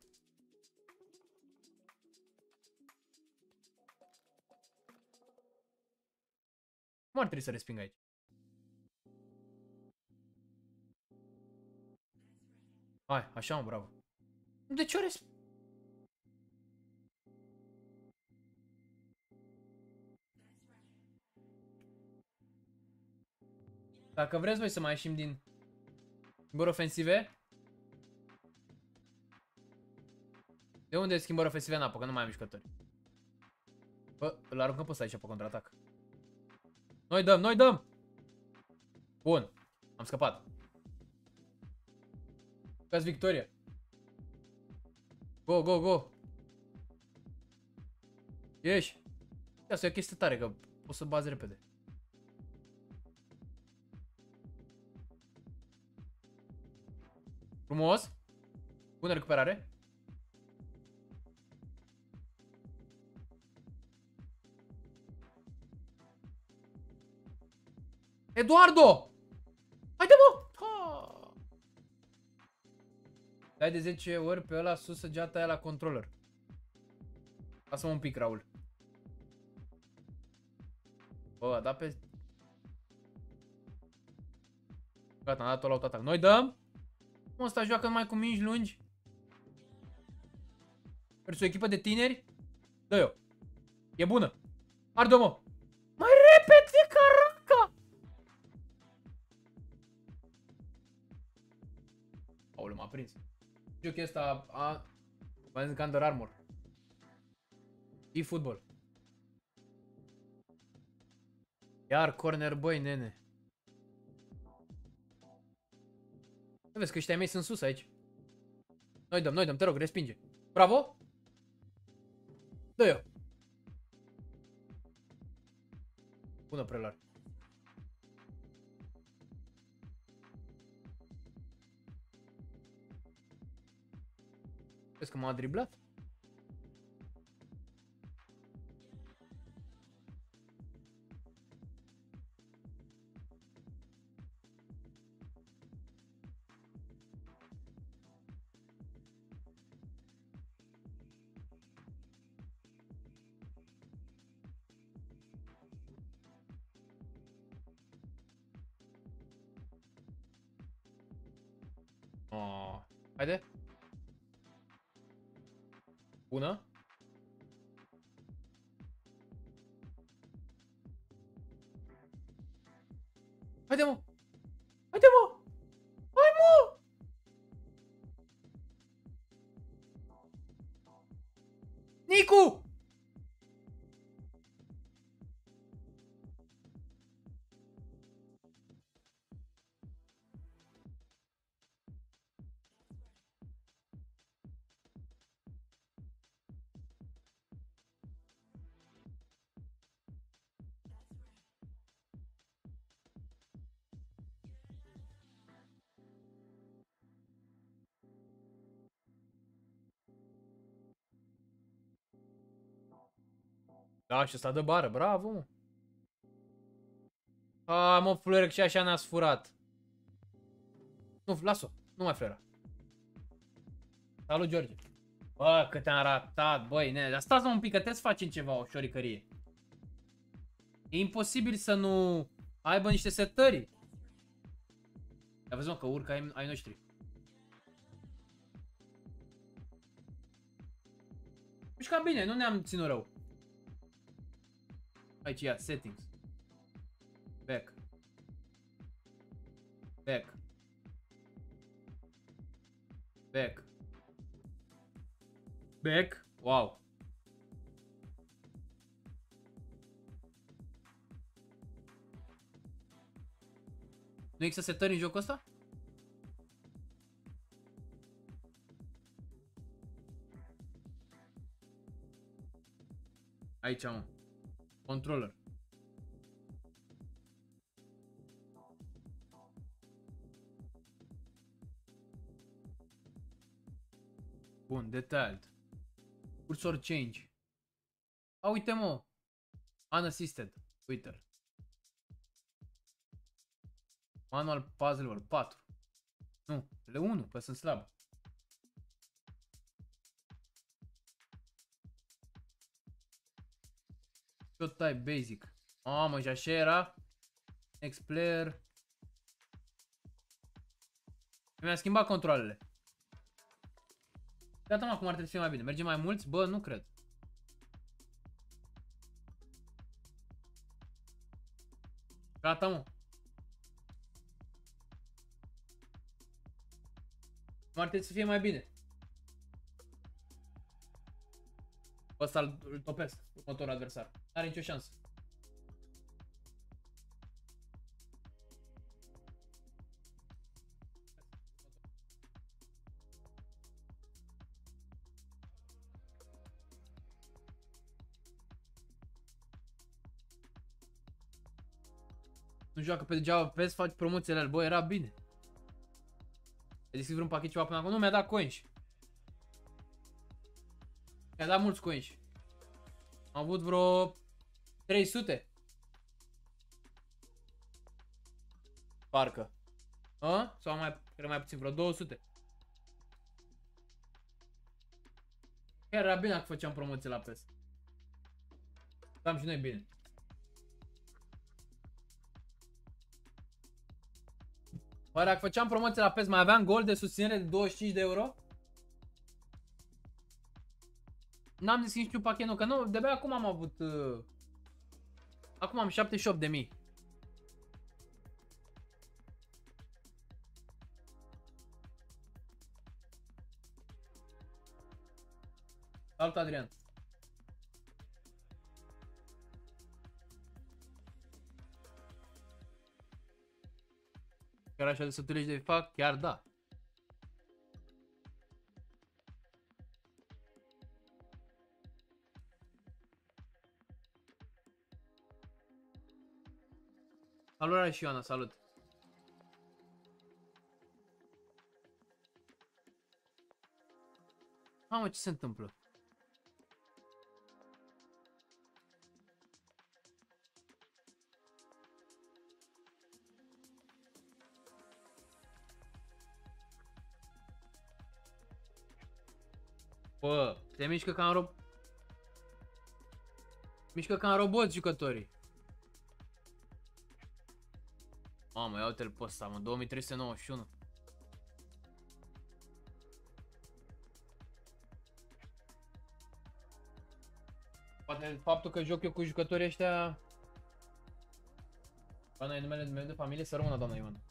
Cum ar trebui să resping aici? Hai, așa, mă, bravo. De ce o resping? Dacă vreți voi să mai ieșim din schimbări ofensive. De unde e schimbări ofensive în apă? Că nu mai am mișcători. Bă, îl aruncăm pe ăsta aici pe contraatac. Noi dăm, noi dăm! Bun, am scăpat. Jucați victoria. Go, go, go. Ieși. Asta e o chestie tare, că poți să bazi repede. Frumos. Bună recuperare. Eduardo! Haide, mă! Ha! Dai de 10 ori pe ăla sus săgeata aia la controller. Lasă-mă un pic, Raul. Bă, a dat pe... Gata, am dat-o la autoatac. Noi dăm? Mă, ăsta joacă numai cu mingi lungi. Versus o echipă de tineri. Dă eu. E bună. Arde-o, mă. Mai repede, caraca! Aoleu, m-a prins. Joc ăsta a... M-a zis Under Armour. E-football. Iar corner, băi, nene. Vezi că ăștia mei sunt sus aici. Noi dăm, te rog, respinge. Bravo! Dă eu. Bună, prelar. Vezi că m-a driblat? Oh. Haide. Bună. Haide, mă! Haide, mă! Hai, mă! Nicu! Da, și ăsta dă bară, bravo, mă. A, mă, Flurec, și așa ne-ați furat. Nu, las-o, nu mai flera. Salut, George. Bă, cât te-am ratat, băi, nene, dar stați-mă un pic, că trebuie să facem ceva, o șoricărie. E imposibil să nu aibă niște setări. Ia vezi, mă, că urcă ai noștri. Mișcam bine, nu ne-am ținut rău. Aici, ia, settings. Back. Back. Back. Back. Wow. Nu există setări în jocul ăsta? Aici, mă. Controller. Bun, detailed. Cursor change. A, uite, mă. Unassisted. Uite. Manual puzzle 4. Nu, L1, că sunt slab. Shot type basic. Mamă, și așa era. Next player. Mi-a schimbat controlele. Gata, mă, acum ar trebui să fie mai bine. Mergem mai mulți? Bă, nu cred. Gata, mă. Ar trebui să fie mai bine. Ăsta îl topesc, următorul adversar. N-are nicio șansă. Nu joacă pe degeaba PES, faci promoțiile alea. Bă, era bine. Ai deschis vreun pachet ceva până acum? Nu, mi-a dat coins. Mi-a dat mulți coins. Am avut vreo 300. Parcă. A? Sau mai, cred mai puțin, vreo 200. Chiar era bine dacă făceam promoție la PES. Am și noi bine. Bă, dacă făceam promoție la PES, mai aveam gol de susținere de 25 de euro? N-am zis niciun pachet nou, că nu, de-abia acum am avut... Acum am 78.000. Salut, Adrian. Chiar așa de să de fac? Chiar da. Salut, și Ioana, salut. Mamă, ce se întâmplă? Bă, se mișcă ca în mișcă ca în robot jucătorii. Mamă, ia uite-l pe ăsta, mă, 2391. Poate faptul că joc eu cu jucătorii ăștia... Doamna, e numele meu de familie, să rămână, doamna Ioana.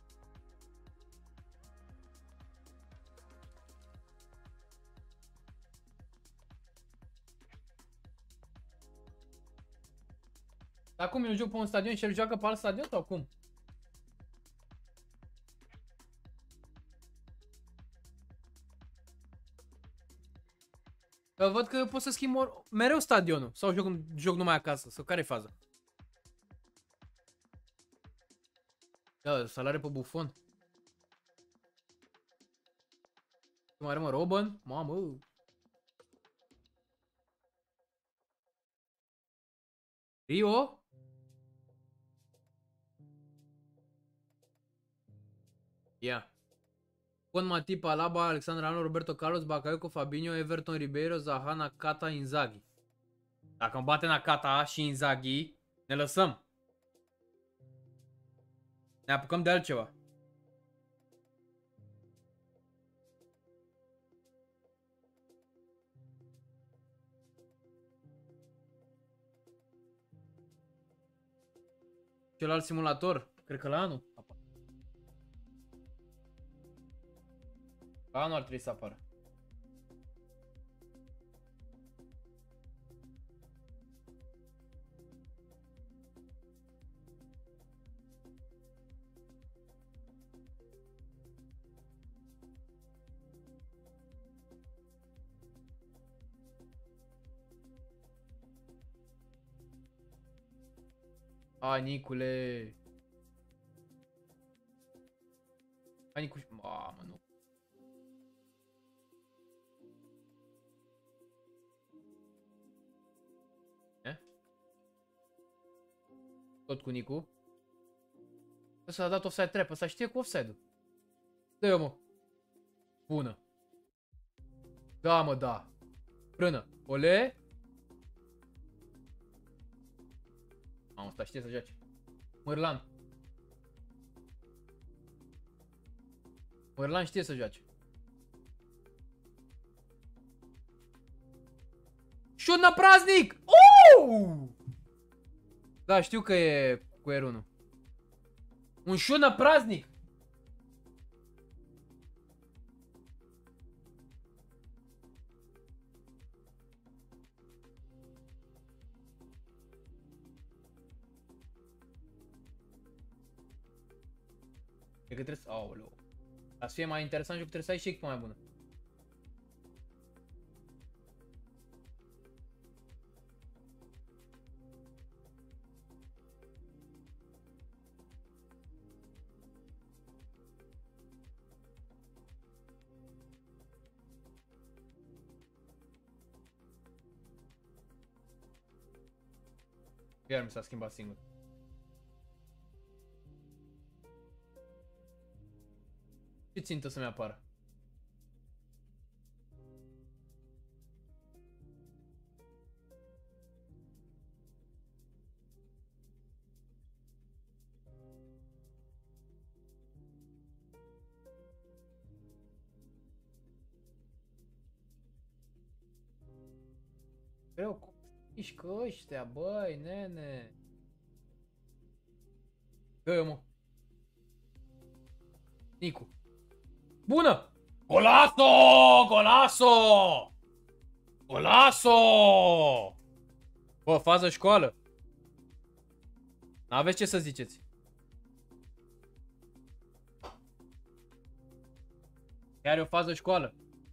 Dar cum, eu joc pe un stadion și el joacă pe alt stadion sau cum? Că văd că pot să schimb mereu stadionul. Sau joc numai acasă. Sau care e faza? Da, salare pe Buffon. Cum are, mă, Robben? Mamă! Rio? Ia. Con Matip, Alaba, Alexandru Arnold, Roberto Carlos, Bakayoko, Fabinho, Everton, Ribeiro, Zaha, Nakata, Inzaghi. Dacă îmi bate Nakata și Inzaghi, ne lăsăm. Ne apucăm de altceva. Celălalt simulator, cred că la anul. La anul ar trebui să apară. Hai, Nicule. Hai, Nicu. Mamă, nu. Tot cu Nicu. Ăsta a dat offside trap. Ăsta știe cu offside-ul. Dă-i-o, mă. Bună. Da, mă, da. Frână. Ole. Mamă, ăsta știe să joace. Mărlan. Mărlan știe să joace. Șut na praznic! Da, știu că e cu R1. Un șut na praznic! Cred că trebuie să... Aoleu. Ca să fie mai interesant joc, trebuie să ai și echipă mai bună. Iar mi s-a schimbat singur. Ce țintă să-mi apară? Greu, cum ești că ăștia, băi, nene. Dă-i, mă. Nicu. Bună! Golazo! Golazo! Golazo! Bă, fază școală. N-aveți ce să ziceți. Chiar e o fază școală.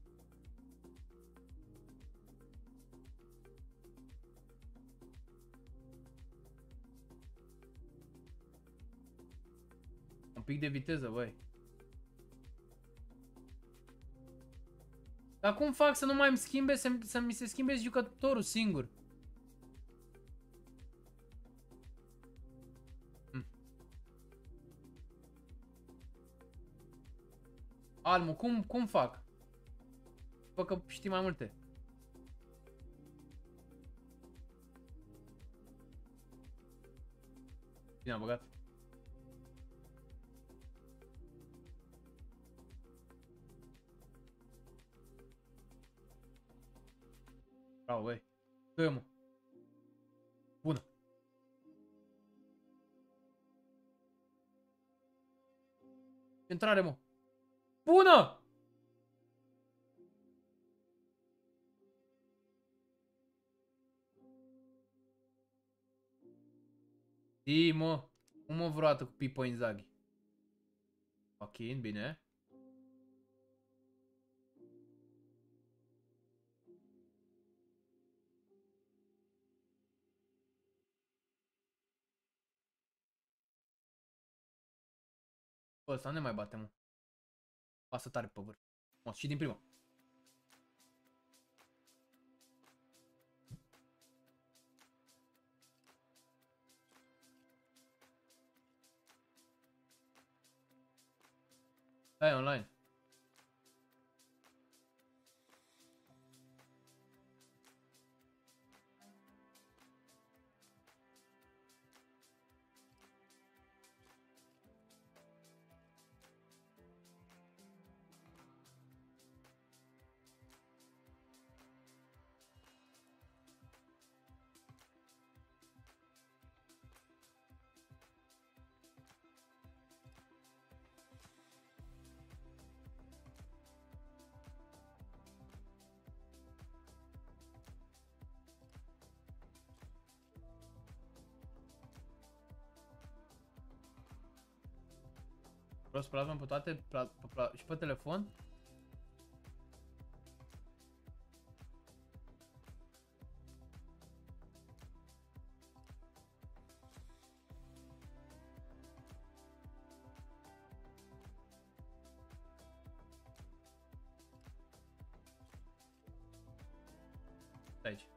Un pic de viteză, băi. Dar cum fac să nu mai îmi schimbe, să mi se schimbe jucătorul singur? Almu, cum fac? Bă, că știi mai multe. Bine am băgat. Bravo, băi. Dă-i, mă. Centrare, mă. Bună! Zi, mă. Cum mă vreodată cu Pippo Inzaghi? Ok, bine. Bă, ăsta nu ne mai bate, mă. Pasă tare pe vârf. Mă, și din prima. Hai, online. Rost plasma pe toate, și pe telefon? Aici.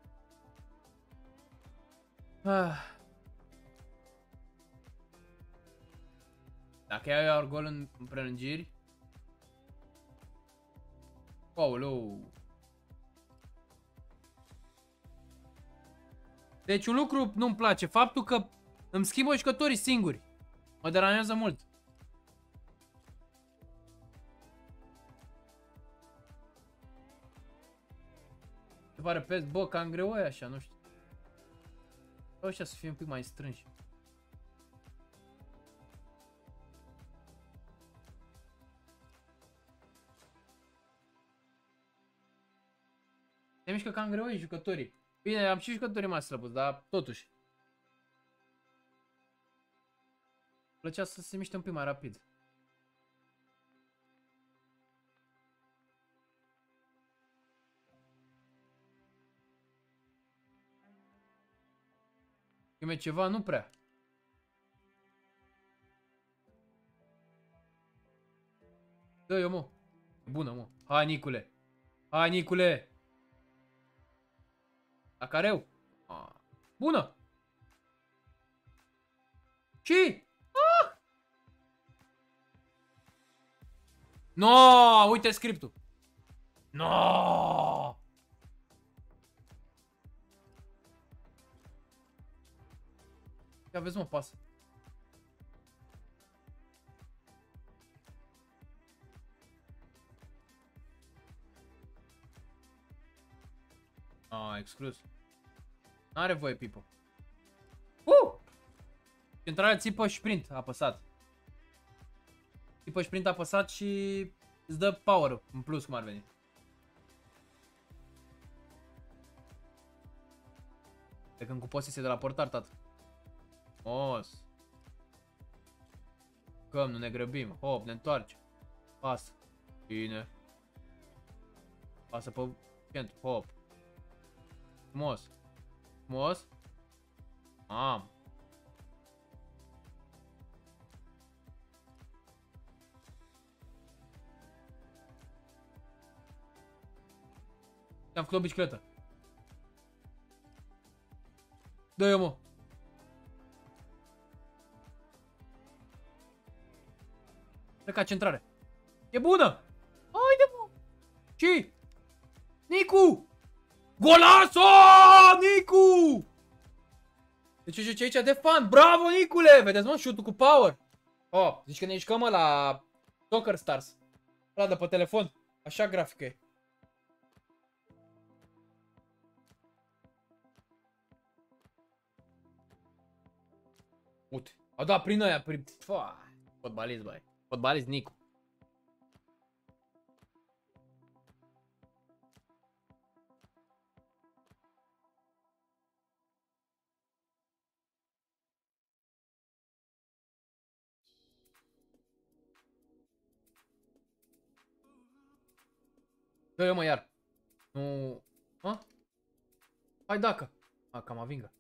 Dacă iau gol în prelungiri. Aoleu. Deci un lucru nu-mi place, faptul că îmi schimbă jucătorii singuri. Mă deranjează mult. Se pare pe bă, cam greu e așa, nu știu. Vreau ăștia să fie un pic mai strânși. Se mișcă cam greu jucătorii. Bine, am și jucătorii mai slăbuți, dar totuși. Plăcea să se miște un pic mai rapid. Schimbe ceva? Nu prea. Dă eu, mă. Bună, mă. Hai, Nicule. Hai, Nicule. La careu. Bună. Și? No, uite scriptul. No. Ia vezi, mă, pasă. Exclus. N-are voie, Pippo. Centrarea țipă și sprint apăsat. Țipă și sprint apăsat și îți dă power în plus, cum ar veni. De când cu posesie de la portar, tată. Os. Căm, nu ne grăbim. Hop, ne întoarcem. Pasă. Bine. Pasă pe centru. Hop. Frumos. Frumos. Am. Am făcut o bicicletă. Dă-i, mă. Pleca centrare. E bună! Haide, mă! Și? Nicu! Golazo! Nicu! Deci ce aici de fan. Bravo, Nicule! Vedeți, mă, shoot-ul cu power. Oh, zici că ne jucăm, mă, la Soccer Stars. Radă pe telefon. Așa grafică e. Uite. A dat prin aia, prin... Fotbalist, băi. Fotbalist, Nicu. Dă eu mă iar. Nu... Hă? Hai dacă. A, cam avingă.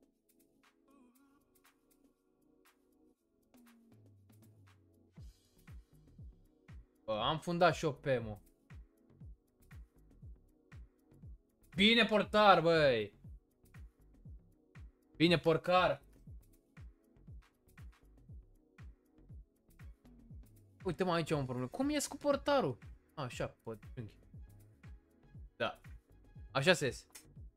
Bă, am fundat și eu pe, mă. Bine portar, băi. Bine porcar. Uite mă, aici am un problemă. Cum ies cu portarul? A, așa, pe drunghi. Da. Așa se ies.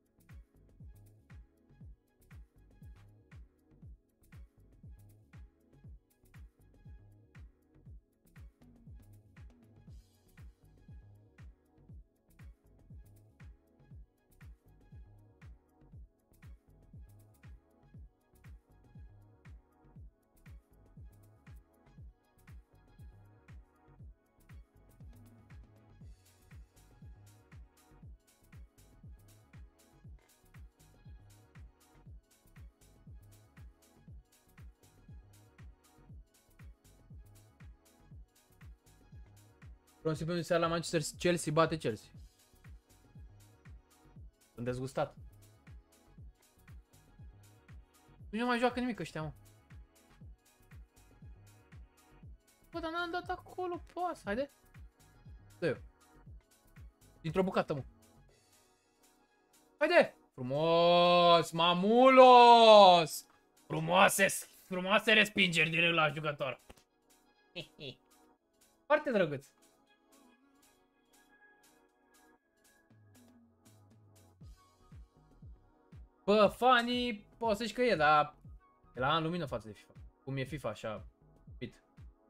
Principiul seara la Manchester Chelsea bate Chelsea. Sunt dezgustat. Nu mai joacă nimic ăștia, mă. Bă, dar n-am dat acolo pas. Haide. Dă eu. Dintr-o bucată, mă. Haide. Frumos, mamulos. Frumoase respingeri direct la jucător. Foarte drăguț. Bă, Fanny, poți să zici că e, dar e la în lumină față de FIFA. Cum e FIFA, așa, pit.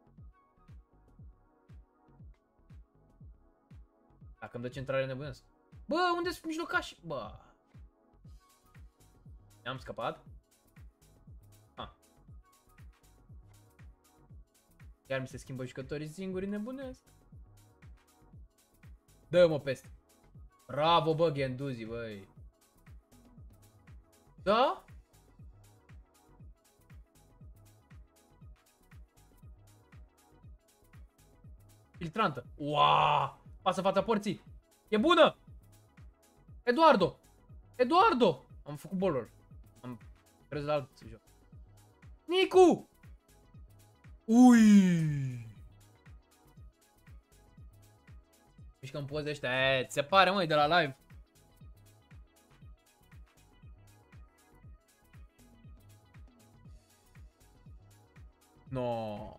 Dacă îmi dă centrare nebunesc. Bă, unde sunt mijlocași? Bă. Ne-am scăpat. Ah. Iar mi se schimbă jucătorii singuri, nebunesc. Dă-mă peste. Bravo, bă, Genduzi, băi. Da? Filtrantă. Uaa! Pasă fața porții. E bună! Eduardo! Eduardo! Am făcut bolor. Am crezut la alt joc. Nicu! Ui! Mișcăm poze ăștia. E, ți se pare, măi, de la live. No.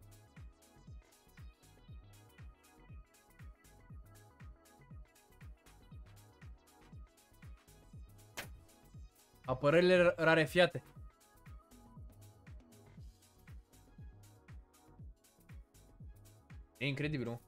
Apărările rarefiate. E incredibil, mă.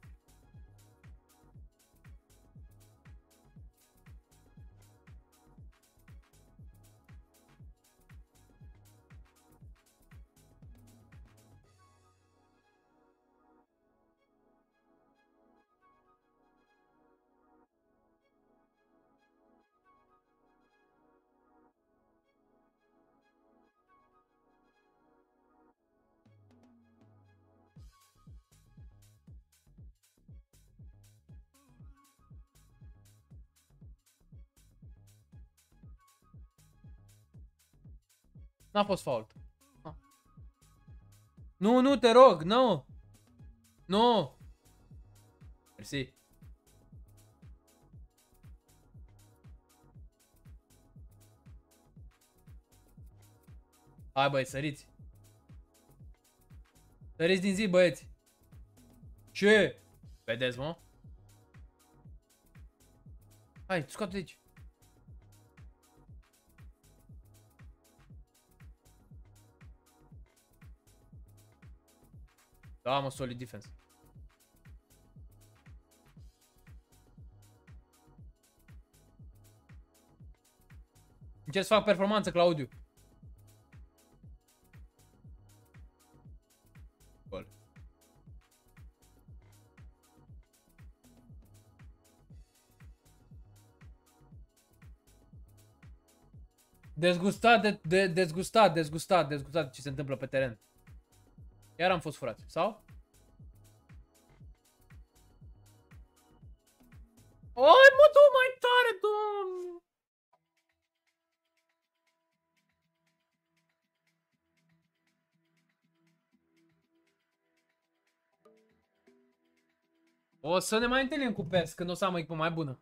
N-a fost fault. Ah. Nu, nu, te rog, nu. Nu. Mersi. Hai, băi, săriți. Săriți din zi, băieți. Ce? Vedeți, mă? Hai, scoate de aici. Da, mă, solid defense. Încerc să fac performanță, Claudiu. Gol. Dezgustat ce se întâmplă pe teren. Iar am fost furați, sau? Oi, mă, du mai tare, doamne! O să ne mai întâlnim cu PES când o să am o echipă mai bună.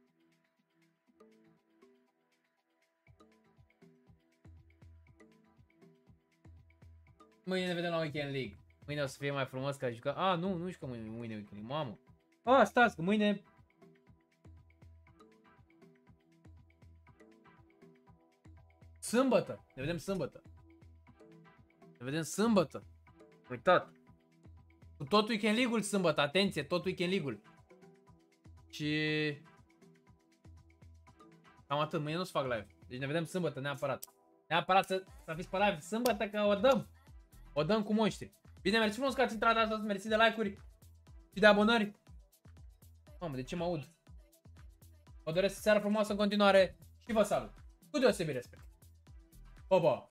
Mâine ne vedem la Weekend League. Mâine o să fie mai frumos ca juca. A, nu știu că mâine Weekend League, mamă. A, stați că mâine... Sâmbătă. Ne vedem sâmbătă. Ne vedem sâmbătă. Uitat. Cu tot Weekend League-ul sâmbătă, atenție, tot Weekend League-ul. Și... Cam atât, mâine nu o să fac live. Deci ne vedem sâmbătă, neapărat. Neapărat să fiți pe live sâmbătă, că o dăm. O dăm cu monștri. Bine, mersi frumos că ați intrat astăzi, mersi de like-uri și de abonări. Mamă, de ce mă aud? Vă doresc seară frumoasă în continuare și vă salut. Cu deosebit respect. Pa, pa!